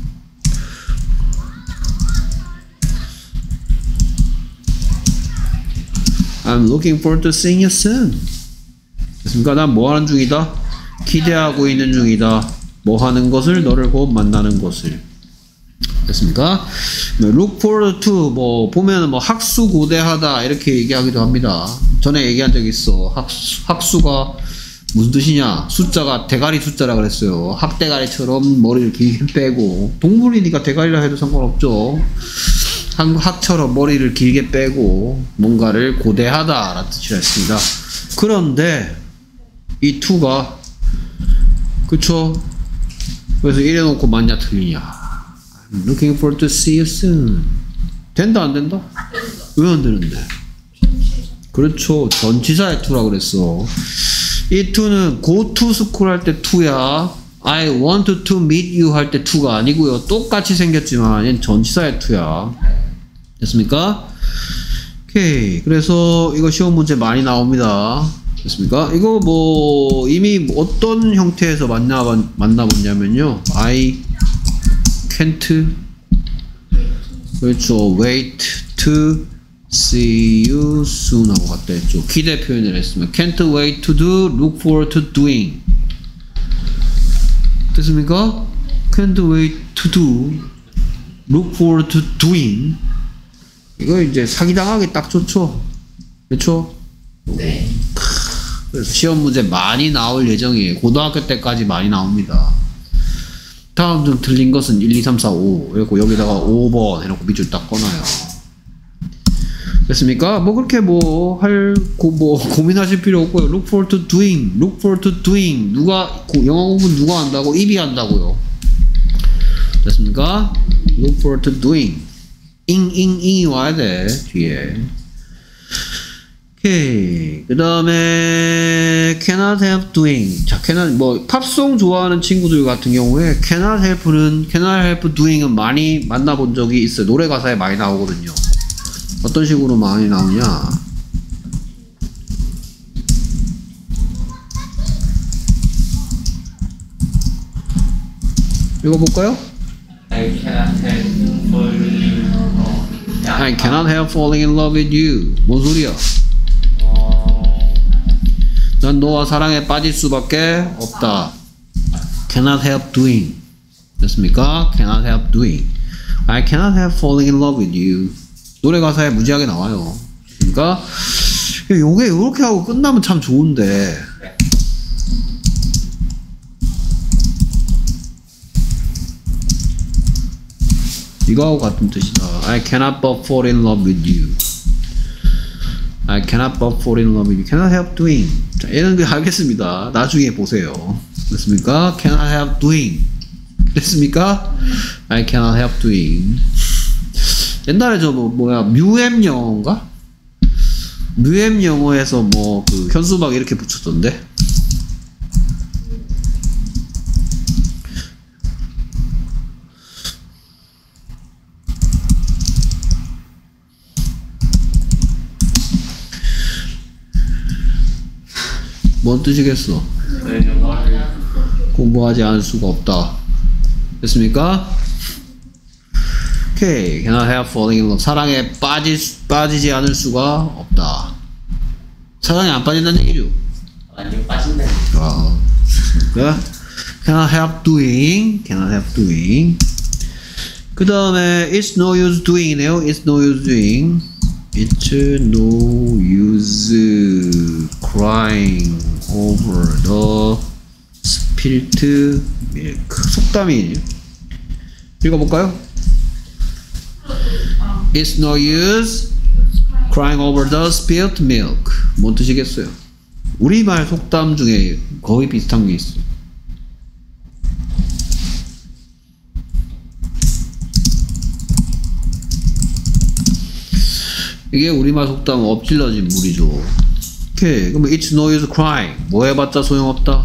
I'm looking forward to seeing you soon. 됐습니까? 난 뭐 하는 중이다? 기대하고 있는 중이다. 뭐 하는 것을? 너를 곧 만나는 것을. 됐습니까? look forward to 뭐 보면은 뭐 학수 고대하다 이렇게 얘기하기도 합니다. 전에 얘기한 적 있어. 학수, 학수가 무슨 뜻이냐? 숫자가 대가리 숫자라 그랬어요. 학대가리처럼 머리를 길게 빼고, 동물이니까 대가리라 해도 상관없죠. 학, 학처럼 머리를 길게 빼고 뭔가를 고대하다 라는 뜻이라 했습니다. 그런데 이 to가 그쵸? 그래서 이래놓고 맞냐 틀리냐? I'm looking forward to see you soon. 된다 안 된다? 왜 안 되는데? 그렇죠. 전치사의 to라 그랬어. 이 to는 go to school 할 때 to야. I want to meet you 할 때 to가 아니고요. 똑같이 생겼지만 얘는 전치사의 to야. 됐습니까? 오케이. 그래서 이거 시험 문제 많이 나옵니다. 됐습니까? 이거 뭐 이미 어떤 형태에서 만나 만나봤냐면요. I can't 그렇죠. wait to see you soon 하고 갔다 했죠. 기대 표현을 했으면 can't wait to do, look forward to doing. 됐습니까? can't wait to do, look forward to doing. 이거 이제 사기당하기 딱 좋죠. 그렇죠? 네. 그래서 시험 문제 많이 나올 예정이에요. 고등학교 때까지 많이 나옵니다. 다음 중 틀린 것은 일, 이, 삼, 사, 오. 그리고 여기다가 오 번 해놓고 밑줄 딱 꺼놔요. 됐습니까? 뭐 그렇게 뭐 할, 고, 뭐 고민하실 필요 없고요. look forward to doing, look forward to doing. 누가, 영어 공부 누가 한다고? 입이 한다고요. 됐습니까? look forward to doing. 잉, 잉, 잉이 와야 돼, 뒤에. 오케이. 그 다음에 cannot help doing. 자, cannot 뭐 팝송 좋아하는 친구들 같은 경우에 cannot help는 cannot help doing은 많이 만나본 적이 있어요. 노래 가사에 많이 나오거든요. 어떤 식으로 많이 나오냐? 읽어볼까요? I cannot help falling. 어, I cannot help falling in love with you. 뭔 소리야? 어, 난 너와 사랑에 빠질 수밖에 없다. Cannot help doing. 됐습니까? Cannot help doing. I cannot help falling in love with you. 노래 가사에 무지하게 나와요. 그러니까 요게 이렇게 하고 끝나면 참 좋은데. 이거하고 같은 뜻이다. I cannot but fall in love with you. I cannot but fall in love with you. Cannot help doing. 자, 얘는 그 알겠습니다. 나중에 보세요. 됐습니까? Cannot help doing. 됐습니까? I cannot help doing. 옛날에 저 뭐, 뭐야 뮤엠 영어인가? 뮤엠 영어에서 뭐 그 현수막 이렇게 붙였던데. 뭔 뜻이겠어? 공부하지 않을 수가 없다. 됐습니까? 오케이. Cannot help falling in love. 사랑에 빠지, 빠지지 않을 수가 없다. 사랑에 안 빠진다는 얘기죠? 완전 빠진다. 아, 됐습니까? cannot help doing, cannot help doing. 그 다음에 it's no use doing이네요. it's no use doing. it's no use crying over the spilt milk. 속담이에요. 읽어볼까요? it's no use crying over the spilt milk. 뭔 뜻이겠어요? 우리말 속담 중에 거의 비슷한 게 있어요. 이게 우리말 속담 엎질러진 물이죠. 오케이. 그러면 it's no use crying. 뭐 해봤자 소용없다.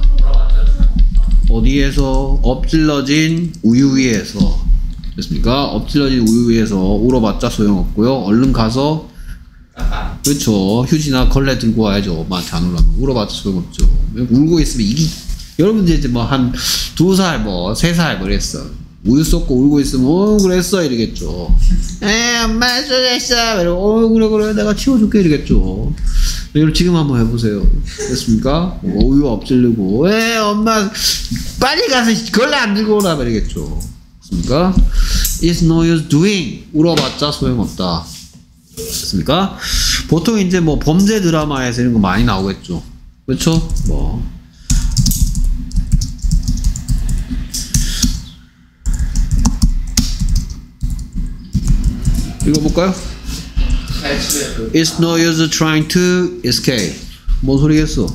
어디에서? 엎질러진 우유 위에서. 됐습니까? 엎질러진 우유 위에서 울어봤자 소용없고요. 얼른 가서 그렇죠. 휴지나 걸레 들고 와야죠. 마트 안 울라면 울어봤자 소용없죠. 울고 있으면 이기 여러분들 이제 뭐 한 두 살 뭐 세 살 뭐 이랬어. 우유 쏟고 울고 있으면 어 그랬어 이러겠죠. 에 엄마 쏟았어 이러고 어 그래 그래 내가 치워줄게 이러겠죠. 이걸 지금 한번 해보세요. 됐습니까? 우유 엎질르고 에 엄마 빨리 가서 걸레 안 들고 오라 이러겠죠. 됐습니까? It's no use doing. 울어봤자 소용없다. 됐습니까? 보통 이제 뭐 범죄 드라마에서 이런 거 많이 나오겠죠. 그렇죠? 뭐 읽어볼까요? It's no use trying to escape. 뭔 소리겠어?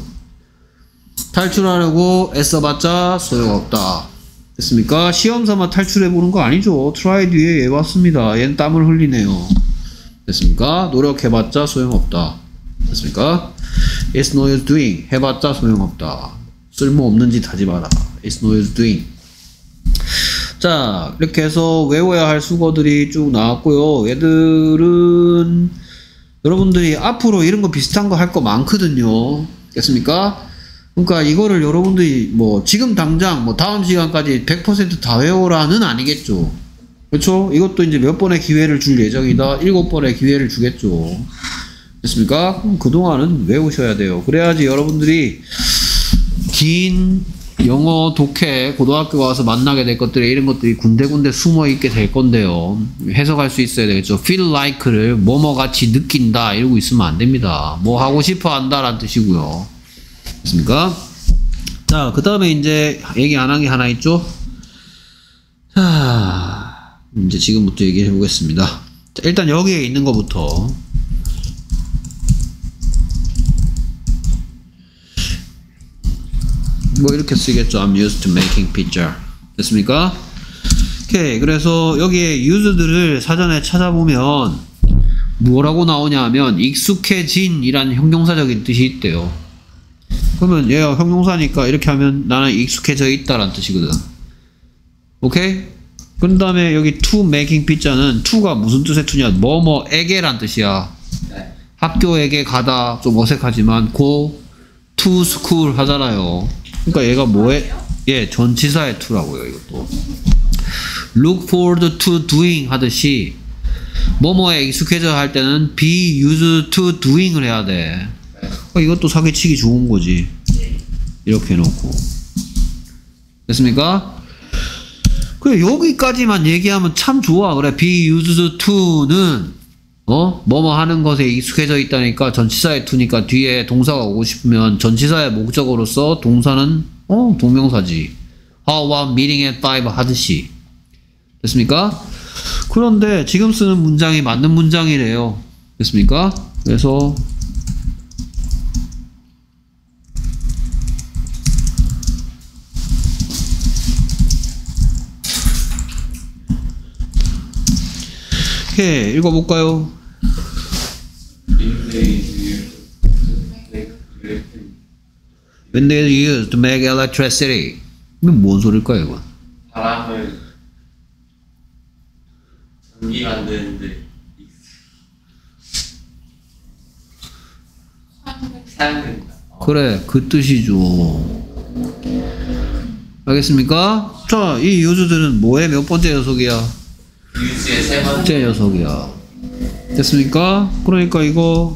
탈출하려고 애써봤자 소용없다. 됐습니까? 시험 삼아 탈출해보는 거 아니죠. try 뒤에 얘 왔습니다. 얘는 땀을 흘리네요. 됐습니까? 노력해봤자 소용없다. 됐습니까? It's no use doing. 해봤자 소용없다. 쓸모없는 짓 하지 마라. It's no use doing. 자, 이렇게 해서 외워야 할 수거들이 쭉 나왔고요. 얘들은 여러분들이 앞으로 이런 거 비슷한 거 할 거 많거든요. 됐습니까? 그러니까 이거를 여러분들이 뭐 지금 당장 뭐 다음 시간까지 백 퍼센트 다 외워라는 아니겠죠. 그렇죠? 이것도 이제 몇 번의 기회를 줄 예정이다. 일곱 번의 기회를 주겠죠. 됐습니까? 그럼 그동안은 외우셔야 돼요. 그래야지 여러분들이 긴 영어 독해 고등학교 가서 만나게 될 것들이 이런 것들이 군데군데 숨어 있게 될 건데요. 해석할 수 있어야 되겠죠. feel like를 뭐뭐 같이 느낀다 이러고 있으면 안 됩니다. 뭐 하고 싶어 한다라는 뜻이고요. 됐습니까? 자, 그 다음에 이제 얘기 안 한 게 하나 있죠. 자, 이제 지금부터 얘기해 보겠습니다. 자, 일단 여기에 있는 것부터 뭐 이렇게 쓰겠죠. I'm used to making pizza. 됐습니까? 오케이. 그래서 여기에 used를 사전에 찾아보면 뭐라고 나오냐 하면 익숙해진 이란 형용사적인 뜻이 있대요. 그러면 얘가 형용사니까 이렇게 하면 나는 익숙해져 있다라는 뜻이거든. 오케이? 그 다음에 여기 to making pizza는 to가 무슨 뜻의 to냐? 뭐뭐에게란 뜻이야. 네. 학교에게 가다 좀 어색하지만 go to school 하잖아요. 그러니까 얘가 뭐에 예 전치사의 to라고요. 이것도 look forward to doing 하듯이 뭐뭐에 익숙해져 할 때는 be used to doing을 해야 돼. 그러니까 이것도 사기치기 좋은 거지. 이렇게 해놓고 됐습니까? 그래 여기까지만 얘기하면 참 좋아. 그래 be used to는 어 뭐뭐 하는 것에 익숙해져 있다니까 전치사의 to니까 뒤에 동사가 오고 싶으면 전치사의 목적어로서 동사는 어 동명사지. How about meeting at five 하듯이 됐습니까? 그런데 지금 쓰는 문장이 맞는 문장이래요. 됐습니까? 그래서 오케이, 읽어볼까요? When they used to make electricity. 이건 뭔 소릴까요, 이건? 바람을 전기 만드는데 사용된다. 그래, 그 뜻이죠. 알겠습니까? 자, 이 유주들은 뭐의 몇 번째 녀석이야? 유즈의 세 번째. 번째 녀석이야. 됐습니까? 그러니까 이거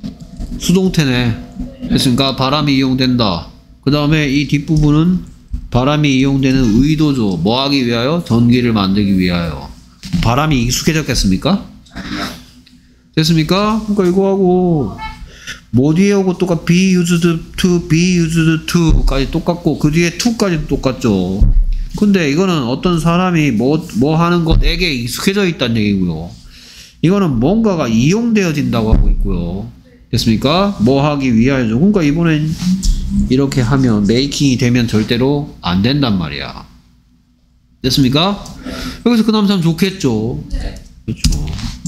수동태네. 됐습니까? 바람이 이용된다. 그 다음에 이 뒷부분은 바람이 이용되는 의도죠. 뭐 하기 위하여? 전기를 만들기 위하여. 바람이 익숙해졌겠습니까? 아니요. 됐습니까? 그러니까 이거하고 뭐 뒤에 오고 똑같 be used to, be used to까지 똑같고 그 뒤에 to까지도 똑같죠. 근데 이거는 어떤 사람이 뭐, 뭐 하는 것에게 익숙해져 있다는 얘기고요. 이거는 뭔가가 이용되어진다고 하고 있고요. 됐습니까? 뭐 하기 위하여죠. 그러니까 이번엔 이렇게 하면 메이킹이 되면 절대로 안 된단 말이야. 됐습니까? 여기서 그 남자 좋겠죠. 네. 그렇죠.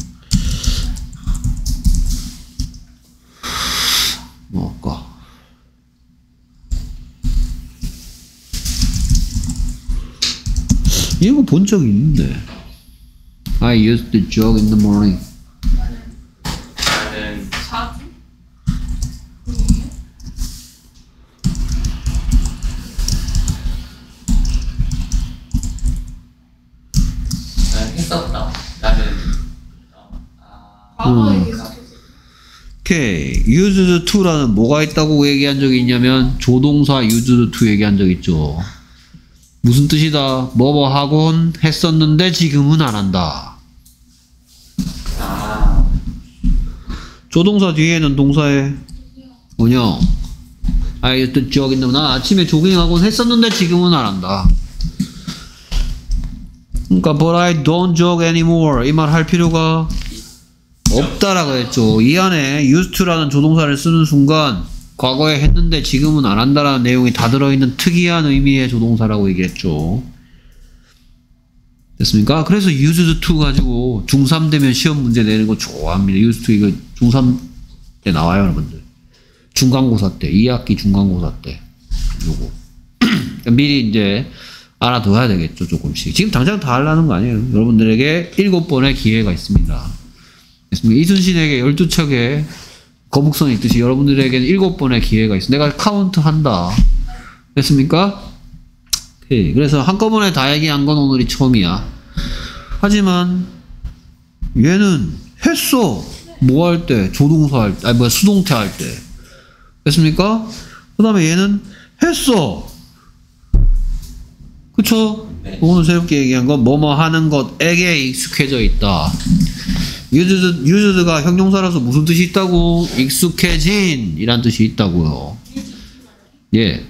뭐 할까? 이거 본 적이 있는데. I used to jog in the morning. 나는 자주? 아니에요? 나는 했었다. 나는 어, 아, 과거에 음. 계속 오케이. used to라는 뭐가 있다고 얘기한 적이 있냐면 조동사 used to 얘기한 적 있죠. 무슨 뜻이다? 뭐뭐 하곤 했었는데 지금은 안 한다. 아, 조동사 뒤에는 동사의 원형. I used to jog in the 난 아침에 조깅하곤 했었는데 지금은 안 한다. 그러니까 but I don't jog anymore 이 말 할 필요가 없다라고 했죠. 이 안에 used to라는 조동사를 쓰는 순간 과거에 했는데 지금은 안 한다라는 내용이 다 들어있는 특이한 의미의 조동사라고 얘기했죠. 됐습니까? 그래서 used to 가지고 중삼 되면 시험 문제 내는 거 좋아합니다. used to 이거 중삼 때 나와요, 여러분들. 중간고사 때, 이 학기 중간고사 때. 요거. 미리 이제 알아둬야 되겠죠, 조금씩. 지금 당장 다 하려는 거 아니에요. 여러분들에게 일곱 번의 기회가 있습니다. 됐습니까? 이순신에게 열두 척의 거북선이 있듯이 여러분들에게는 일곱 번의 기회가 있어. 내가 카운트 한다. 됐습니까? 오케이. 그래서 한꺼번에 다 얘기한 건 오늘이 처음이야. 하지만 얘는 했어. 뭐 할 때? 조동사 할 때. 아니 뭐야 수동태 할 때. 됐습니까? 그 다음에 얘는 했어. 그쵸? 네. 오늘 새롭게 얘기한 건 뭐뭐 하는 것에게 익숙해져 있다. used, used가 형용사라서 무슨 뜻이 있다고? 익숙해진 이란 뜻이 있다고요. 예.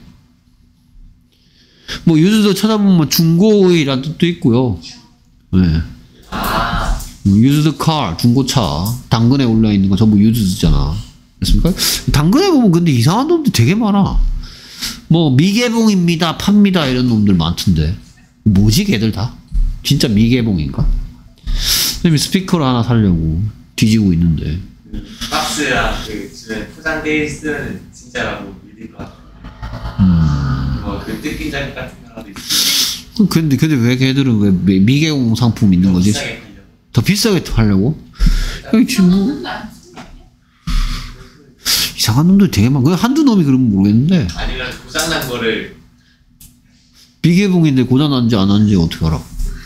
뭐 used 찾아보면 중고의 이란 뜻도 있고요. 예. 아, used car 중고차 당근에 올라 있는 거 전부 used잖아. 됐습니까? 당근에 보면 근데 이상한 놈들 되게 많아. 뭐 미개봉입니다, 팝니다 이런 놈들 많던데. 뭐지 걔들 다? 진짜 미개봉인가? 선생님이 스피커를 하나 사려고 뒤지고 있는데. 그 박스랑 그 주변 포장돼 있으면 진짜라고 믿을 것 같아요. 음. 뭐그 뜯긴 자국 같은 거라도 있으면 근데 근데 왜 걔들은 왜 미- 미개봉 상품 있는 거지? 비싸게 팔려. 더 비싸게 하려고? 여기 지금 뭐 하는데 안 쓰는 거 아니야? 이상한 놈들 되게 많아. 한두 놈이 그러면 모르겠는데 아니면 고장난 거를 미개봉인데 고장 난지 안 난지 어떻게 알아?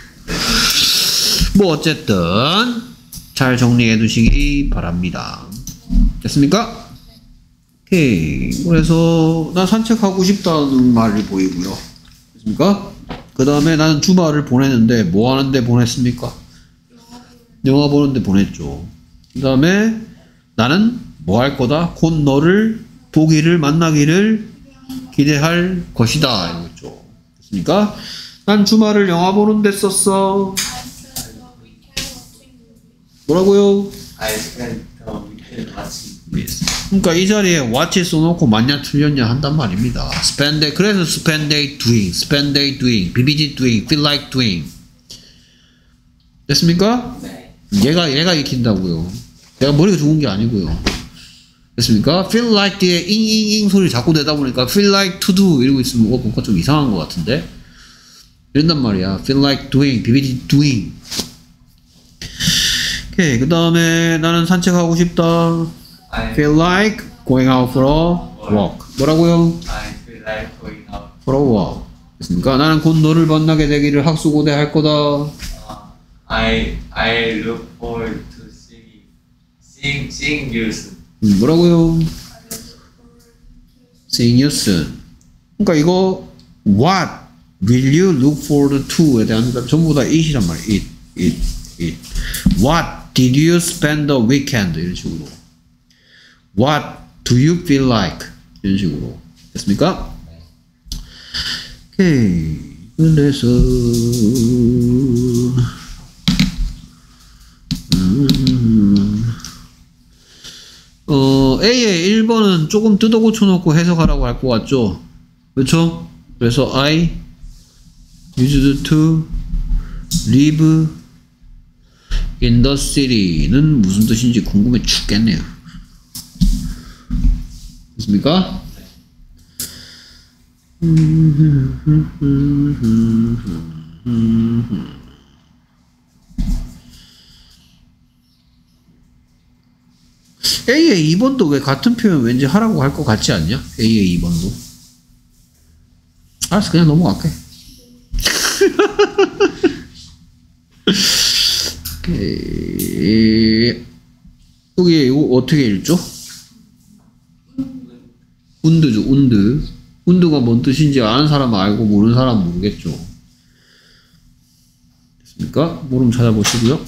뭐 어쨌든 잘 정리해 두시기 바랍니다. 됐습니까? 오케이. 그래서 나 산책하고 싶다는 말이 보이고요. 됐습니까? 그 다음에 나는 주말을 보내는데 뭐 하는데 보냈습니까? 영화 보는데 보냈죠. 그 다음에 나는 뭐 할 거다? 곧 너를 보기를 만나기를 기대할 것이다. 이거 있죠. 됐습니까? 난 주말을 영화 보는데 썼어. 뭐라고요? I spent the weekend watching. 그러니까 이 자리에 watch 써놓고 맞냐 틀렸냐 한단 말입니다. spend day, 그래서 spend day doing, spend day doing, 비비디 doing, feel like doing. 됐습니까? 네. 얘가 얘가 익힌다고요. 내가 머리가 좋은 게 아니고요. 됐습니까? feel like 뒤에 잉잉잉 소리 자꾸 내다 보니까 feel like to do 이러고 있으면 어, 뭔가 좀 이상한 것 같은데 이런단 말이야. feel like doing, 비비디 doing. 오케이. 그 다음에 나는 산책하고 싶다. I feel like going out for a walk. 뭐라고요? I feel like going out. for a walk. 됐습니까? 나는 곧 너를 만나게 되기를 학수고대할 거다. Uh, I I look forward to seeing seeing seeing you soon. 음, 뭐라고요? seeing you soon. 그러니까 이거 what Will you look forward to에 대한 대답 전부 다 it이란 말이에요. it, it, it. What did you spend the weekend? 이런 식으로. What do you feel like? 이런 식으로. 됐습니까? 오케이. 그래서 음, 어, A의 일 번은 조금 뜯어 고쳐놓고 해석하라고 할 것 같죠? 그렇죠? 그래서 I used to live in the city는 무슨 뜻인지 궁금해 죽겠네요. 됐습니까? A의 이 번도 왜 같은 표현 왠지 하라고 할 것 같지 않냐? A의 이 번도. 알았어, 그냥 넘어갈게. 여기 이거 어떻게 읽죠? 운드죠, 운드. 운드가 뭔 뜻인지 아는 사람은 알고 모르는 사람은 모르겠죠. 됐습니까? 모르면 찾아보시고요.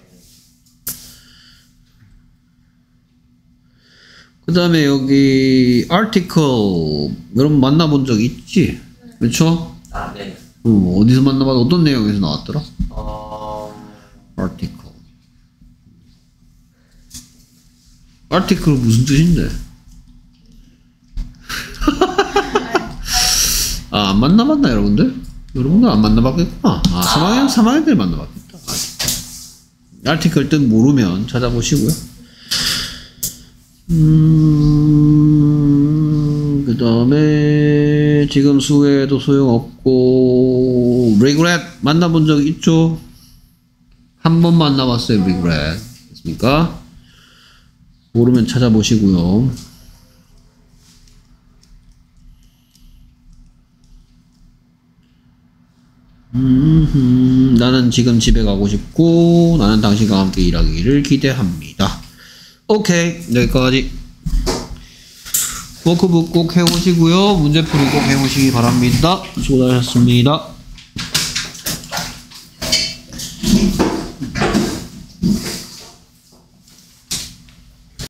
그 다음에 여기 article 여러분 만나본 적 있지? 그렇죠? 아, 네. 어, 어디서 만나봐도 어떤 내용에서 나왔더라? 어, article. article 무슨 뜻인데? 아, 안 만나봤나 여러분들? 여러분들 안 만나봤겠구나. 아, 삼 학년, 삼 학년들 만나봤겠다. article 뜻 모르면 찾아보시고요. 음, 그 다음에 지금 수혜도 소용없고 regret 만나본 적 있죠? 한 번 만나봤어요. regret 됐습니까? 모르면 찾아보시고요. 음, 나는 지금 집에 가고 싶고 나는 당신과 함께 일하기를 기대합니다. 오케이, 여기까지. 워크북 꼭 해오시고요. 문제풀이 꼭 해오시기 바랍니다. 수고하셨습니다.